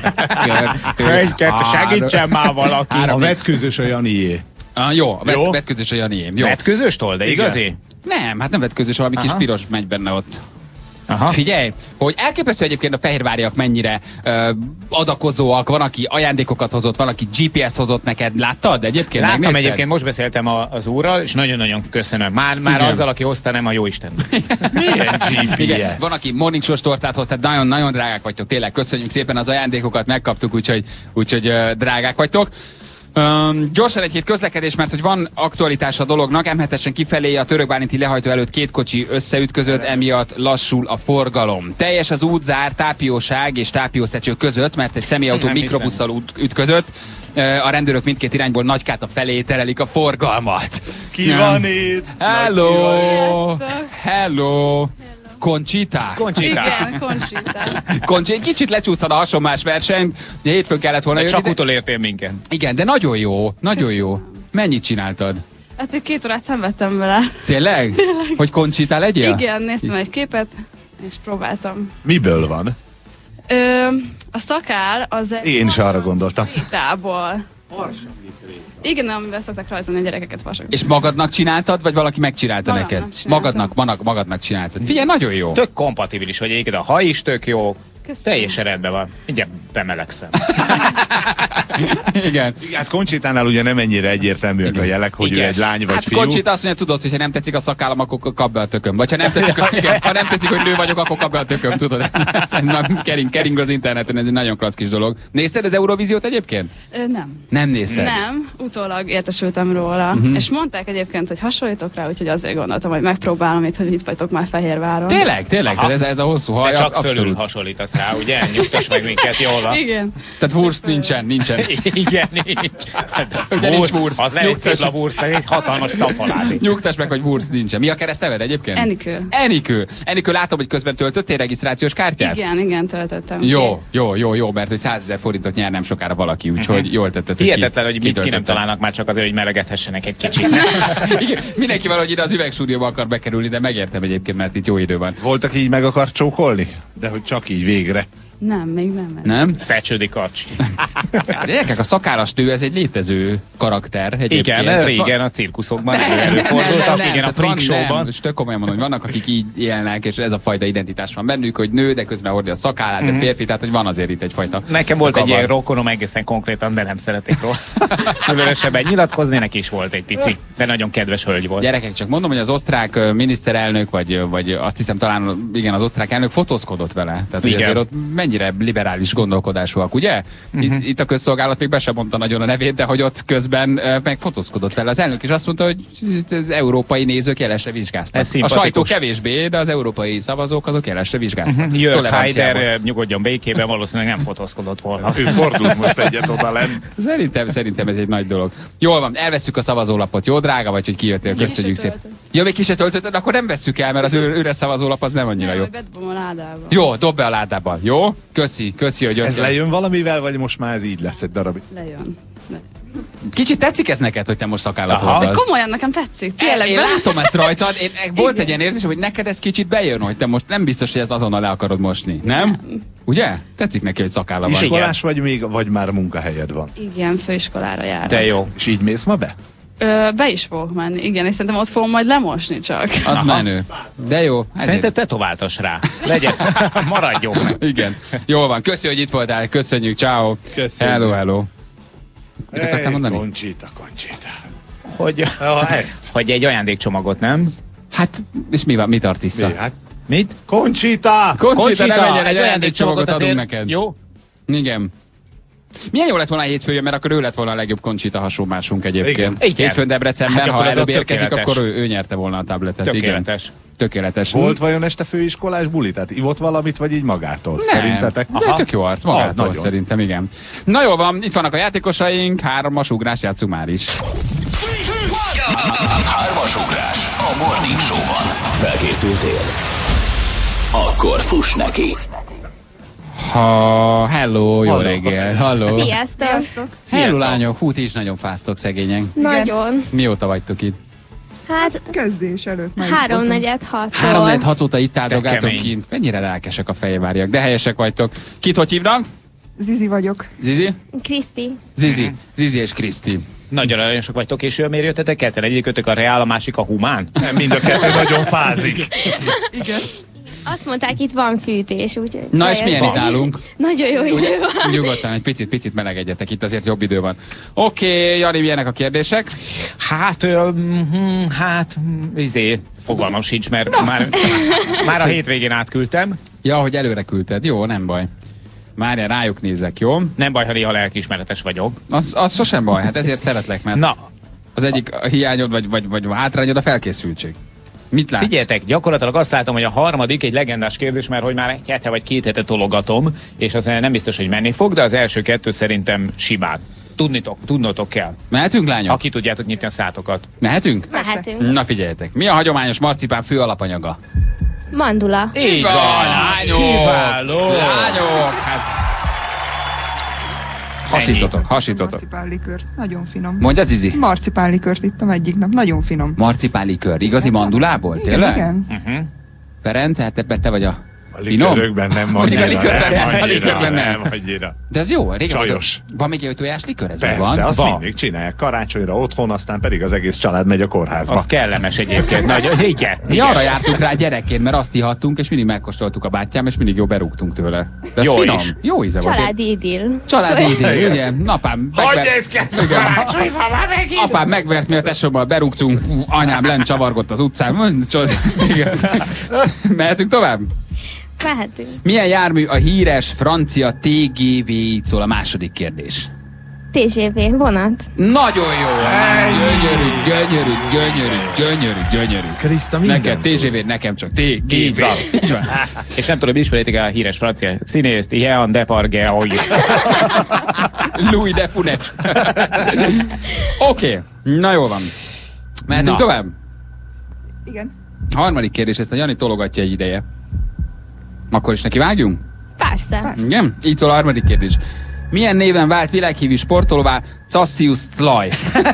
kettő, segítsen már valaki. A vetkőzős a Janié. Ah, jó, a vet, jó? vetkőzős a Janiém. Vetkőzős toll, de igazi? Nem, hát nem vetkőzős, valami Aha. kis piros megy benne ott. Aha. Figyelj, hogy elképesztő egyébként a fehérváriak mennyire ö, adakozóak, van, aki ajándékokat hozott, van, aki gé pé es hozott neked, láttad egyébként? Láttam megnézted? egyébként, most beszéltem a, az úrral, és nagyon-nagyon köszönöm. Már, már azzal, aki hozta, nem a jóisten. Milyen gé pé es? Igen, van, aki morningshows tortát hoz, tehát nagyon-nagyon drágák vagytok, tényleg köszönjük szépen az ajándékokat, megkaptuk, úgyhogy, úgyhogy uh, drágák vagytok. Um, gyorsan egy-két közlekedés, mert hogy van aktualitás a dolognak. em hetesen kifelé a Törökbálinti lehajtó előtt két kocsi összeütközött, emiatt lassul a forgalom. Teljes az útzár Tápióság és Tápiószecső között, mert egy személyautó mikrobusszal ütközött. A rendőrök mindkét irányból Nagykáta felé terelik a forgalmat. Ki van itt? Hello! Hello! Conchita? Conchita. Igen, Conchita. Conchita. Kicsit lecsúsztad a hasonmás versenyt, de hétfőn kellett volna de jönni. csak utolértél minket. Igen, de nagyon jó, nagyon Köszönöm. jó. Mennyit csináltad? Hát egy két órát szenvedtem vele. Tényleg? Tényleg. Hogy Conchita legyél? Igen, néztem egy képet, és próbáltam. Miből van? Ö, a szakál az egy... Én is arra gondoltam. Krétából. Igen, amivel szoktak rajzolni a gyerekeket vasok. És magadnak csináltad, vagy valaki megcsinálta Magadnak neked? csináltam. Magadnak, magadnak, magadnak csináltad. Figyelj, nagyon jó. Tök kompatibilis vagy egyébként, a haj is tök jó. Köszönöm. Teljesen rendben van. Mindjárt bemelegszem. Igen. Igen, hát Conchitánál ugye nem ennyire egyértelműek a jelek, hogy Igen. ő egy lány vagy Hát fiú. Conchita azt mondja, tudod, hogy ha nem tetszik a szakállam, akkor kap be a tököm. Vagy ha nem tetszik, hogy, igen, ha nem tetszik, hogy nő vagyok, akkor kap be a tököm, tudod. Ez, ez, ez kering, kering az interneten, ez egy nagyon klassz kis dolog. Nézted az Eurovíziót egyébként? Ö, nem. Nem nézted? Nem, utólag értesültem róla. Uh-huh. És mondták egyébként, hogy hasonlítok rá, úgyhogy azért gondoltam, hogy megpróbálom itt, hogy itt vagytok már Fehérváron. Tényleg, tényleg, tehát ez, ez a hosszú haj, De csak abszolút. fölül hasonlítasz rá, ugye? Nyugtass meg minket, jól van. Igen. Tehát wurst nincsen, nincsen. Igen, nincs. Ugye nincs wurst. Az lehet egy szép labúrsz, egy hatalmas szafaládi. Nyugtass meg, hogy wurst nincsen. Mi a keresztneved egyébként? Enikő. Enikő. Enikő, látom, hogy közben töltöttél regisztrációs kártyát? Igen, igen, töltöttem. Jó, jó, jó, jó, mert hogy százezer forintot nyer nem sokára valaki, úgyhogy uh-huh. jól tetted. Hihetetlen, hogy mit ki nem találnak már csak azért, hogy melegethessenek egy kicsit. Igen, mindenki valahogy ide az Üvegstúdióba akar bekerülni, de megértem egyébként, mert itt jó idő van. Voltak így meg akar csókolni? De hogy csak így végre. Nem, még nem. Nem? Szecsődi karcsi. Gyerekek, a szakállas nő, ez egy létező karakter egyébként. Igen, Tehát régen van... a cirkuszokban előfordultak, nem, igen, a freak showban. És tök komolyan mondom, hogy vannak, akik így élnek, és ez a fajta identitás van bennük, hogy nő, de közben hordja a szakállát, mm-hmm. de férfi, tehát hogy van azért itt egyfajta. Nekem volt kavar. egy ilyen rokonom egészen konkrétan, de nem szeretik róla. Különösebben nyilatkozni, neki is volt egy pici, de nagyon kedves hölgy volt. Gyerekek, csak mondom, hogy az osztrák miniszterelnök, vagy, vagy azt hiszem talán igen, az osztrák elnök fotózkodott vele. Tehát hogy azért ott mennyire mennyire liberális gondolkodásúak, ugye? Mhm. Itt, itt a közszolgálat még be sem mondta nagyon a nevét, de hogy ott közben uh, meg fotózkodott fel. Az elnök is azt mondta, hogy az európai nézők jelesre vizsgáztak. Ez A szimpatikus. sajtó kevésbé, de az európai szavazók azok jelesre vizsgáztak. Mhm. Jörg Toleranciával. Haider nyugodjon békében, valószínűleg nem fotózkodott volna. Ő fordult most egyet oda lenn. Szerintem, szerintem ez egy nagy dolog. Jól van, elvesszük a szavazólapot. Jó, drága vagy, hogy kijöttél. Köszönjük szépen. Ja, még ki se töltötted, akkor nem vesszük el, mert az ő, üres szavazólap az nem annyira jó. Hogy bedobom a ládába. Jó, dob be a ládába. Jó? Köszi, köszi, hogy Ez jöttél. lejön valamivel, vagy most már ez így lesz egy darabig? Lejön. Kicsit tetszik ez neked, hogy te most szakállat De hordasz? komolyan, nekem tetszik. Tényleg. Én látom ezt rajtad, én, volt egy ilyen érzés, hogy neked ez kicsit bejön, hogy te most nem biztos, hogy ez azonnal le akarod mosni, nem? Ugye? Tetszik neki, hogy szakálla van. Iskolás vagy még, vagy már munkahelyed van? Igen, főiskolára járok. De jó. És így mész ma be? Ö, be is fogok menni, igen, és szerintem ott fogom majd lemosni csak. Az Aha. menő. De jó. Szerintem tetováltas rá. Legyen. Maradjon. Igen. Jól van. Köszi, hogy itt voltál. Köszönjük. Ciao. Köszönjük. Hello, hello. Mit akartál mondani? Conchita, Conchita. Hogy, Ha, ezt. hogy egy ajándékcsomagot, nem? Hát, és mi van? Mi tart vissza? Mi? Hát, Mit? Conchita! Conchita, ne menjen, egy egy ajándékcsomagot adunk azért- neked. Jó? Igen. Milyen jó lett volna a hétfőjön, mert akkor ő lett volna a legjobb Conchita hasonlásunk egyébként. Igen. Igen. Hétfőn Debrecenben, Hát ha akkor az előbb ott érkezik, tökéletes. akkor ő, ő nyerte volna a tabletet. Tökéletes. Igen. Tökéletes. Volt vajon este főiskolás buli? Tehát ivott valamit, vagy így magától? Nem. Szerintetek? De tök jó arc, Ah, magától nagyon. szerintem, igen. Na jól van, itt vannak a játékosaink, hármas ugrás, játszunk már is. Hármas ugrás a Morning Show-ban. Felkészültél? Akkor fuss neki. Ha, hello, jó Halló. reggel, hello. Sziasztok! Hello Sziasztok. lányok, hú, ti is nagyon fáztok szegények. Nagyon. Mióta vagytok itt? Hát Kezdés előtt meg. háromnegyed hattól. Három hat óta itt áldogáltok kemény. kint. Mennyire lelkesek a fejvárjak, de helyesek vagytok. Kit hogy hívnak? Zizi vagyok. Zizi? Kriszti. Zizi. Zizi és Kriszti. Nagyon aranyosak vagytok, és miért jöttetek ketten? Egyikőtök a Real, a másik a Humán? Nem, mind a kettő nagyon fázik. Igen. Azt mondták, itt van fűtés, úgyhogy... Na és milyen bejöttem. itt állunk? Nagyon jó idő van. Nyugodtan, egy picit, picit melegedjetek, itt azért jobb idő van. Oké, okay, Jani, milyenek a kérdések? Hát, ö, mm, hát, mm, izé, fogalmam sincs, mert már, már a hétvégén átküldtem. Ja, hogy előre küldted. Jó, nem baj. Várjál, rájuk nézek, jó? Nem baj, ha néha lelkiismeretes vagyok. Az, az sosem baj, hát ezért szeretlek, mert Na, az egyik a hiányod, vagy, vagy, vagy hátrányod a felkészültség. Mit látsz? figyeljetek, gyakorlatilag azt látom, hogy a harmadik egy legendás kérdés, mert hogy már egy hete vagy két hete tologatom, és az nem biztos, hogy menni fog, de az első kettő szerintem simán. Tudnitok, tudnotok kell. Mehetünk, lányok? Ha ki tudjátok nyitni a szátokat. Mehetünk? Mehetünk. Na figyeljetek, mi a hagyományos marcipán fő alapanyaga? Mandula. Így van, lányok! kiváló! Lányok! Hát... Hasítotok, hasítotok. Marcipánlikört. Nagyon finom. Mondjad, Zizi? Marcipánlikört ittam egyik nap. Nagyon finom. Marcipánlikör, igazi mandulából? Igen, Tényleg? igen. Uh-huh. Ferenc, hát te, te vagy a A finom? likörökben nem Mondjuk a annyira, likörben nem nem, a annyira, likörben nem. nem annyira. De ez jó, régen Csajos. volt- Van még tojás likör? Ez meg Persze, van? azt Van. mindig csinálják karácsonyra otthon, aztán pedig az egész család megy a kórházba. Az kellemes egyébként. Nagyon, igen. Mi igen. arra jártunk rá gyerekként, mert azt ihattunk, és mindig megkóstoltuk a bátyám, és mindig jó berúgtunk tőle. De ez Jó finom. is. Jó íze volt. Családi idill. Családi idő, ugye? Napám Hogy megver- néz ki ez a Igen. karácsonyfa már megint? Apám megvert, mi a tesómmal berúgtunk, anyám lent csavargott az utcán. Csod- Igen. Mehetünk tovább? Mehetünk. Milyen jármű a híres francia té gé vé, így szól a második kérdés? té zé vé, vonat. Nagyon jó! Gyönyörű, gyönyörű, gyönyörű, gyönyörű, gyönyörű. Krista, minden Neked té zé vé, nekem csak té gé vé. Így van. Így van. És nem tudom, ismeritek el a híres francia színészt, Jean Depardieu. Louis de Funès. Oké, na jó van. Mehetünk Na. tovább? Igen. Harmadik kérdés, ezt a Jani tologatja egy ideje. Akkor is neki vágjunk? Persze. Igen? Így szól a harmadik kérdés. Milyen néven vált világhívű sportolóvá Cassius Clay?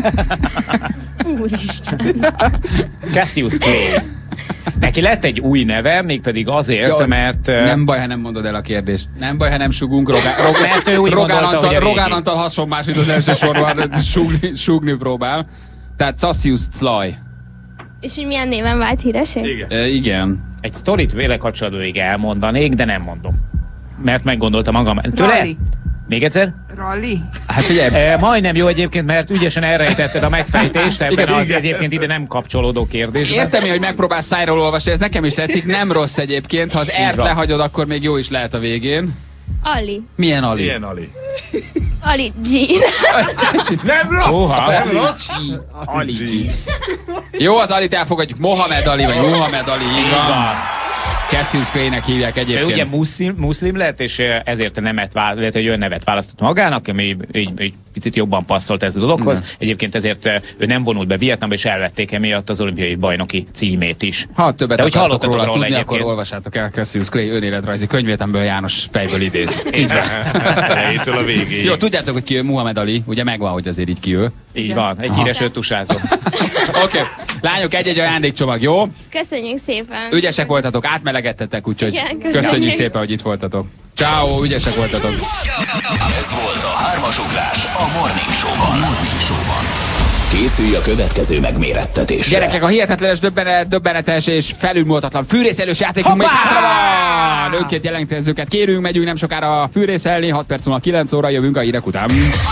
Úristen. Cassius Clay. Neki lett egy új neve, mégpedig azért, Jó, mert... Nem baj, ha nem mondod el a kérdést. Nem baj, ha nem sugunk. Rogán, Mert ő úgy Rogán, gondolta, hogy Antal, a régi. Rogán Antal hasonmásít az első sorban, sugni, sugni próbál. Tehát Cassius Clay. És hogy milyen néven vált híresé? Igen. E, igen. Egy sztorit vele kapcsolatban még elmondanék, de nem mondom. Mert meggondoltam magam. Tőle? Rally. Még egyszer? Rally. Hát figyelj, E, majdnem jó egyébként, mert ügyesen elrejtetted a megfejtést ebben Igen, az igen. egyébként ide nem kapcsolódó kérdésben. értem, hogy megpróbálsz szájról olvasni, ez nekem is tetszik, nem rossz egyébként, ha az Így ert van. lehagyod, akkor még jó is lehet a végén. Ali. Milyen Ali? Milyen Ali? Ali G. Nem rossz! Oha. Nem rossz! Ali G. Jó, az Alit elfogadjuk. Mohamed Ali, vagy Mohamed Ali, így van. Cassius Clay-nek hívják Ő egyébként. ugye muszlim, muszlim lett, és ezért a nemet vált, illetve egy olyan nevet választott magának, ami egy, egy picit jobban passzolt ez a dologhoz. Ne. Egyébként ezért ő nem vonult be Vietnamba, és elvették emiatt az olimpiai bajnoki címét is. Ha többet De hogy akartok hallottatok róla róla tudni, akkor egyébként? olvassátok el Cassius Clay önéletrajzi könyvét, amiből János fejből idéz. Így van. Elejétől a végéig. Jó, tudjátok, hogy ki ő Muhammad Ali, ugye megvan, hogy azért így ki ő. Így van, egy híres öttusázó. Oké, okay. Lányok, egy-egy ajándékcsomag, jó? Köszönjük szépen. Ügyesek voltatok, átmelegettetek, úgyhogy Igen, köszönjük. köszönjük szépen, hogy itt voltatok. Ciao, ügyesek voltatok. Ez volt a hármas ugrás a Morning Show-ban. Morning Show-ban. Készülj a következő megmérettetésre. Gyerekek, a hihetetlenes, döbbenet, döbbenetes és felülmúlhatatlan fűrészelős játékunk még hátra van! Önként jelentkezőket kérünk, megyünk nem sokára fűrészelni, hat perc múlva kilenc óra, jövünk a hírek után.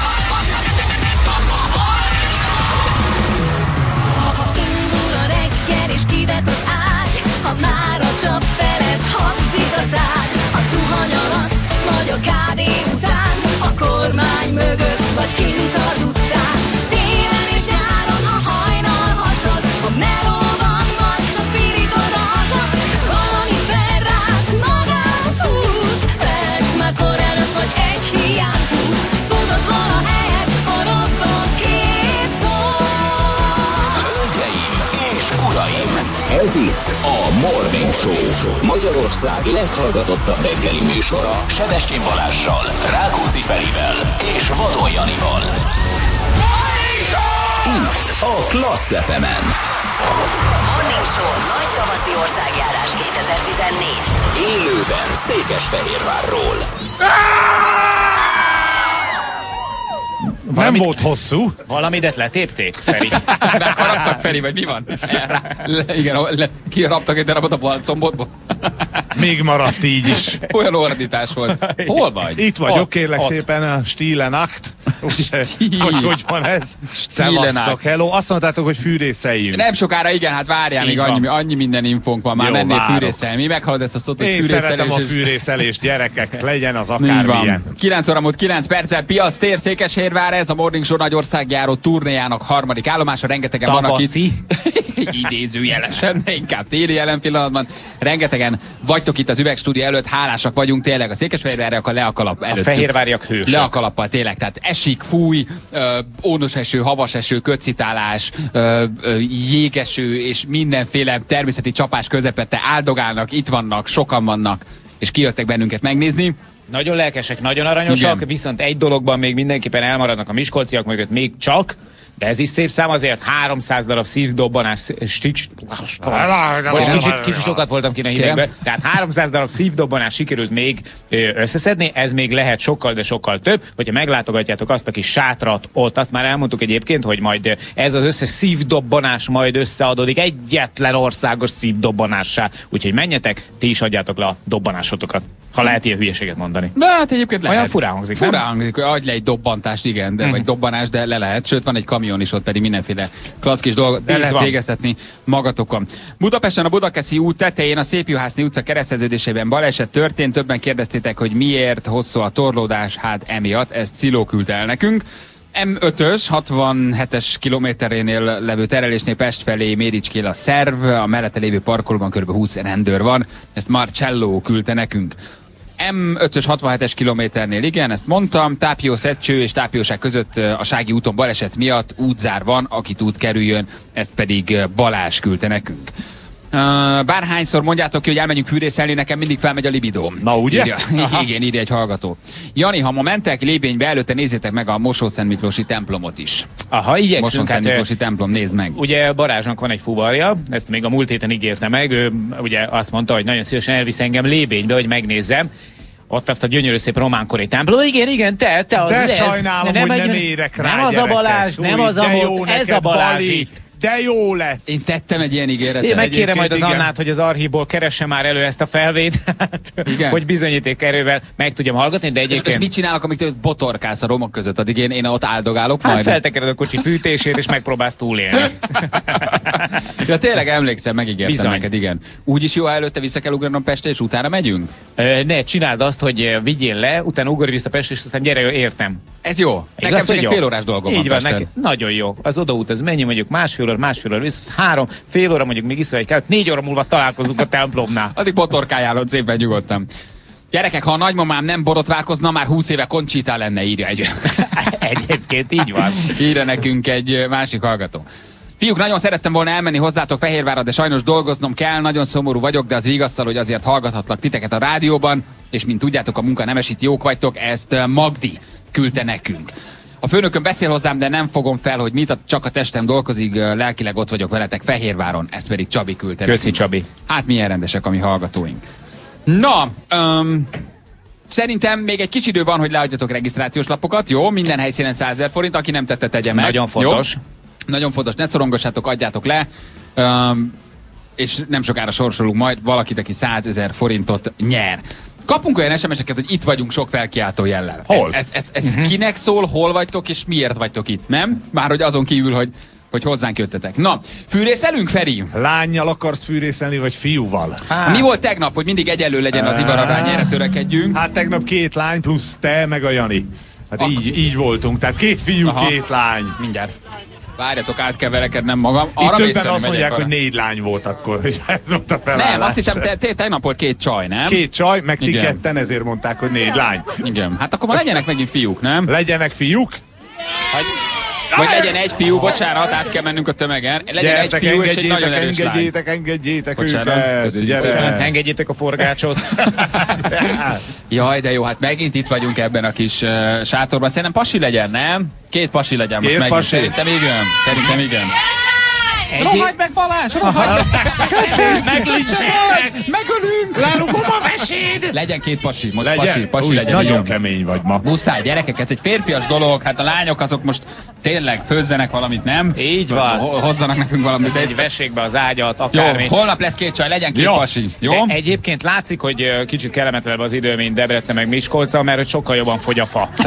Ha már a csap felett hangzik a szád, a zuhany alatt, vagy a kávé után, a kormány mögött, vagy kint az utcán. Télen és nyáron a hajnal hasad, a melóban vagy csak pirítod a hasad. Valami felrász, magához húz, perc már kor előtt, vagy egy hiány húz. Tudod, hol a helyed, a robban két szó. Hölgyeim és uraim, ez itt a Morning Show, Magyarország leghallgatottabb reggeli műsora Sebestyén Balázssal, Rákóczi Ferivel és Vadon Janival. Itt a Klassz ef emen. Morning Show nagy tavaszi országjárás kétezer-tizennégy. Élőben Székesfehérvárról. Nem volt hosszú. Valamidet letépték, Feri. Megharaptak, Feri, vagy mi van? Le, igen, le, kiharaptak egy darabot a balcombotból. Még maradt így is. Olyan ordítás volt. Hol vagy? Itt vagyok, ott, kérlek ott. szépen a Stille Nacht. Hogy, hogy van ez? Stille Szevasztok, Nacht. hello. Azt mondtátok, hogy fűrészeljünk. Nem sokára, igen, hát várjál, Így még van. annyi, annyi minden infónk van, már Jó, mennél várok. fűrészelni. Mi meghallod ezt a szót, hogy Én fűrészelés. szeretem a és- fűrészelést, gyerekek, legyen az Így akármilyen. van. kilenc óra múlt kilenc perccel, piac tér Székesfehérvár, ez a Morning Show nagy országjáró turnéjának harmadik állomása, rengetegen vannak itt. Tavaszi. Idézőjelesen, de inkább téli jelen pillanatban. Rengetegen vagytok itt az üvegstúdió előtt, hálásak vagyunk tényleg a Székesfehérvárjak a le a kalap előtt. fehérváriak hősök. Le a kalappal tényleg, tehát esik, fúj, ö, ónos eső, havas eső, kötszitálás, ö, ö, jégeső és mindenféle természeti csapás közepette áldogálnak, itt vannak, sokan vannak, és kijöttek bennünket megnézni. Nagyon lelkesek, nagyon aranyosak, Igen. viszont egy dologban még mindenképpen elmaradnak a miskolciak mögött még csak, de ez is szép szám azért, háromszáz darab szívdobbanás, stics, most kicsit, kicsit sokat voltam kint a hidegben, tehát háromszáz darab szívdobbanás sikerült még ö, összeszedni, ez még lehet sokkal, de sokkal több, hogyha meglátogatjátok azt a kis sátrat ott, azt már elmondtuk egyébként, hogy majd ez az összes szívdobbanás majd összeadódik egyetlen országos szívdobbanássá, úgyhogy menjetek, ti is adjátok le a dobbanásotokat, ha lehet ilyen hülyeséget mondani. De hát egyébként lehet. Olyan furán hangzik, nem? Furán hangzik, hogy adj le egy dobbantást, igen, de, vagy dobbanás, de le lehet. Sőt, van egy kamion is ott, pedig mindenféle klassz kis dolgot el Így lehet van. végeztetni magatokon. Budapesten a Budakeszi út tetején a Szépjuhászni utca kereszteződésében baleset történt. Többen kérdeztétek, hogy miért hosszú a torlódás, hát emiatt. Ezt Sziló küldte el nekünk. em ötös, hatvanhetes kilométerénél levő terelésnél Pest felé Méricskél a szerv, a mellette lévő parkolóban kb. húsz rendőr van. Ezt Marcello küldte nekünk. em ötös hatvanhetes kilométernél, igen, ezt mondtam, Tápió-Szecső és Tápióság között a Sági úton baleset miatt útzár van, aki tud kerüljön, ezt pedig Balázs küldte nekünk. Uh, bárhányszor mondjátok ki, hogy elmegyünk fűrészelni, nekem mindig felmegy a libidóm. Na, ugye? Írja, igen, írja egy hallgató. Jani, ha ma mentek Lébénybe, előtte nézzétek meg a Mosó-Szent Miklósi templomot is. Aha, igyekszünk. Mosó-Szent Hát, Miklósi templom, nézd meg. ugye Balázsnak van egy fuvarja, ezt még a múlt héten ígérte meg, ő ugye azt mondta, hogy nagyon szívesen elvisz engem Lébénybe, hogy megnézzem. Ott azt a gyönyörű szép román-korai templom. Igen, igen, te, te az De ez, sajnálom, nem hogy egy- nem érek rá, Nem az a gyerekek. Balázs, nem Új, az a de jó volt, ez neked, a Balázs Bali. itt. De jó lesz! Én tettem egy ilyen ígéretet. Én megkérem majd az igen. Annát, hogy az archívból keresse már elő ezt a felvételt, Igen. hogy bizonyíték erővel meg tudjam hallgatni, de És, és egyébként... mit csinálok, amíg te botorkálsz a romok között? Addig én, én ott áldogálok Hát majd. feltekered a kocsi fűtését, és megpróbálsz túlélni. Ja, tényleg emlékszem, megígértem Bizony. neked, igen. Úgy is jó, ha előtte vissza kell ugranom Pestre, és utána megyünk? Ö, Ne, csináld azt, hogy vigyél le, utána ugorj vissza Pestre, és aztán gyere, értem. Ez jó. Nekem Igaz, csak hogy egy jó? fél órás dolgom Így van van, Pesten. neki, nagyon jó. Az odaút, ez mennyi, mondjuk másfél óra, másfél óra, vissza, három, fél óra, mondjuk még iszol egy kell, négy óra múlva találkozunk a templomnál. Addig botorkáljál ott szépen nyugodtan. Gyerekek, ha a nagymamám nem borotválkozna, már húsz éve Conchita lenne, írja egy. Egyébként így van. Írja nekünk egy másik hallgató. Fiúk, nagyon szerettem volna elmenni hozzátok Fehérvárra, de sajnos dolgoznom kell, nagyon szomorú vagyok, de az vigasztal, hogy azért hallgathatlak titeket a rádióban, és mint tudjátok, a munka nemesít, jók vagytok, ezt Magdi küldte nekünk. A főnököm beszél hozzám, de nem fogom fel, hogy mit, csak a testem dolgozik, lelkileg ott vagyok veletek Fehérváron, ezt pedig Csabi küldte. Köszi, nekünk. Csabi. Hát milyen rendesek a mi hallgatóink. Na, um, szerintem még egy kicsi idő van, hogy leadjatok regisztrációs lapokat, jó? Minden helyszínen százezer forint, aki nem tette, tegye meg. Nagyon fontos. Jó? Nagyon fontos, ne szorongassátok, adjátok le, um, és nem sokára sorsolunk majd valakit, aki százezer forintot nyer. Kapunk olyan es em es-eket, hogy itt vagyunk sok felkiáltó jellel. Hol? Ez, ez, ez, ez Mhm. kinek szól, hol vagytok, és miért vagytok itt, nem? Már hogy azon kívül, hogy, hogy hozzánk jöttetek. Na, fűrészelünk, Feri? Lánnyal akarsz fűrészelni, vagy fiúval? Hát. Mi volt tegnap, hogy mindig egyenlő legyen az ivararányára törekedjünk? Hát tegnap két lány plusz te, meg a Jani. Hát Ak- így, így voltunk, tehát két fiú, Aha. két lány. Mindjárt. Várjatok, átkeverekednem magam. Itt Arra többen mészem, azt mondják, megyek hogy arra. négy lány volt akkor, hogy ez volt a felállás. Nem, azt hiszem, te, te, tegnap volt két csaj, nem? Két csaj, meg ti Igen. ketten, ezért mondták, hogy négy lány. Igen, hát akkor ma legyenek megint fiúk, nem? Legyenek fiúk? Vagy legyen egy fiú, bocsánat, át kell mennünk a tömegen. Legyen Gyertek, egy fiú és egy nagyon engedjétek, erős lány. engedjétek, engedjétek Bocsánat, őket. köszönjük Gyere. szépen. Engedjétek a forgácsot. Jaj, de jó, hát megint itt vagyunk ebben a kis uh, sátorban. Szerintem pasi legyen, nem? Két pasi legyen most Két megint. pasi? Szerintem igen. Szerintem igen. Egy... Rohagy meg, Balázs! Rohagy meg! Meglincselnek! Megölünk! Lelugom a meséd! Legyen két pasi, most Legyen? pasi, pasi Úgy, legyen. nagyon igen. kemény vagy ma. Muszáj, gyerekek, ez egy férfias dolog, hát a lányok azok most tényleg főzzenek valamit, nem? Így van. Ho- Hozzanak nekünk valamit. Egy vessék be az ágyat, Jó, akármi. holnap lesz két csaj, legyen két Jó. pasi. Jó? De egyébként látszik, hogy ö, kicsit kellemetlenebb az idő, mint Debrecen meg Miskolca, mert hogy sokkal jobban fogy a fa.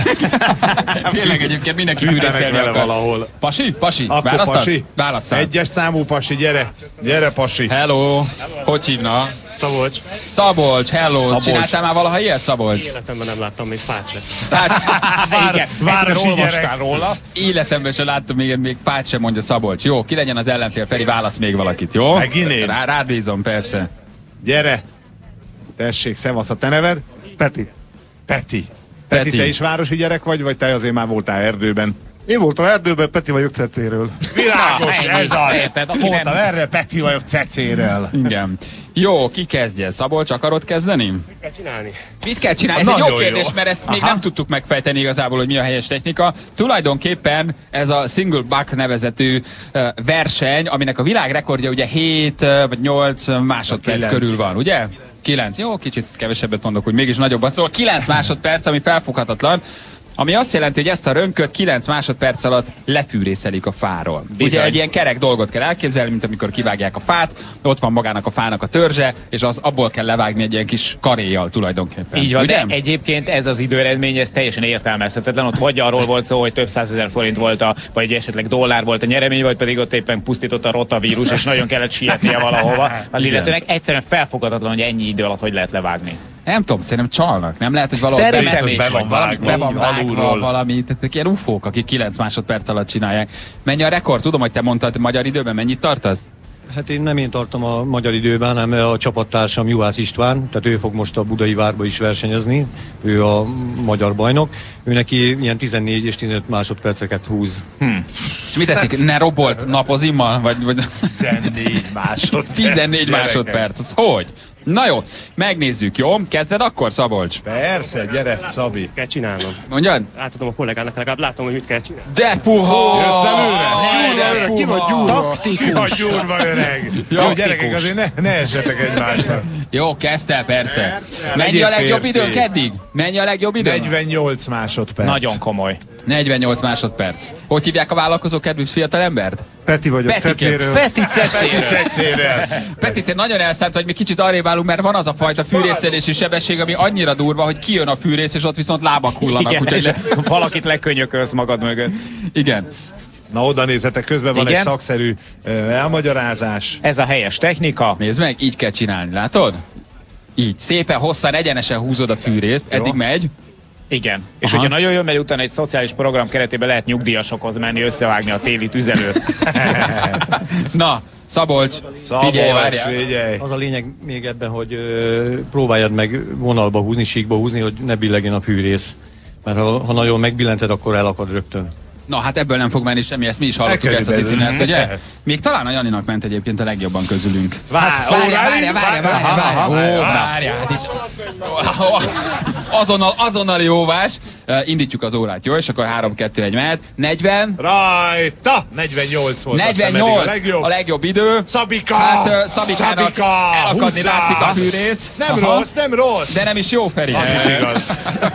Tényleg egyébként mindenki Fűtenek fűrészelni vele akar. valahol. Pasi? Pasi? Akkor Választasz? pasi. Válasszál. Egyes számú pasi, gyere. Gyere, pasi. Hello. Hogy hívna? Szabolcs. Szabolcs, hello. Szabolcs. Csináltál már valaha ilyet, Szabolcs? Életemben nem láttam még fát se. Fát... Igen, városi egyszer olvastál gyerek. róla. Életemben sem láttam még, még fát sem, mondja Szabolcs. Jó, ki legyen az ellenfél? Feri, válasz még valakit, jó? Megint én? Rá, rád bízom, persze. Gyere. Tessék, szevasz, a te neved? Peti. Peti. Peti, Peti. te is városi gyerek vagy, vagy te azért már voltál erdőben? Én voltam erdőben, Peti vagyok Cecéről. Világos, Na, ez ennyi. az. Érted, aki Voltam nem- erre, Peti vagyok Cecéről. Igen. Jó, ki kezdje? Szabolcs, akarod kezdeni? Mit kell csinálni? Mit kell csinálni? Ez egy jó Nagyon kérdés, jó. mert ezt még Aha. nem tudtuk megfejteni igazából, hogy mi a helyes technika. Tulajdonképpen ez a single buck nevezetű uh, verseny, aminek a világrekordja ugye hét uh, vagy nyolc másodperc kilenc. körül van, ugye? kilenc. Jó, kicsit kevesebbet mondok, hogy mégis nagyobbat. Szóval kilenc másodperc, ami felfoghatatlan. Ami azt jelenti, hogy ezt a rönköt kilenc másodperc alatt lefűrészelik a fáról. Bizony. Ugye egy ilyen kerek dolgot kell elképzelni, mint amikor kivágják a fát, ott van magának a fának a törzse, és az abból kell levágni egy ilyen kis karéjjal tulajdonképpen. Így van, ugye? de egyébként ez az időeredmény, ez teljesen értelmezhetetlen. Ott vagy arról volt szó, hogy több százezer forint volt, a, vagy esetleg dollár volt a nyeremény, vagy pedig ott éppen pusztított a rotavírus, és nagyon kellett sietnie valahova. Az Igen. illetőnek egyszerűen felfoghatatlan, hogy ennyi idő alatt hogy lehet levágni. Nem tudom, szerintem csalnak. Nem lehet, hogy valahol Szerintem bemenni, is. be van vagy valami, vágva, be van vágva alulról. valami. Tehát ilyen ufók, akik kilenc másodperc alatt csinálják. Mennyi a rekord? Tudom, hogy te mondtad, magyar időben mennyit tartasz? Hát én nem én tartom a magyar időben, hanem a csapattársam Juhász István, tehát ő fog most a Budai Várba is versenyezni, ő a magyar bajnok. Ő neki ilyen tizennégy és tizenöt másodperceket húz. Hm. És mit teszik? Ne robolt napozimmal? Vagy, vagy... tizennégy másodperc. tizennégy gyerekek. másodperc. Az hogy? Na jó, megnézzük, jó? Kezded akkor, Szabolcs? Persze, gyere, Szabi. Mit kell csinálnom? Mondjad? Átadom a kollégának, legalább látom, hogy mit kell csinálni. De puha! Jössz előre? De Ki vagy puha! gyúrva? Ki vagy gyúrva, öreg? Jó, Taktikus. gyerekek, azért ne, ne essetek egymásnak. Jó, kezdte, persze. Persze. Mennyi Legyél a legjobb férfi. időnk eddig? Mennyi a legjobb időnk? negyvennyolc másodperc. Nagyon komoly. negyvennyolc másodperc. Hogy hívják a vállalkozó kedves fiatalembert? Peti vagyok, Petike. Cecéről. Peti Cecéről. Peti, te nagyon elszánt, hogy mi kicsit arrébb állunk, mert van az a fajta fűrészelési sebesség, ami annyira durva, hogy kijön a fűrész, és ott viszont lábak hullanak. Igen, úgyhogy... valakit lekönyökölsz magad mögött. Igen. Na oda nézzetek, közben van Igen? egy szakszerű uh, elmagyarázás. Ez a helyes technika. Nézd meg, így kell csinálni, látod? Így, szépen, hosszan, egyenesen húzod a fűrészt, Jó. eddig megy. Igen. És Aha. hogyha nagyon jön, mert utána egy szociális program keretében lehet nyugdíjasokhoz menni, összevágni a téli tüzelőt. Na, Szabolcs, figyelj, várjál. figyelj. Az a lényeg még ebben, hogy ö, próbáljad meg vonalba húzni, síkba húzni, hogy ne billegjen a fűrész. Mert ha, ha nagyon megbillented, akkor elakad rögtön. Na hát ebből nem fog menni semmi, ezt mi is hallottuk ezt az itinert, ugye? Még talán a Janinak ment egyébként a legjobban közülünk. Várjál, várjál, várjál, várjál, várjál, hát itt azonnal, azonnal jóvás. Indítjuk az órát, jó? És akkor három kettő egy mehet. negyven. Rajta! negyvennyolc volt. negyvennyolc A legjobb. a legjobb idő. Szabika! Hát uh, Szabikának Szabika! elakadni Húzzá! látszik a fűrész. Nem Aha. rossz, nem rossz. De nem is jó, Feri. Az is igaz.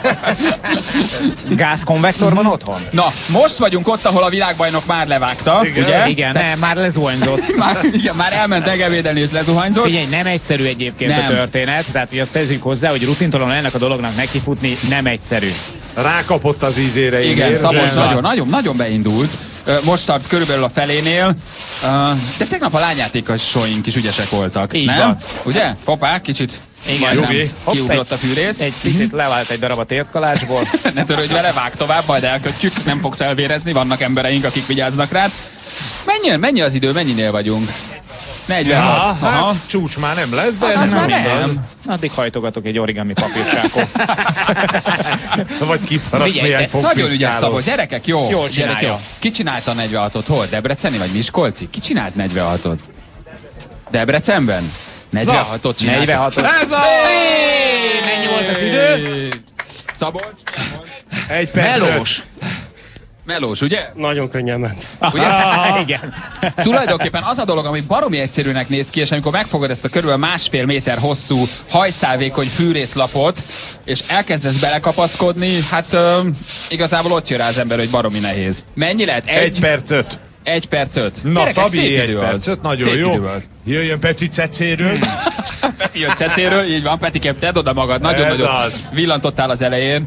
Gázkonvektor van otthon? Na, most vagyunk ott, ahol a világbajnok már levágta, Igen, ugye? igen, nem, már lezuhanyzott. már, igen, már elment engevédelni és lezuhanyzott. Figyelj, nem egyszerű egyébként Nem. a történet, tehát hogy azt tezzük hozzá, hogy rutintalanul ennek a dolognak nekifutni nem egyszerű. Rákapott az ízére. Igen, Szabolcs nagyon, nagyon, nagyon beindult. Ö, Most tart körülbelül a felénél. Ö, De tegnap a lányjátékosaink is ügyesek voltak, Így nem? van. Ugye? Hoppá, kicsit Igen, majdnem Hopp, kiugrott a egy- fűrész. Egy picit levált egy darab a tértkalácsból. Ne törődj vele, vág tovább, majd elkötjük, nem fogsz elvérezni, vannak embereink, akik vigyáznak rád. Mennyi, mennyi az idő, mennyinél vagyunk? negyvenhat. Ja, hát csúcs már nem lesz, de Az nem már minden. nem. Addig hajtogatok egy origami papírsákot. Vagy kifaragsz Figyelj, néhány de Nagyon ügyes fogpiszkálót. Szabolcs, gyerekek, jó. Jól Gyerek, csinálja. jó. Ki csinálta a negyvenhatot? Hol? Debreceni vagy Miskolci? Ki csinált negyvenhatot? Debrecenben? negyvenhatot csinálta. negyvenhatot. Ez a... Hey, mennyi volt az idő? Szabolcs? Egy perc. Melós. Melós, ugye? Nagyon könnyen ment. Ugye? Igen. Tulajdonképpen az a dolog, ami baromi egyszerűnek néz ki, és amikor megfogod ezt a körülbelül másfél méter hosszú hajszálvékony fűrészlapot, és elkezdesz belekapaszkodni, hát ö, igazából ott jön rá az ember, hogy baromi nehéz. Mennyi lehet? Egy, Egy perc öt. egy perc öt. Na, Gyerekek, Szabi, szép egy idő perc az. öt, nagyon Szép jó. idő az. Jöjjön Peti Cecéről. Peti jött Cecéről, így van, Peti kép, tedd oda magad, Ez nagyon-nagyon az. villantottál az elején.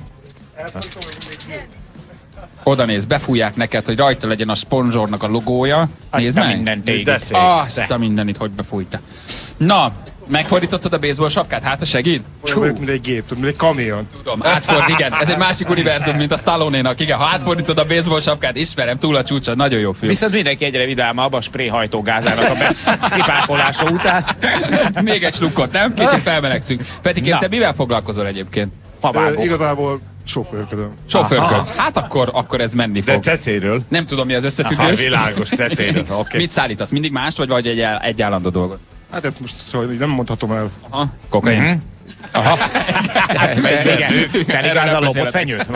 Oda néz, befújják neked, hogy rajta legyen a szponzornak a logója. Nézd Adta meg. mindent téged. De szép. Azt a mindenit, hogy befújta. Na, megfordítottad a baseball sapkát? Hát, a segít? Olyan vagyok, mint egy gép, tudom, mint egy kamion. Tudom, átford, igen. Ez egy másik univerzum, mint a Stallone-nak. Igen, ha átfordítod a baseball sapkát, ismerem, túl a csúcsa, nagyon jó film. Viszont mindenki egyre vidámabb a spré hajtógázának a szipákolása után. Még egy slukkot, nem? Kicsit felmelegszünk. Petikém, Na. te mivel foglalkozol egyébként? Ö, Favágó. igazából sofőrködöm. Sofőrködsz. Hát akkor, akkor ez menni De fog. Cecéről. Nem tudom, mi az Aha, összefüggés. világos, Cecéről. Oké. Okay. Mit szállítasz? Mindig más, vagy vagy egy, egy állandó dolgot? Hát ezt most szóval így nem mondhatom el. Aha, kokain. Mhm. Aha. Igen, Erről teligázzal nem lopott beszélek. fenyőt.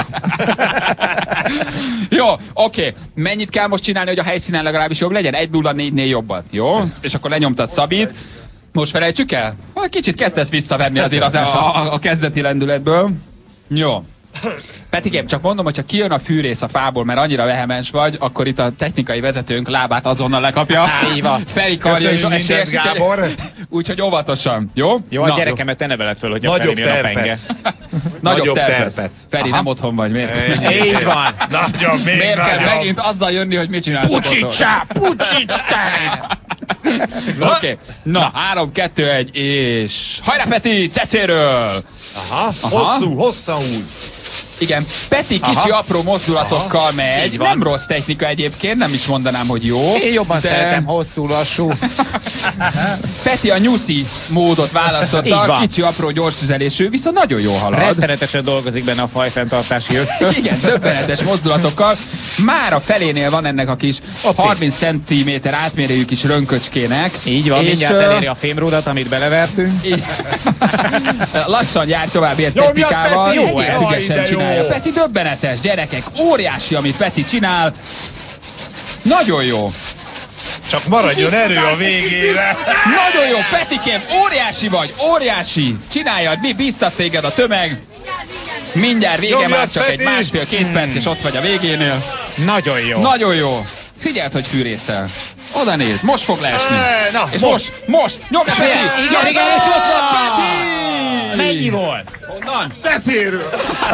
Jó, oké. Mennyit kell most csinálni, hogy a helyszínen legalábbis jobb legyen? egy nulla négynél jobban. Jó? És akkor lenyomtad Szabit. Most felejtsük el? Ha kicsit kezdesz visszavenni azért az, a, a, a kezdeti lendületből. Jó. Petikém, csak mondom, hogyha kijön a fűrész a fából, mert annyira vehemens vagy, akkor itt a technikai vezetőnk lábát azonnal lekapja. Így van. Felikarja és Köszönjük mindent, esélyes, Gábor. Úgyhogy óvatosan, jó? Jó, a gyerekemet te neveled föl, hogy a Nagyobb felém jön a penge. terpesz. Nagyobb, Nagyobb terpesz. terpesz. Feri, Aha. nem otthon vagy, miért? Így van. Nagyobb, még Miért kell nagyobb. megint azzal jönni, hogy mit csináltok otthon? Pucsicsá, pucsicsá! Oké, okay. Na, három, kettő, egy, és hajrá Peti, Cecéről! Aha, Aha. hosszú, hosszan húz. Igen, Peti kicsi Aha. apró mozdulatokkal Aha. megy, Így van. nem rossz technika egyébként, nem is mondanám, hogy jó. Én jobban de szeretem hosszú, lassú. Peti a nyuszi módot Így választotta, van. kicsi apró gyors tüzelésű, viszont nagyon jó halad. Rettenetesen dolgozik benne a fajfenntartási ösztön. Igen, döbbenetes mozdulatokkal. Már a felénél van ennek a kis Oci. harminc centiméter átmérőjű kis rönköcskének. Így van, és, mindjárt ö, eléri a fémrudat, amit belevertünk. Így. Lassan jár tovább ezt Nyomja, technikával. Peti, jó Egész ez. ügyesen Jaj, de jó. csinálja. Peti döbbenetes, gyerekek. Óriási, amit Peti csinál. Nagyon jó. Csak maradjon erő a végére. Nagyon jó, Petikém, óriási vagy, óriási. Csináljad, mi bíztat téged a tömeg. Mindjárt vége, Nyomjad, már csak egy Peti! másfél-két perc, és ott vagy a végénél. Nagyon jó. Nagyon jó. Figyeld, hogy fűrészel. Oda néz, most fog leesni. E, na, és most. most, most, nyomja Peti! Igen, igen, és ott van! Peti! Mennyi volt? Honnan? Beszélről!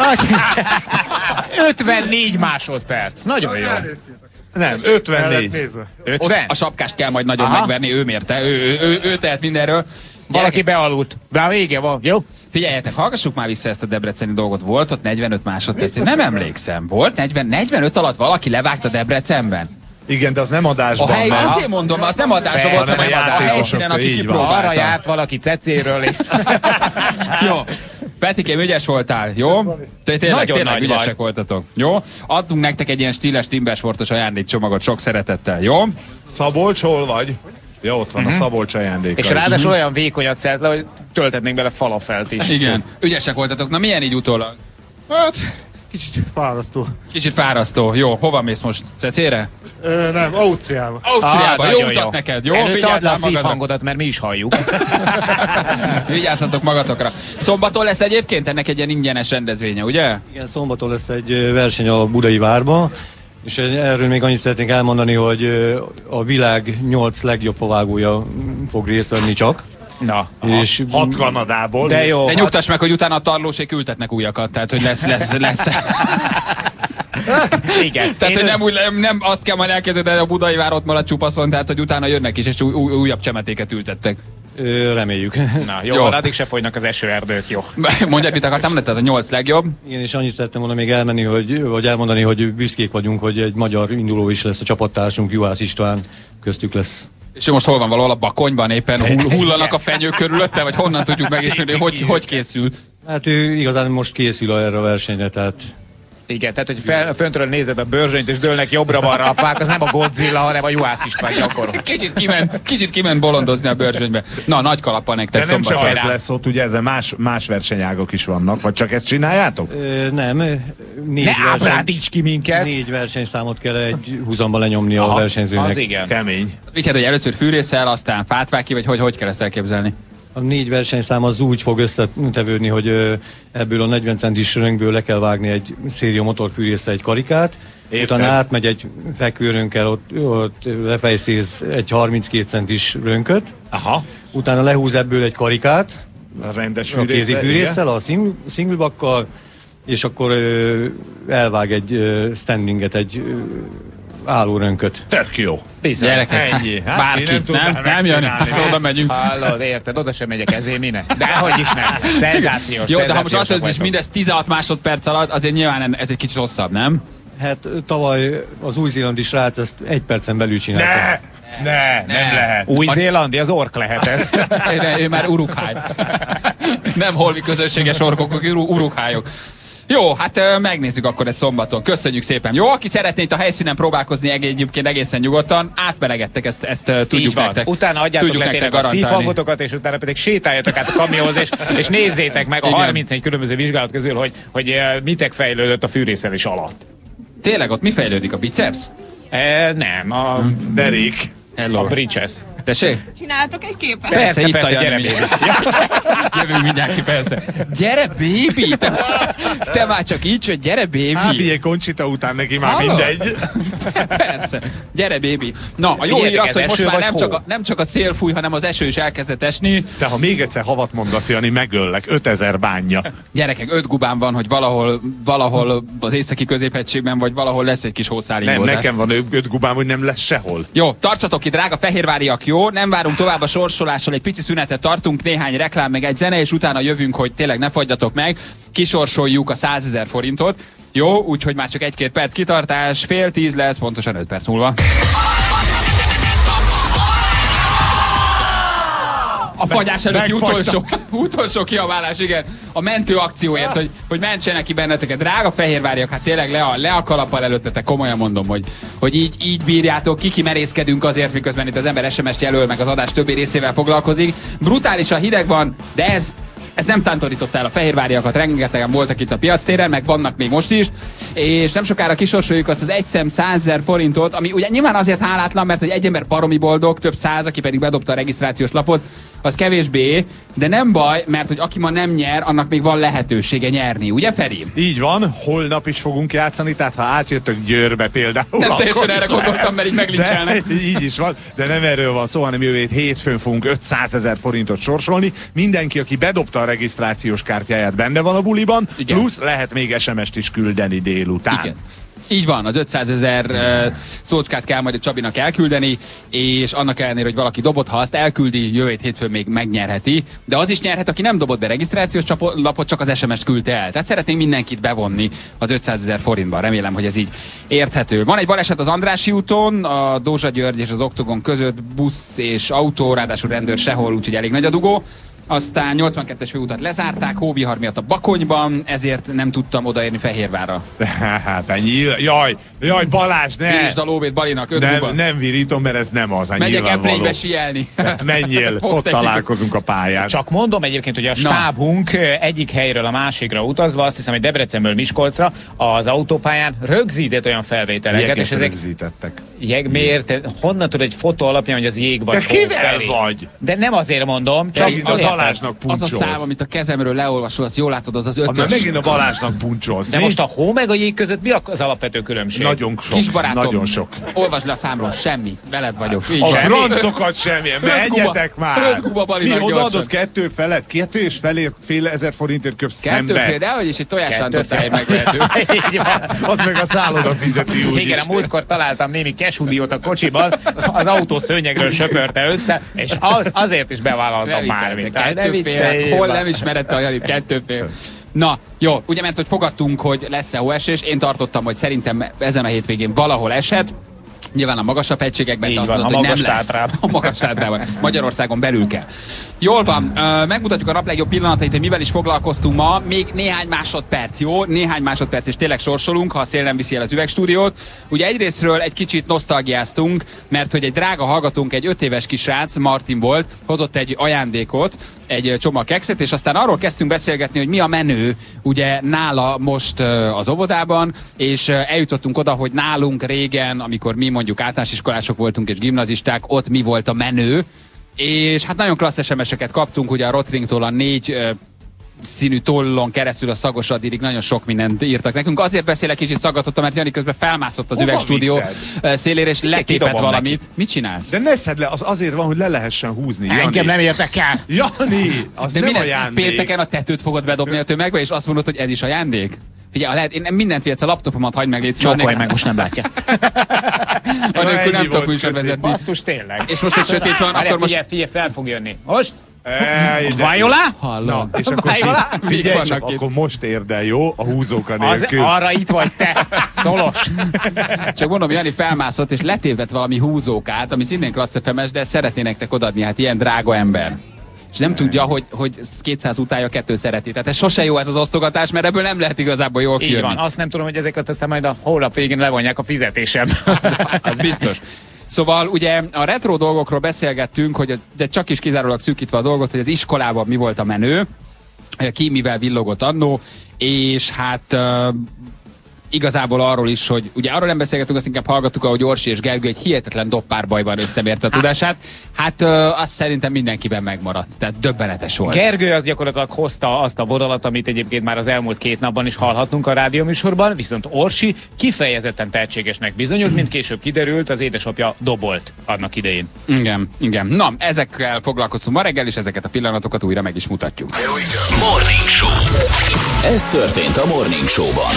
ötvennégy másodperc. Nagyon jó. Nem, ötvennégy. ötven? Ott a sapkást kell majd nagyon Aha. megverni, ő mérte, ő, ő, ő, ő tehet mindenről. Valaki bealudt. De a vége van, jó? Figyeljetek, hallgassuk már vissza ezt a debreceni dolgot. Volt ott negyvenöt másodperc. Én nem emlékszem. Volt negyven, negyvenöt alatt valaki levágta Debrecenben? Igen, de az nem adásban. A hely, mert- azért mondom, az nem adásban volt, Hanem hanem a a helyszínen, aki játékosokkal, így van. kipróbálta. Arra járt valaki cecéről. Jó. Petikém, ügyes voltál, jó? Te tényleg, Nagyon tényleg nagy ügyesek vagy. voltatok, jó? Adtunk nektek egy ilyen stíles timbersportos ajándékcsomagot sok szeretettel, jó? Szabolcs, hol vagy? Ja, ott van a Szabolcs ajándéka. És is. ráadásul olyan vékonyat szert le, hogy töltetnénk bele falafelt is. Igen, ügyesek voltatok. Na milyen így utólag? Hát, kicsit fárasztó. Kicsit fárasztó. Jó, hova mész most? Cecére? Ö, nem, Ausztriába. Ausztriába, Ah, jó nagyon utat neked, jó? Előtt add le a Vigyázzál magadra. szívhangodat, mert mi is halljuk. Vigyázzatok magatokra. Szombaton lesz egyébként ennek egy ilyen ingyenes rendezvénye, ugye? Igen, szombaton lesz egy ö, verseny a Budai Várba, és erről még annyit szeretnénk elmondani, hogy ö, a világ nyolc legjobb favágója fog részt venni csak. Na, és Hat Kanadából. de jó. De nyugtass meg, hogy utána a tarlósék ültetnek újakat, tehát hogy lesz, lesz, lesz. Igen. Tehát, Én- hogy nem, úgy, nem, nem azt kell majd elkezdeni, hogy a Budai Vár ott marad csupaszon, tehát, hogy utána jönnek is, és új, új, újabb csemetéket ültettek. Ö, reméljük. Na, jó, Jó. jó. Addig se folynak az esőerdők, jó. Mondjad, mit akartam mondani, tehát a nyolc legjobb. Igen, és annyit szerettem volna még elmenni, hogy, vagy elmondani, hogy büszkék vagyunk, hogy egy magyar induló is lesz a csapattársunk, Juhász István köztük lesz. És ő most hol van, valahol a Bakonyban éppen hull, hullanak a fenyők körülötte, vagy honnan tudjuk megismerni, hogy hogy, hogy készül? Hát ő igazán most készül erre a versenyre, tehát Igen, tehát hogy fel, föntről nézed a bőrzsönyt, és dőlnek jobbra-balra a fák, az nem a Godzilla, hanem a Juhász István gyakorol. Kicsit kiment, kicsit kiment bolondozni a bőrzsönybe. Na, nagy kalappal nektek De nem csak szombaton. ez lesz ott, ugye ezzel más, más versenyágok is vannak, vagy csak ezt csináljátok? Ö, nem, négy, Ne verseny, ábrándíts ki minket! négy versenyszámot kell egy húzamba lenyomni Aha, a versenyzőnek. az igen. Kemény. Mit jelent, hogy először fűrészel, aztán fát vág ki, vagy hogy, hogy kell ezt elképzelni? A négy versenyszám az úgy fog összetevődni, hogy ö, ebből a negyven centis röngből le kell vágni egy széria motorfűrészre egy karikát, Érted. utána átmegy egy fekvőrönkkel, ott, ott lefejszéz egy harminckét centis rönköt, Aha. utána lehúz ebből egy karikát, A rendes a kézi fűrésze, fűrésszel, a szing- singlebakkal, és akkor ö, elvág egy ö, standinget, egy ö, állórönköt. Tök jó. Bizony. Gyerekek, Ennyi. Hát, bárki, én nem tudnám nem, nem jön, megcsinálni. oda megyünk. Hallod, érted, oda sem megyek, ezért minek? Dehogy is nem. Szenzációs. Jó, de ha most azt szenzációsak mondod, hogy vagytok. mindez tizenhat másodperc alatt, azért nyilván ez egy kicsit hosszabb, nem? Hát ö, tavaly az új-zélandi srác ezt egy percen belül csinálta. Ne! Ne, nem lehet. Új-Zélandi, az ork lehetett. ő, ő már urukhály. Nem holmi közösséges orkok, uru- urukhályok. Jó, hát ö, megnézzük akkor ezt szombaton. Köszönjük szépen. Jó, aki szeretné itt a helyszínen próbálkozni eg- egyébként egészen nyugodtan, átmelegedtek, ezt, ezt ö, tudjuk Így van. nektek. Utána adjátok tudjuk le nektek tényleg a garantálni. szívhangotokat, és utána pedig sétáljatok át a kamionhoz, és, és nézzétek meg a Igen. harmincnégy különböző vizsgálat közül, hogy, hogy eh, mitek fejlődött a fűrészelés alatt. Tényleg ott mi fejlődik? A biceps? E, nem, a, Derék. Hello. a bridges. Tessék? Csináltok egy képet? Persze, itt persze, a gyere, Jani. baby. Jövünk mindjárt ki, persze. Gyere, baby! Te, te már csak így, hogy gyere, baby! Hát figyelj, Conchita után neki már Hallod? mindegy. Persze. Gyere, baby. Na, a jó Figyeljetek, hír az, ez hogy most eső már vagy nem hó? csak, a, nem csak a szél fúj, hanem az eső is elkezdett esni. De ha még egyszer havat mondasz, Jani, megöllek. ötezer bánja. Gyerekek, öt gubám van, hogy valahol, valahol az északi középhegységben, vagy valahol lesz egy kis Nem, hószálingózás. nekem van öt öt gubám, hogy nem lesz sehol. Jó, tartsatok ki, drága fehérváriak, jó? Nem várunk tovább a sorsolással, egy pici szünetet tartunk, néhány reklám, meg egy zene, és utána jövünk, hogy tényleg ne fagyjatok meg, kisorsoljuk a százezer forintot. Jó, úgyhogy már csak egy-két perc kitartás, fél tíz lesz, pontosan öt perc múlva. A fagyás előtti utolsó, utolsó kiabálás, igen. A mentő akcióért, hogy, hogy mentsenek ki benneteket. Drága fehérváriak, hát tényleg le a, le a kalappal előttetek, komolyan mondom, hogy, hogy így, így bírjátok, kiki merészkedünk azért, miközben itt az ember es em est jelöl, meg az adás többi részével foglalkozik. Brutálisan hideg van, de ez Ez nem tántorította el a fehérváriakat, rengetegen voltak itt a piactéren, meg vannak még most is, és nem sokára kisorsoljuk azt az egy szem százezer forintot, ami ugye nyilván azért hálátlan, mert hogy egy ember baromi boldog, több száz, aki pedig bedobta a regisztrációs lapot, az kevésbé, de nem baj, mert hogy aki ma nem nyer, annak még van lehetősége nyerni, ugye Feri? Így van, holnap is fogunk játszani, tehát ha átjöttök Győrbe például. Nem teljesen erre gondoltam, mert így meglincselnek. Így is van, de nem erről van szó, hanem jövő hétfőn fogunk ötszázezer forintot sorsolni. Mindenki, aki bedobta a regisztrációs kártyáját, benne van a buliban, igen. Plusz lehet még es em est is küldeni délután. Igen. Így van, az ötszázezer uh, szócskát kell majd a Csabinak elküldeni, és annak ellenére, hogy valaki dobott, ha azt elküldi, jövő hétfőn még megnyerheti, de az is nyerhet, aki nem dobott be regisztrációs lapot, csak az es em est küldte el. Tehát szeretnénk mindenkit bevonni az ötszázezer forintban. Remélem, hogy ez így érthető. Van egy baleset az Andrássy úton, a Dózsa György és az Oktogon között, busz és autó, ráadásul rendőr sehol, úgyhogy elég nagy a dugó. Aztán nyolcvankettes főutat lezárták, hóvihar miatt a Bakonyban, ezért nem tudtam odaérni Fehérvárra. Hát ennyi, jaj, jaj Balázs, ne! Kirisd a lóvét Balinak, öt nem, guba. nem virítom, mert ez nem az, Megyek Eplékbe síelni. Menjél, ott találkozunk a pályán. Csak mondom egyébként, hogy a stábunk egyik helyről a másikra utazva, azt hiszem, hogy Debrecenből Miskolcra az autópályán rögzített olyan felvételeket. Jeget és ezek rögzítettek. Jég, miért? Honnan tudod egy fotó alapján, hogy az jég vagy? De kivel vagy? De nem azért mondom, csak az Balázsnak puncsolsz. Az a szám, amit a kezemről leolvasol, azt jól látod, az az ötös. Mert megint a Balázsnak puncsolsz. De mi? most a hó meg a jég között mi az alapvető különbség? Nagyon sok. Kisbarátom, nagyon sok. Olvasd le a számról, semmi. Veled vagyok. Így A semmi. francokat semmi. Menjetek már! Mi odaadott kettő felet? Kettő és felért fél ezer forintért köpsz szembe. Kettő fél, de hogy is egy tojásántottál megvehető. Az meg a szálloda fizeti úgy igen, is. a múltkor találtam némi kesudiót a kocsiban, az autó szőnyegről söpörte össze, és az, azért is bevállaltam már. Kettő fél, hol nem ismerette a Janit, kettő fél. Na, jó, ugye mert hogy fogadtunk, hogy lesz-e hóesés, én tartottam, hogy szerintem ezen a hétvégén valahol eshet. Nyilván a magasabb hegységekben, de azt mondod, hogy nem lesz. A magas tátrában. Magyarországon belül kell. Jól van, megmutatjuk a nap legjobb pillanatait, hogy mivel is foglalkoztunk ma. Még néhány másodperc, jó? Néhány másodperc, és tényleg sorsolunk, ha a szél nem viszi el az üvegstúdiót. Ugye egyrésztről egy kicsit nosztalgiáztunk, mert hogy egy drága hallgatónk, egy öt éves kisrác, Martin volt, hozott egy ajándékot, egy csomag kekszet, és aztán arról kezdtünk beszélgetni, hogy mi a menő ugye nála most az óvodában, és eljutottunk oda, hogy nálunk régen, amikor mi mondjuk általános iskolások voltunk és gimnazisták, ott mi volt a menő, és hát nagyon klassz es em eseket kaptunk, ugye a Rotringtól a négy ö, színű tollon keresztül a Szagosadig nagyon sok mindent írtak nekünk. Azért beszélek kicsit szaggatottam, mert Jani közben felmászott az üvegstúdió szélére, és letépett valamit. Neki. Mit csinálsz? De ne szedd le, az azért van, hogy le lehessen húzni. Jani. Engem nem érdekel. Jani, az de nem mi ajándék. Pénteken a tetőt fogod bedobni a tömegbe, és azt mondod, hogy ez is ajándék? Figyelj, lehet, én mindent vihetsz, a laptopomat hagyd meg, légy Csókolj meg, most nem látja. Anélkül nem tudok műsorvezetni. Basszus, tényleg. És most, hogy sötét van, Várjál, akkor most... Figyelj, figyelj, fel fog jönni. Most? Vajolá? Hallom. És akkor Vajolá? figyelj csak, akkor most érd el, jó? A húzóka nélkül. Az, arra itt vagy te, szolos. Csak mondom, Jani felmászott, és letépett valami húzókát, ami szintén klassz ef em es, de szeretné nektek odaadni, hát ilyen drága ember. És nem tudja, hogy, hogy kétszáz utája kettő szereti. Tehát ez sose jó ez az osztogatás, mert ebből nem lehet igazából jól kijönni. Így van, azt nem tudom, hogy ezeket aztán majd a hónap végén levonják a fizetésem. az, az biztos. Szóval ugye a retro dolgokról beszélgettünk, hogy ez, de csak is kizárólag szűkítve a dolgot, hogy az iskolában mi volt a menő, ki mivel villogott annó, és hát uh, igazából arról is, hogy ugye arról nem beszélgetünk, azt inkább hallgattuk, ahogy Orsi és Gergő egy hihetetlen dobbárbajban összemérte a tudását. Hát uh, azt szerintem mindenkiben megmaradt, tehát döbbenetes volt. Gergő az gyakorlatilag hozta azt a vonalat, amit egyébként már az elmúlt két napban is hallhattunk a rádióműsorban, viszont Orsi kifejezetten tehetségesnek bizonyult, mint később kiderült, az édesapja dobolt annak idején. Igen, igen. Na, ezekkel foglalkoztunk ma reggel, és ezeket a pillanatokat újra meg is mutatjuk. Morning Show. Ez történt a Morning Show-ban.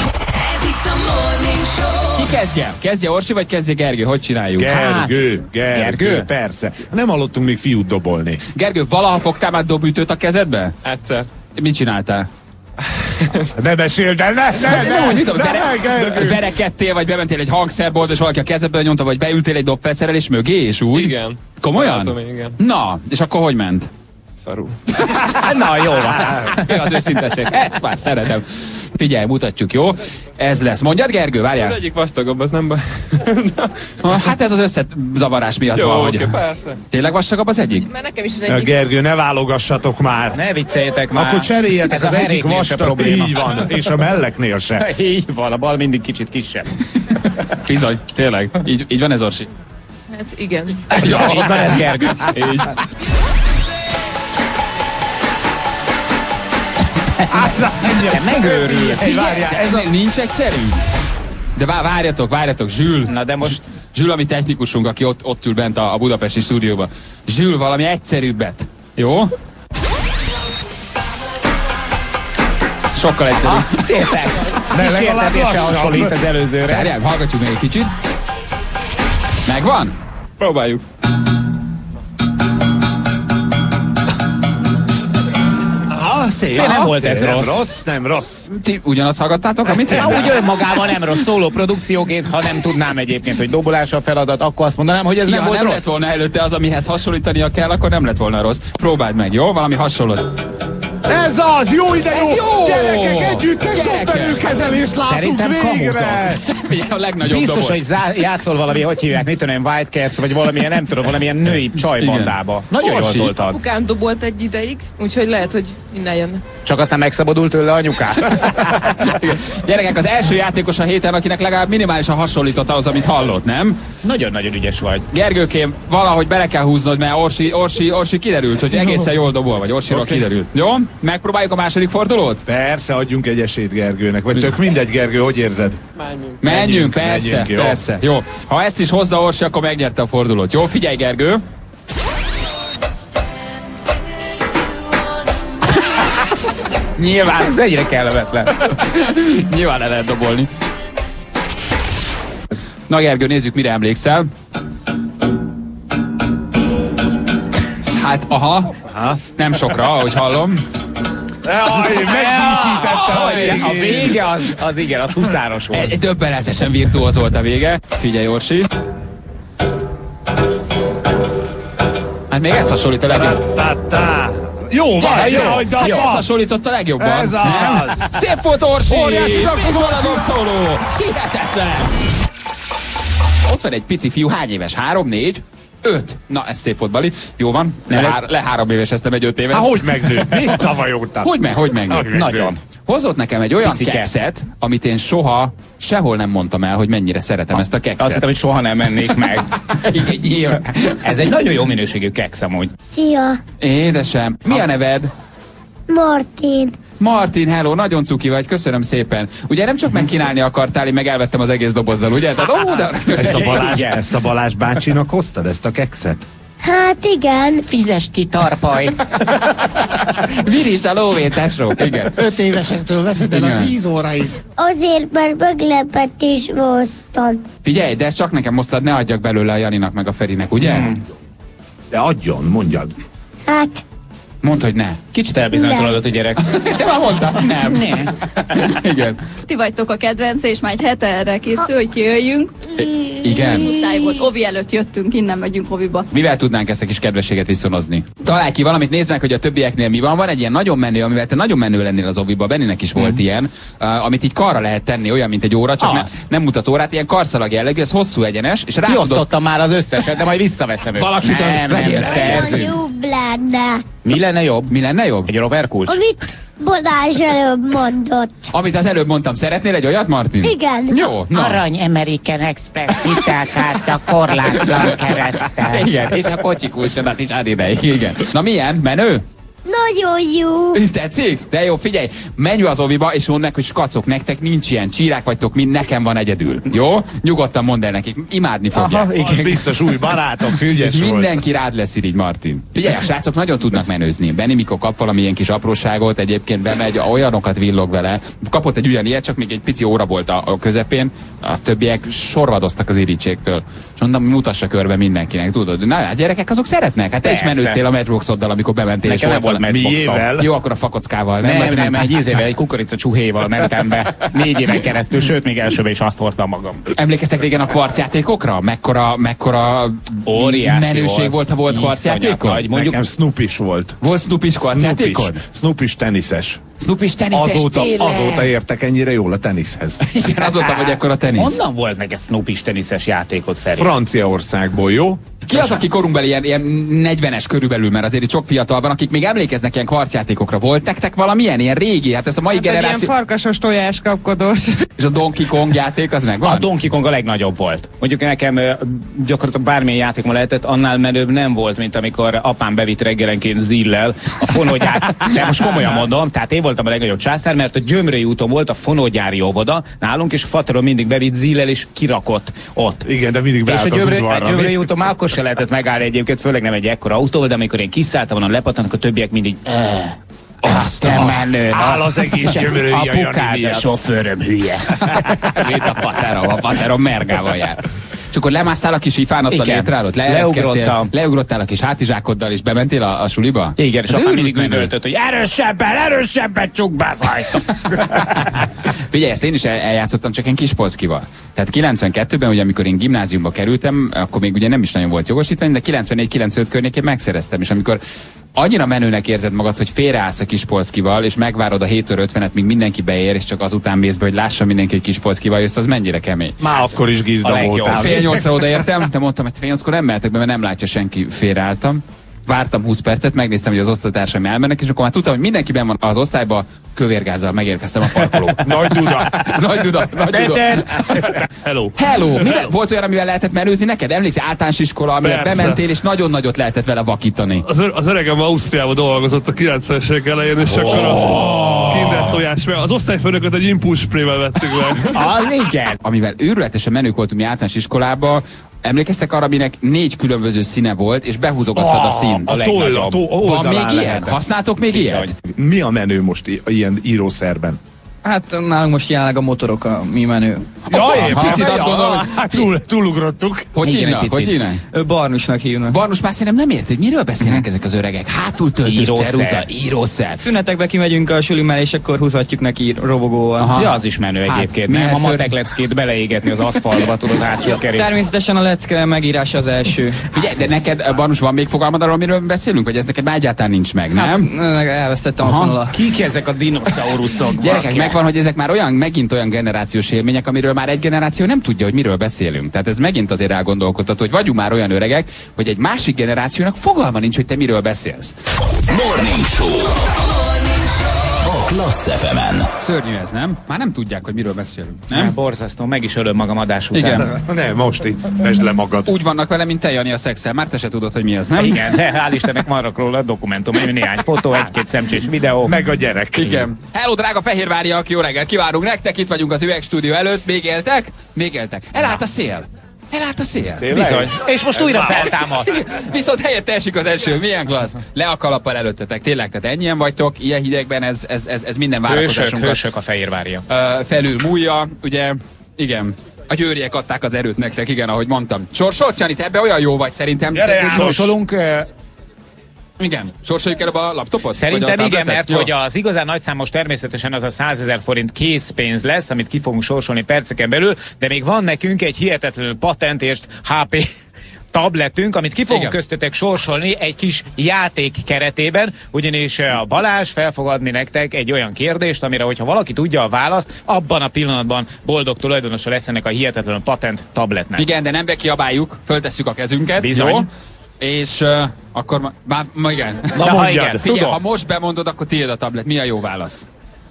Ki kezdje? Kezdje Orsi, vagy kezdje Gergő? Hogy csináljuk? Gergő, hát, Gergő, Gergő, persze. Nem hallottunk még fiút dobolni. Gergő, valaha fogtál már dobütőt a kezedbe? Egyszer. Mit csináltál? Ne meséld el, ne, ne, ne, ne, mit tudom, ne, vere, ne, verekedtél, vagy bementél egy hangszerboltba, és valaki a kezedbe nyomta, vagy beültél egy dobfelszerelés mögé, és úgy? Igen. Komolyan? Látom, igen. Na, és akkor hogy ment? Szarul. Na, jó van. Az őszinteség. Ezt már szeretem. Figyelj, mutatjuk, jó? Ez lesz. Mondjad, Gergő, várjál. Az egyik vastagabb, az nem baj. Hát ez az összezavarás miatt jó, van, oké, hogy... persze. Tényleg vastagabb az egyik? Mert nekem is az egyik. egyik. Gergő, ne válogassatok már. Ne vicceljetek már. Akkor cseréljetek, ez az egyik vastag. Így van, és a melleknél se. Így van, a bal mindig kicsit kisebb. Bizony, tényleg. Így, így van ez, Orsi? Hát igen. Ja, így van ez, Gergő. Így. Megőrül. Várjál, ez a... Nincs egyszerű? De vá- várjatok, várjatok, Zsül. Na de most... Zsül, ami technikusunk, aki ott, ott ül bent a, a budapesti stúdióban. Zsül, valami egyszerűbbet. Jó? Sokkal egyszerűbb. Ah, tényleg. Kísértetése hasonlít az előzőre. Várjál, hallgatjuk még egy kicsit. Megvan? Próbáljuk. Ah, szép. Fél nem volt ez nem rossz. rossz. Nem rossz. Ti ugyanazt hallgattátok, amit én? Na, úgy önmagában nem rossz szóló produkcióként, ha nem tudnám egyébként, hogy dobolás a feladat, akkor azt mondanám, hogy ez Igen, nem ha volt nem rossz. lett volna előtte az, amihez hasonlítania kell, akkor nem lett volna rossz. Próbáld meg, jó? Valami hasonlót. Ez az! Jó ide jó! Ez jó! Gyerekek, együttes Gyerekek! dobbenőkezelést látunk Szerintem végre! A legnagyobb Biztos, doboz. hogy zá- játszol valami, hogy hívják, mit tudom, White Cats, vagy valamilyen, nem tudom, valamilyen női csajbandába. Nagyon jól toltad. Apukám dobolt egy ideig, úgyhogy lehet, hogy innen jönne. Csak aztán megszabadult tőle anyukát. Gyerekek, az első játékos a héten, akinek legalább minimálisan hasonlított ahhoz, amit hallott, nem? Nagyon-nagyon ügyes vagy. Gergőkém, valahogy bele kell húznod, mert Orsi, Orsi, Orsi kiderült, hogy egészen jól dobol vagy. Orsiról Okay. kiderült. Jó? Megpróbáljuk a második fordulót? Persze, adjunk egy esélyt Gergőnek. Vagy tök mindegy, Gergő, hogy érzed? Menjünk. Menjünk, Menjünk, persze, menjünk, jó. persze. Jó. Ha ezt is hozza Orsi, akkor megnyerte a fordulót. Jó, figyelj, Gergő. Nyilván, ez egyre kellemetlen. Nyilván le lehet dobolni. Na Gergő, nézzük, mire emlékszel. Hát, aha, Aha. nem sokra, ahogy hallom. Jaj, megdíszítette A vége az, az igen, az huszáros volt. Egy döbbenetesen virtuóz volt a vége. Figyelj, Orsi. Hát még ez hasonlít a legjobb. Ta-ta. Jó van, jó, hogy Hát dapa. ez hasonlított a legjobban. Ez az. Nem? Szép volt, Orsi! Óriási Mit dakot, szól a Orsi! dobszóló? Hihetetlen! Ott van egy pici fiú, hány éves? Három, négy? Öt. Na, ez szép volt, Bali. Jó van. Le, hár, le három éves, ezt nem egy öt éves. Hát hogy megnőtt? Mi? Tavaly óta. Hogy meg, hogy megnőtt? Hogy megnőtt? Nagyon. Hozott nekem egy olyan Picike. kekszet, amit én soha, sehol nem mondtam el, hogy mennyire szeretem ezt a kekszet. Azt hittem, hogy soha nem mennék meg. Igen, nyilván. Ez egy nagyon jó minőségű keksz amúgy. Szia, Édesem, mi a neved? Martin. Martin, hello, nagyon cuki vagy, köszönöm szépen. Ugye nem csak megkínálni akartál, én meg elvettem az egész dobozzal, ugye? Tehát, ó, de... Ezt a, Balázs, Igen. ezt a Balázs bácsinak hoztad, ezt a kekszet? Hát igen, Fizest ki, tarpaj. Virítsd a lóvét, tesó. Igen. Öt évesektől veszed el a Igen. tíz óraig. azért, mert meglepetésbe hoztam. Figyelj, de ezt csak nekem hoztad, ne adjak belőle a Janinak meg a Ferinek, ugye? Hmm. De adjon, mondjad. Hát, Mondd, hogy ne. Kicsit elbizonytalanodott a gyerek. De már mondtam, nem. Ne. Igen. Ti vagytok a kedvence, és már egy hete erre készül, hogy kijöjjünk. Igen. Muszáj volt, ovi előtt jöttünk, innen megyünk oviba. Mivel tudnánk ezt a kis kedvességet viszonozni? Találj ki valamit, nézd meg, hogy a többieknél mi van. Van egy ilyen nagyon menő, amivel te nagyon menő lennél az oviba. Benninek is volt mm. ilyen, uh, amit így karra lehet tenni, olyan, mint egy óra, csak ne, nem mutat órát, ilyen karszalag jellegű, ez hosszú egyenes, és rá tudod... Kiosztottam már az összeset, de majd visszaveszem őt. Valakit nem, nem, nem, nagyon szerzünk. jobb lenne. Mi lenne jobb? Mi lenne jobb? Egy roverkulcs? Amit Balázs előbb mondott. Amit az előbb mondtam, szeretnél egy olyat, Martin? Igen. Jó, na. Arany American Express hitelkártya korlátlan kerettel. Igen, és a kocsi kulcsodat is ad ideig, igen. Na milyen? Menő? Nagyon jó. Tetszik? De jó, figyelj, menj az oviba, és mondd meg, hogy skacok, nektek nincs ilyen, csírák vagytok, mind nekem van egyedül. Jó? Nyugodtan mondd el nekik, imádni fogják. Aha, igen. Biztos új barátok, ügyes és volt. mindenki rád lesz így, Martin. Figyelj, a srácok nagyon tudnak menőzni. Benni, mikor kap valamilyen kis apróságot, egyébként bemegy, olyanokat villog vele. Kapott egy ugyanilyet, csak még egy pici óra volt a, a közepén, a többiek sorvadoztak az irítségtől. És mondom, mutassa körbe mindenkinek, tudod. Na, hát gyerekek, azok szeretnek. Hát te is Persze. menőztél a Matchboxoddal, amikor bementél, és Nekem volt nem volt valami- Matchboxom. Jó, akkor a fakockával. Nem, nem, Vagy nem, egy ízével, egy kukorica csuhéval mentem be. Négy éven keresztül, sőt, még elsőbe is azt hordtam magam. Emlékeztek régen a kvarcjátékokra? Mekkora, mekkora Óriási menőség volt. volt, ha volt Iszonyat kvarcjátékon? nagy. Mondjuk nekem Snoopis volt. Volt Snoopis kvarcjátékon? Snoopis teniszes. Snoopis teniszes, Azóta, tényleg? azóta értek ennyire jól a teniszhez. Igen, azóta vagy akkor a tenisz. Honnan volt neked Snoopis teniszes játékot, Feri? Franciaországból, jó? Ki az, aki korunkbeli ilyen, ilyen negyvenes körülbelül, mert azért itt sok fiatal van, akik még emlékeznek ilyen kvarcjátékokra. Volt nektek valamilyen ilyen régi? Hát ez a mai Hát egy ilyen generáció... farkasos tojás kapkodós. És a Donkey Kong játék az megvan? A Donkey Kong a legnagyobb volt. Mondjuk nekem ö, gyakorlatilag bármilyen játékban lehetett, annál menőbb nem volt, mint amikor apám bevitt reggelenként zillel a fonógyát. De most komolyan mondom, tehát én voltam voltam a legnagyobb császár, mert a Gyömrői úton volt a fonógyári óvoda nálunk, és a faterom mindig bevitt zíllel és kirakott ott. Igen, de mindig beállt és a az Gyömrő, udvarra, a Gyömrői mi? úton már akkor se lehetett megállni egyébként, főleg nem egy ekkora autóval, de amikor én kiszálltam, onnan lepattannak, a többiek mindig azt nem menő. Áll az egész Gyömrői a Jani apukád, a miatt. sofőröm hülye. Mint a faterom, a faterom mergával jár. És akkor lemásztál a kis ifánattal Igen. létrálott, Leugrottam. leugrottál a kis hátizsákoddal, és bementél a, a suliba? Igen, és Ez apám őrült mindig menő. üvöltött, hogy erősebben, erősebben csukd be az ajtót. Figyelj, ezt én is el- eljátszottam, csak én Kispolszkival. Tehát kilencvenkettőben, ugye amikor én gimnáziumba kerültem, akkor még ugye nem is nagyon volt jogosítvány, de kilencvennégy kilencvenöt környékén megszereztem, és amikor annyira menőnek érzed magad, hogy félreállsz a Kispolszkival, és megvárod a hét óra ötvenet, míg mindenki beér, és csak azután mész be, hogy lássa mindenki, hogy Kispolszkival jössz, az mennyire kemény. Már akkor is A gizda legjobb. voltál. Fél nyolcra odaértem, de mondtam, hogy fél nyolckor nem mehetek be, mert nem látja senki, félreálltam. Vártam húsz percet, megnéztem, hogy az osztálytársaim elmennek, és akkor már tudtam, hogy mindenki benn van az osztályba, kövérgázzal megérkeztem a parkolóba. Nagy duda. Nagy duda, nagy duda. Hello. Hello! Mivel, volt olyan, amivel lehetett merőzni neked? Emlékszel, általános iskola, amire Persze. bementél, és nagyon nagyot lehetett vele vakítani. Az, az öregem Ausztriában dolgozott a kilencvenes évek elején, és akkor a kinder tojás, mert az osztályfőnököt egy impulsprével vettük meg. Az igen. Amivel őrületesen menők voltunk mi általános iskolába, emlékeztek arra, aminek négy különböző színe volt, és behúzogattad a színt? A toll, a toll, Van oldalán még ilyen? lehetett. Használtok még ilyet? Mi a menő most i- ilyen írószerben? Hát nálunk most jelenleg a motorok a mi menő. Ja, Aha, picit azt gondolom, hogy- hát túl, túlugrottuk. Hogy Igen, hívnak? egy Hogy picit. hívnak? Ö, Barnusnak hívnak. Barnus már szerintem nem érti, hogy miről beszélnek ezek az öregek. Hátul töltős Írószer. ceruza, írószer. Szünetekbe kimegyünk a suli mellé, és akkor húzhatjuk neki robogóval. Aha. Ja, az is menő Hát, egyébként. milyen Nem a ször- matek leckét beleégetni az aszfaltba, tudod, hátsó kerül. Természetesen a lecke megírása az első. Figyelj, de neked, Barnus, van még fogalmad arról, amiről beszélünk? Vagy ez neked már egyáltalán nincs meg, nem? Hát, elvesztettem a Aha. fonalat. Kik ezek a dinoszauruszok? Gyerekek, Bakker? megvan, hogy ezek már olyan, megint olyan generációs élmények, amiről már egy generáció nem tudja, hogy miről beszélünk. Tehát ez megint azért elgondolkodtató, hogy vagyunk már olyan öregek, hogy egy másik generációnak fogalma nincs, hogy te miről beszélsz. Morning Show. A Klassz ef emen. Szörnyű ez, nem? Már nem tudják, hogy miről beszélünk. Nem? Nem, borzasztó, meg is ölöm magam adás után. Igen. Nem, most így, vesd le magad. Úgy vannak vele, mint te, Jani, a szexel. Már te se tudod, hogy mi az, nem? Igen, de hál' Istennek maradok róla a dokumentum, néhány fotó, egy-két szemcsés videó. Meg a gyerek. Igen. Hello, drága Fehérváriak, jó reggelt kívánunk nektek, itt vagyunk az Üvegstúdió előtt. Még éltek? Még éltek. Elállt a szél. Elállt a szél. Tényleg? Bizony. És most újra feltámad. Viszont helyette esik az eső. Milyen klassz. Le a kalappal előttetek. Tényleg, tehát ennyien vagytok, ilyen hidegben ez, ez, ez, ez minden Hősök, várakozásunkat hősök a Fehérvária. ö, felül múlja. Ugye, igen. A győriek adták az erőt nektek, igen, ahogy mondtam. Sorsolsz, Jani, te ebbe olyan jó vagy szerintem. Gyere, Te- János! Sorsolunk. ö, Igen. Sorsoljuk el a laptopot? Szerintem Vagy a igen, tabletet? mert Jó. hogy az igazán nagyszámos természetesen az a százezer forint készpénz lesz, amit ki fogunk sorsolni perceken belül, de még van nekünk egy hihetetlenül patentért há pé tabletünk, amit ki fogunk Igen. köztetek sorsolni egy kis játék keretében, ugyanis a Balázs fel fog adni nektek egy olyan kérdést, amire, hogyha valaki tudja a választ, abban a pillanatban boldog tulajdonosa lesz ennek a hihetetlenül patent tabletnek. Igen, de nem bekiabáljuk, föltesszük a kezünket. Bizony. Jó? És uh, akkor ma, ma, ma igen. Na, ha mondjad. igen, Figyelj, tudom. ha most bemondod, akkor tiéd a tablet. Mi a jó válasz?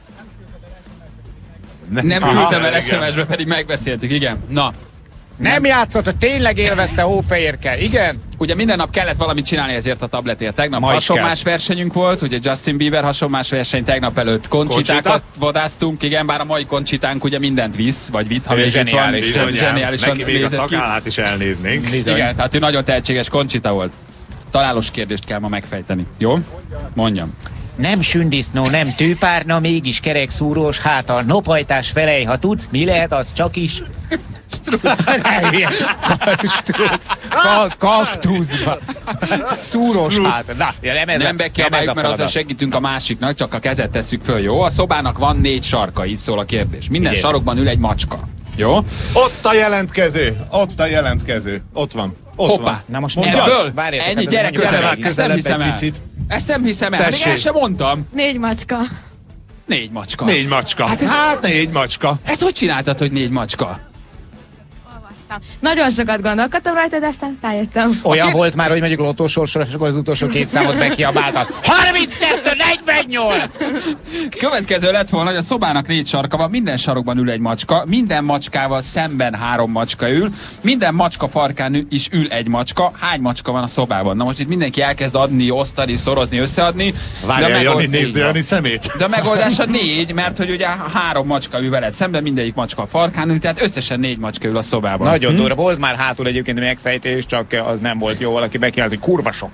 Ne- Nem Aha, küldtem el igen. es em es-be, pedig megbeszéltük, igen. Na, Nem játszott, hogy tényleg élvezte Hófehérke, igen? ugye minden nap kellett valamit csinálni ezért a tabletért. Tegnap Ma is hasonlás versenyünk volt, ugye Justin Bieber hasonlás verseny, tegnap előtt koncsitákat Koncsita? vadáztunk, igen, bár a mai koncsitánk ugye mindent visz, vagy vitt, ha Ő még itt van, zseniális. és Bizonyám, zseniálisan neki még a nézett ki. szakállát is elnéznénk. Bizony. Igen, tehát ő nagyon tehetséges koncsita volt. Találós kérdést kell ma megfejteni. Jó? Mondjam. Nem sündisznó, nem tűpárna, mégis kerekszúrós, hát a nopajtás felej, ha tudsz, mi lehet, az csak is... Struc. Struc. Ka- kaktuszba. Szúrós hát. Na, ja, nem ez Nem a- bekiabáljuk, nem ez a mert azzal feladat. segítünk a másiknak, csak a kezet tesszük föl, jó? A szobának van négy sarka, így szól a kérdés. Minden Figyelj. sarokban ül egy macska. Jó? Ott a jelentkező, ott a jelentkező. Ott van. Ott Hoppá. van. Na most Mondjad. Ebből? Várjatok, Ennyi hát ez gyerek mondjuk Gyere közelebb. már Ezt nem közelebb hiszem egy el. picit. Ezt nem hiszem el. Még Tessék. el sem mondtam. Négy macska. Négy macska. Négy macska. Hát Hát, ez- hát négy macska. Ezt hogy csináltad, hogy négy macska? Nagyon sokat gondolkodtam rajta, de aztán rájöttem. Olyan volt már, hogy mondjuk lottósorsolás, és akkor az utolsó két számot bekiabáltad. harminckettő negyvennyolc! Következő lett volna, hogy a szobának négy sarka van, minden sarokban ül egy macska, minden macskával szemben három macska ül, minden macska farkán is ül egy macska. Hány macska van a szobában? Na most itt mindenki elkezd adni, osztani, szorozni, összeadni. Várjál, Jani, nézd Jani szemét. De a megoldása négy, mert hogy ugye három macska ül veled szemben, mindegyik macska a farkán ül, tehát összesen négy macska ül a szobában. Nagyon hm? durva. Volt már hátul egyébként megfejtés, csak az nem volt jó. Valaki bekiált, hogy kurva sok.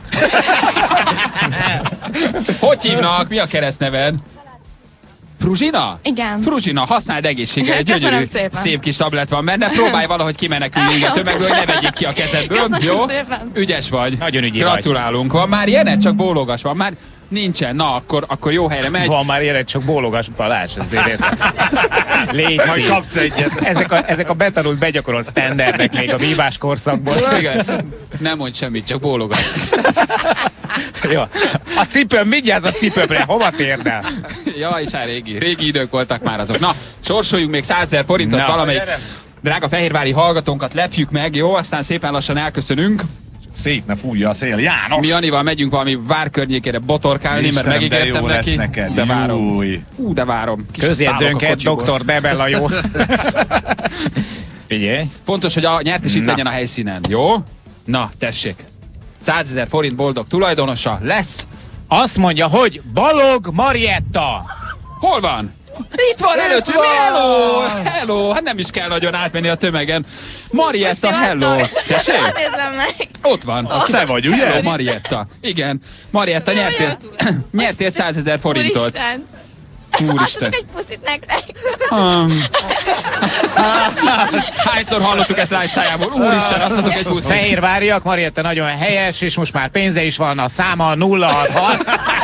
Hogy hívnak? Mi a keresztneved? Fruzsina? Igen. Fruzsina, használd egészséggel, egy gyönyörű, szépen. szép kis tablet van benne. Próbálj valahogy kimenekülni a tömegből, hogy ne vegyék ki a kezedből. Köszönöm Jó? szépen. Ügyes vagy. Nagyon ügyi Gratulálunk. Van már ilyenet? Csak bólogas van már. Nincsen. Na, akkor, akkor jó helyre megy. Van már ilyenet, csak bólogas, Balázs, azért érted. Légy Majd szép. kapsz egyet. Ezek a, ezek a betanult, begyakorolt standardek még a vívás korszakból. Igen. Nem mondj semmit, csak bólogas. Jó. A cipőm, vigyázz a cipőmre, hova térdel? Ja, és hát régi, régi idők voltak már azok. Na, sorsoljunk még százezer forintot Na, valamelyik drága fehérvári hallgatónkat, lepjük meg, jó? Aztán szépen lassan elköszönünk. Szét ne fújja a szél. János! Mi Janival megyünk valami vár környékére botorkálni, mert Istenem, de megígértem jó neki. lesz neked. De várom. Júj. Ú, de várom. Kis Közjegyzőnket, doktor Debella, jó? Figyelj. Fontos, hogy a nyertes itt Na. legyen a helyszínen, jó? Na, tessék. százezer forint boldog tulajdonosa lesz. Azt mondja, hogy Balog Marietta. Hol van? Itt van előttünk, hello! Hello! Hát nem is kell nagyon átmenni a tömegen. Marietta, hello! Tessék? Nézzem meg. Ott van. Azt te vagy, ugye? Hello, Marietta. Igen. Marietta, nyertél, nyertél százezer forintot. Úristen. Úristen. Adok egy puszit nektek. Um. Hányszor hallottuk ezt lágy szájából? Úristen, adhatok egy puszit. Fehérváriak, Marietta nagyon helyes, és most már pénze is van, a száma nulla hatvan.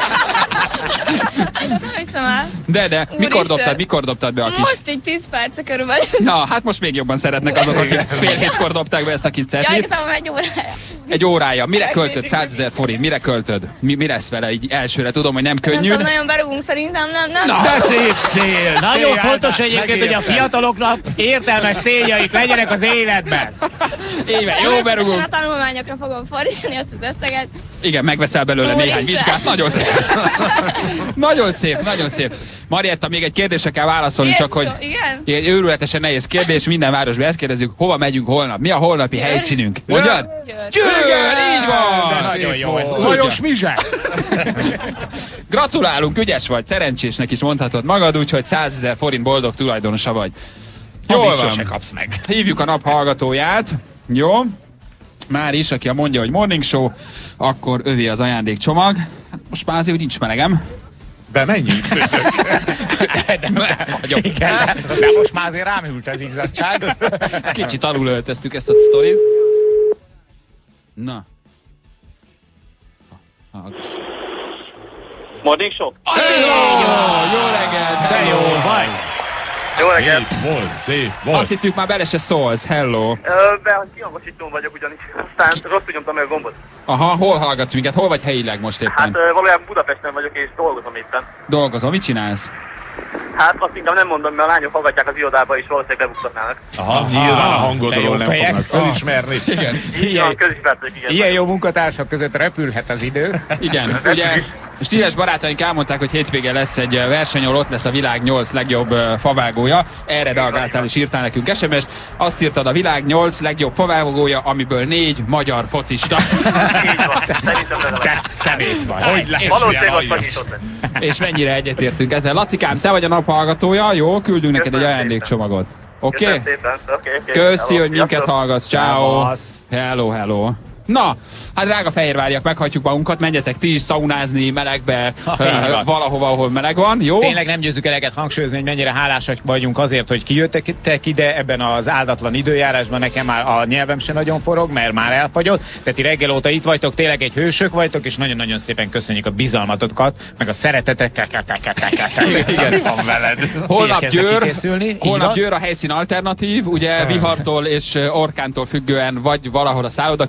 Nem hiszem el. De, de, mikor Úristen. dobtad, mikor dobtad be a kis... Most egy tíz perc körülbelül. Na, hát most még jobban szeretnek azok, akik fél hétkor dobták be ezt a kis Jaj, cetlit. igazából egy órája. Egy órája. Mire költöd százezer forint? Mire költöd? Mi, mi lesz vele így elsőre? Tudom, hogy nem Nem könnyű. tudom, nagyon berúgunk szerintem, nem, nem. Na, De szép cél! nagyon Tényleg, fontos egyébként, hogy a megértem. fiataloknak értelmes céljaik legyenek az életben. Éve, jó Természetesen berúgunk. a tanulmányokra fogom fordítani azt az összeget. Igen, megveszel belőle Úristen. néhány vizsgát. Nagyon szép. Nagyon szép, nagyon szép. Marietta, még egy kérdésre kell válaszolni, Ilyet csak hogy... so- igen? Ilyen őrületesen nehéz kérdés, minden városban ezt kérdezzük, hova megyünk holnap? Mi a holnapi Győr. helyszínünk? Mondjad? Győr. Győr, így van! De Nagyon szép jó. volt. Lajos Mizsák. Gratulálunk, ügyes vagy, szerencsésnek is mondhatod magad, úgyhogy százezer forint boldog tulajdonosa vagy. Jól Amit van. sose kapsz meg. Hívjuk a nap hallgatóját. Jó? Már is, aki mondja, hogy morning show, akkor övé az ajándékcsomag. Hát most már azért úgy nincs melegem. Bemenjünk. De, de, de, igen, de, de most már azért rám hűlt az izzadság. Kicsit alulölteztük ezt a sztorit. Na. Hallgass. Morning Show? Jó, jó reggelt! Te jó vagy. Jó reggelt! Szép volt, szép volt. Azt hittük, már bele se szólsz. Hello. Ö, be, kihangosítón vagyok ugyanis, aztán rosszul nyomtam meg a gombot. Aha, hol hallgatsz minket? Hol vagy helyileg most éppen? Hát ö, valójában Budapesten vagyok és dolgozom éppen. Dolgozol, mit csinálsz? Hát azt inkább nem mondom, mert a lányok hallgatják az irodába és valószínűleg bebuktatnának. Aha, nyilván a hangodról nem fejek. fognak felismerni. Igen. Ilyen közismertek, igen. Ilyen jó munkatársak között repülhet az idő. Igen, ugye stíles barátaink elmondták, hogy hétvége lesz egy verseny, ahol ott lesz a világ nyolc legjobb ö, favágója. Erre reagáltál és írtál nekünk es em es-t. Azt írtad, a világ nyolc legjobb favágója, amiből négy magyar focista. Így van, szerintem Te releváns. szemét vagy. Hogy lesz Valószínűleg ilyen azt aljas? tanított lesz. És mennyire egyetértünk ezzel. Lacikám, te vagy a nap hallgatója, jó? Küldünk neked egy Köszönöm ajándékcsomagot. Oké? Köszönöm szépen. Oké, oké. Köszi, Hello, hogy minket sziasztok. hallgatsz. Ciao. Szevasz. Hello, hello. Na, hát drága fehérváriak, meghagyjuk magunkat, menjetek ti is szaunázni melegbe, Ha, ö, így van. valahova, ahol meleg van, jó? Tényleg nem győzzük eleget hangsúlyozni, hogy mennyire hálásak vagyunk azért, hogy kijöttek ide ebben az áldatlan időjárásban. Nekem már a nyelvem se nagyon forog, mert már elfagyott. Tehát ti reggel óta itt vagytok, tényleg egy hősök vagytok, és nagyon-nagyon szépen köszönjük a bizalmatokat, meg a szeretetet. Igen. Van veled. Holnap Kezdek Győr, kikészülni, így holnap van. Győr a helyszín alternatív, ugye vihartól és orkántól függően, vagy valahol a szálloda környékén,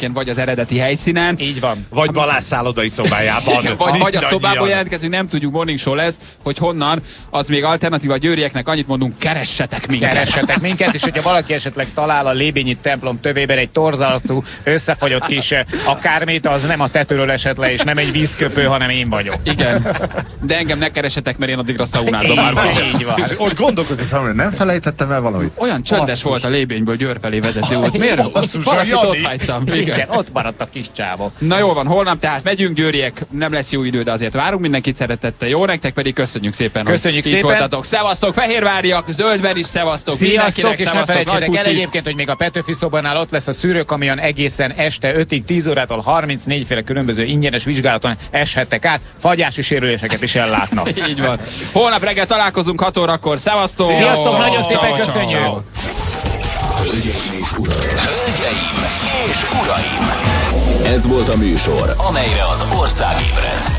egyébként vagy az eredeti helyszínen. Így van. Vagy Balázs szállodai szobájában. Igen, vagy, vagy a szobából jelentkezünk, nem tudjuk, morning show lesz, hogy honnan, az még alternatíva. Győrieknek annyit mondunk, keressetek minket. Keressetek minket, és hogyha valaki esetleg talál a Lébényi templom tövében egy torzarcú, összefagyott kis akármit, az nem a tetőről esett le, és nem egy vízköpő, hanem én vagyok. Igen. De engem ne keresetek, mert én addigra szaunázom már. Így van. És ott gondolkozni számomra, nem felejtettem el valamit. Olyan csöndes Basszus. Volt a Lébényből Győr felé vezető út. Miért? Basszus, Valakit Jani. ott hagytam. Igen. Igen, ott maradt a kis csávok. Na jól van, holnap tehát megyünk, győriek, nem lesz jó idő, de azért várunk mindenkit szeretettel. Jó, nektek pedig köszönjük szépen, köszönjük hogy szépen. Itt voltatok. Szevasztok, fehérváriak, zöldben is szevasztok. Sziasztok, és ne felejtsétek el egyébként, hogy még a Petőfi szobánál ott lesz a szűrőkamion egészen este ötig, tíz órától harmincnégy féle különböző ingyenes vizsgálaton eshettek át, fagyási sérüléseket is ellátnak. Így van. Holnap reggel találkozunk hat órakor. Szevasztok! Sziasztok, nagyon szépen köszönjük! Hölgyeim és uraim! Hölgyeim és uraim! Ez volt a műsor, amelyre az ország ébred.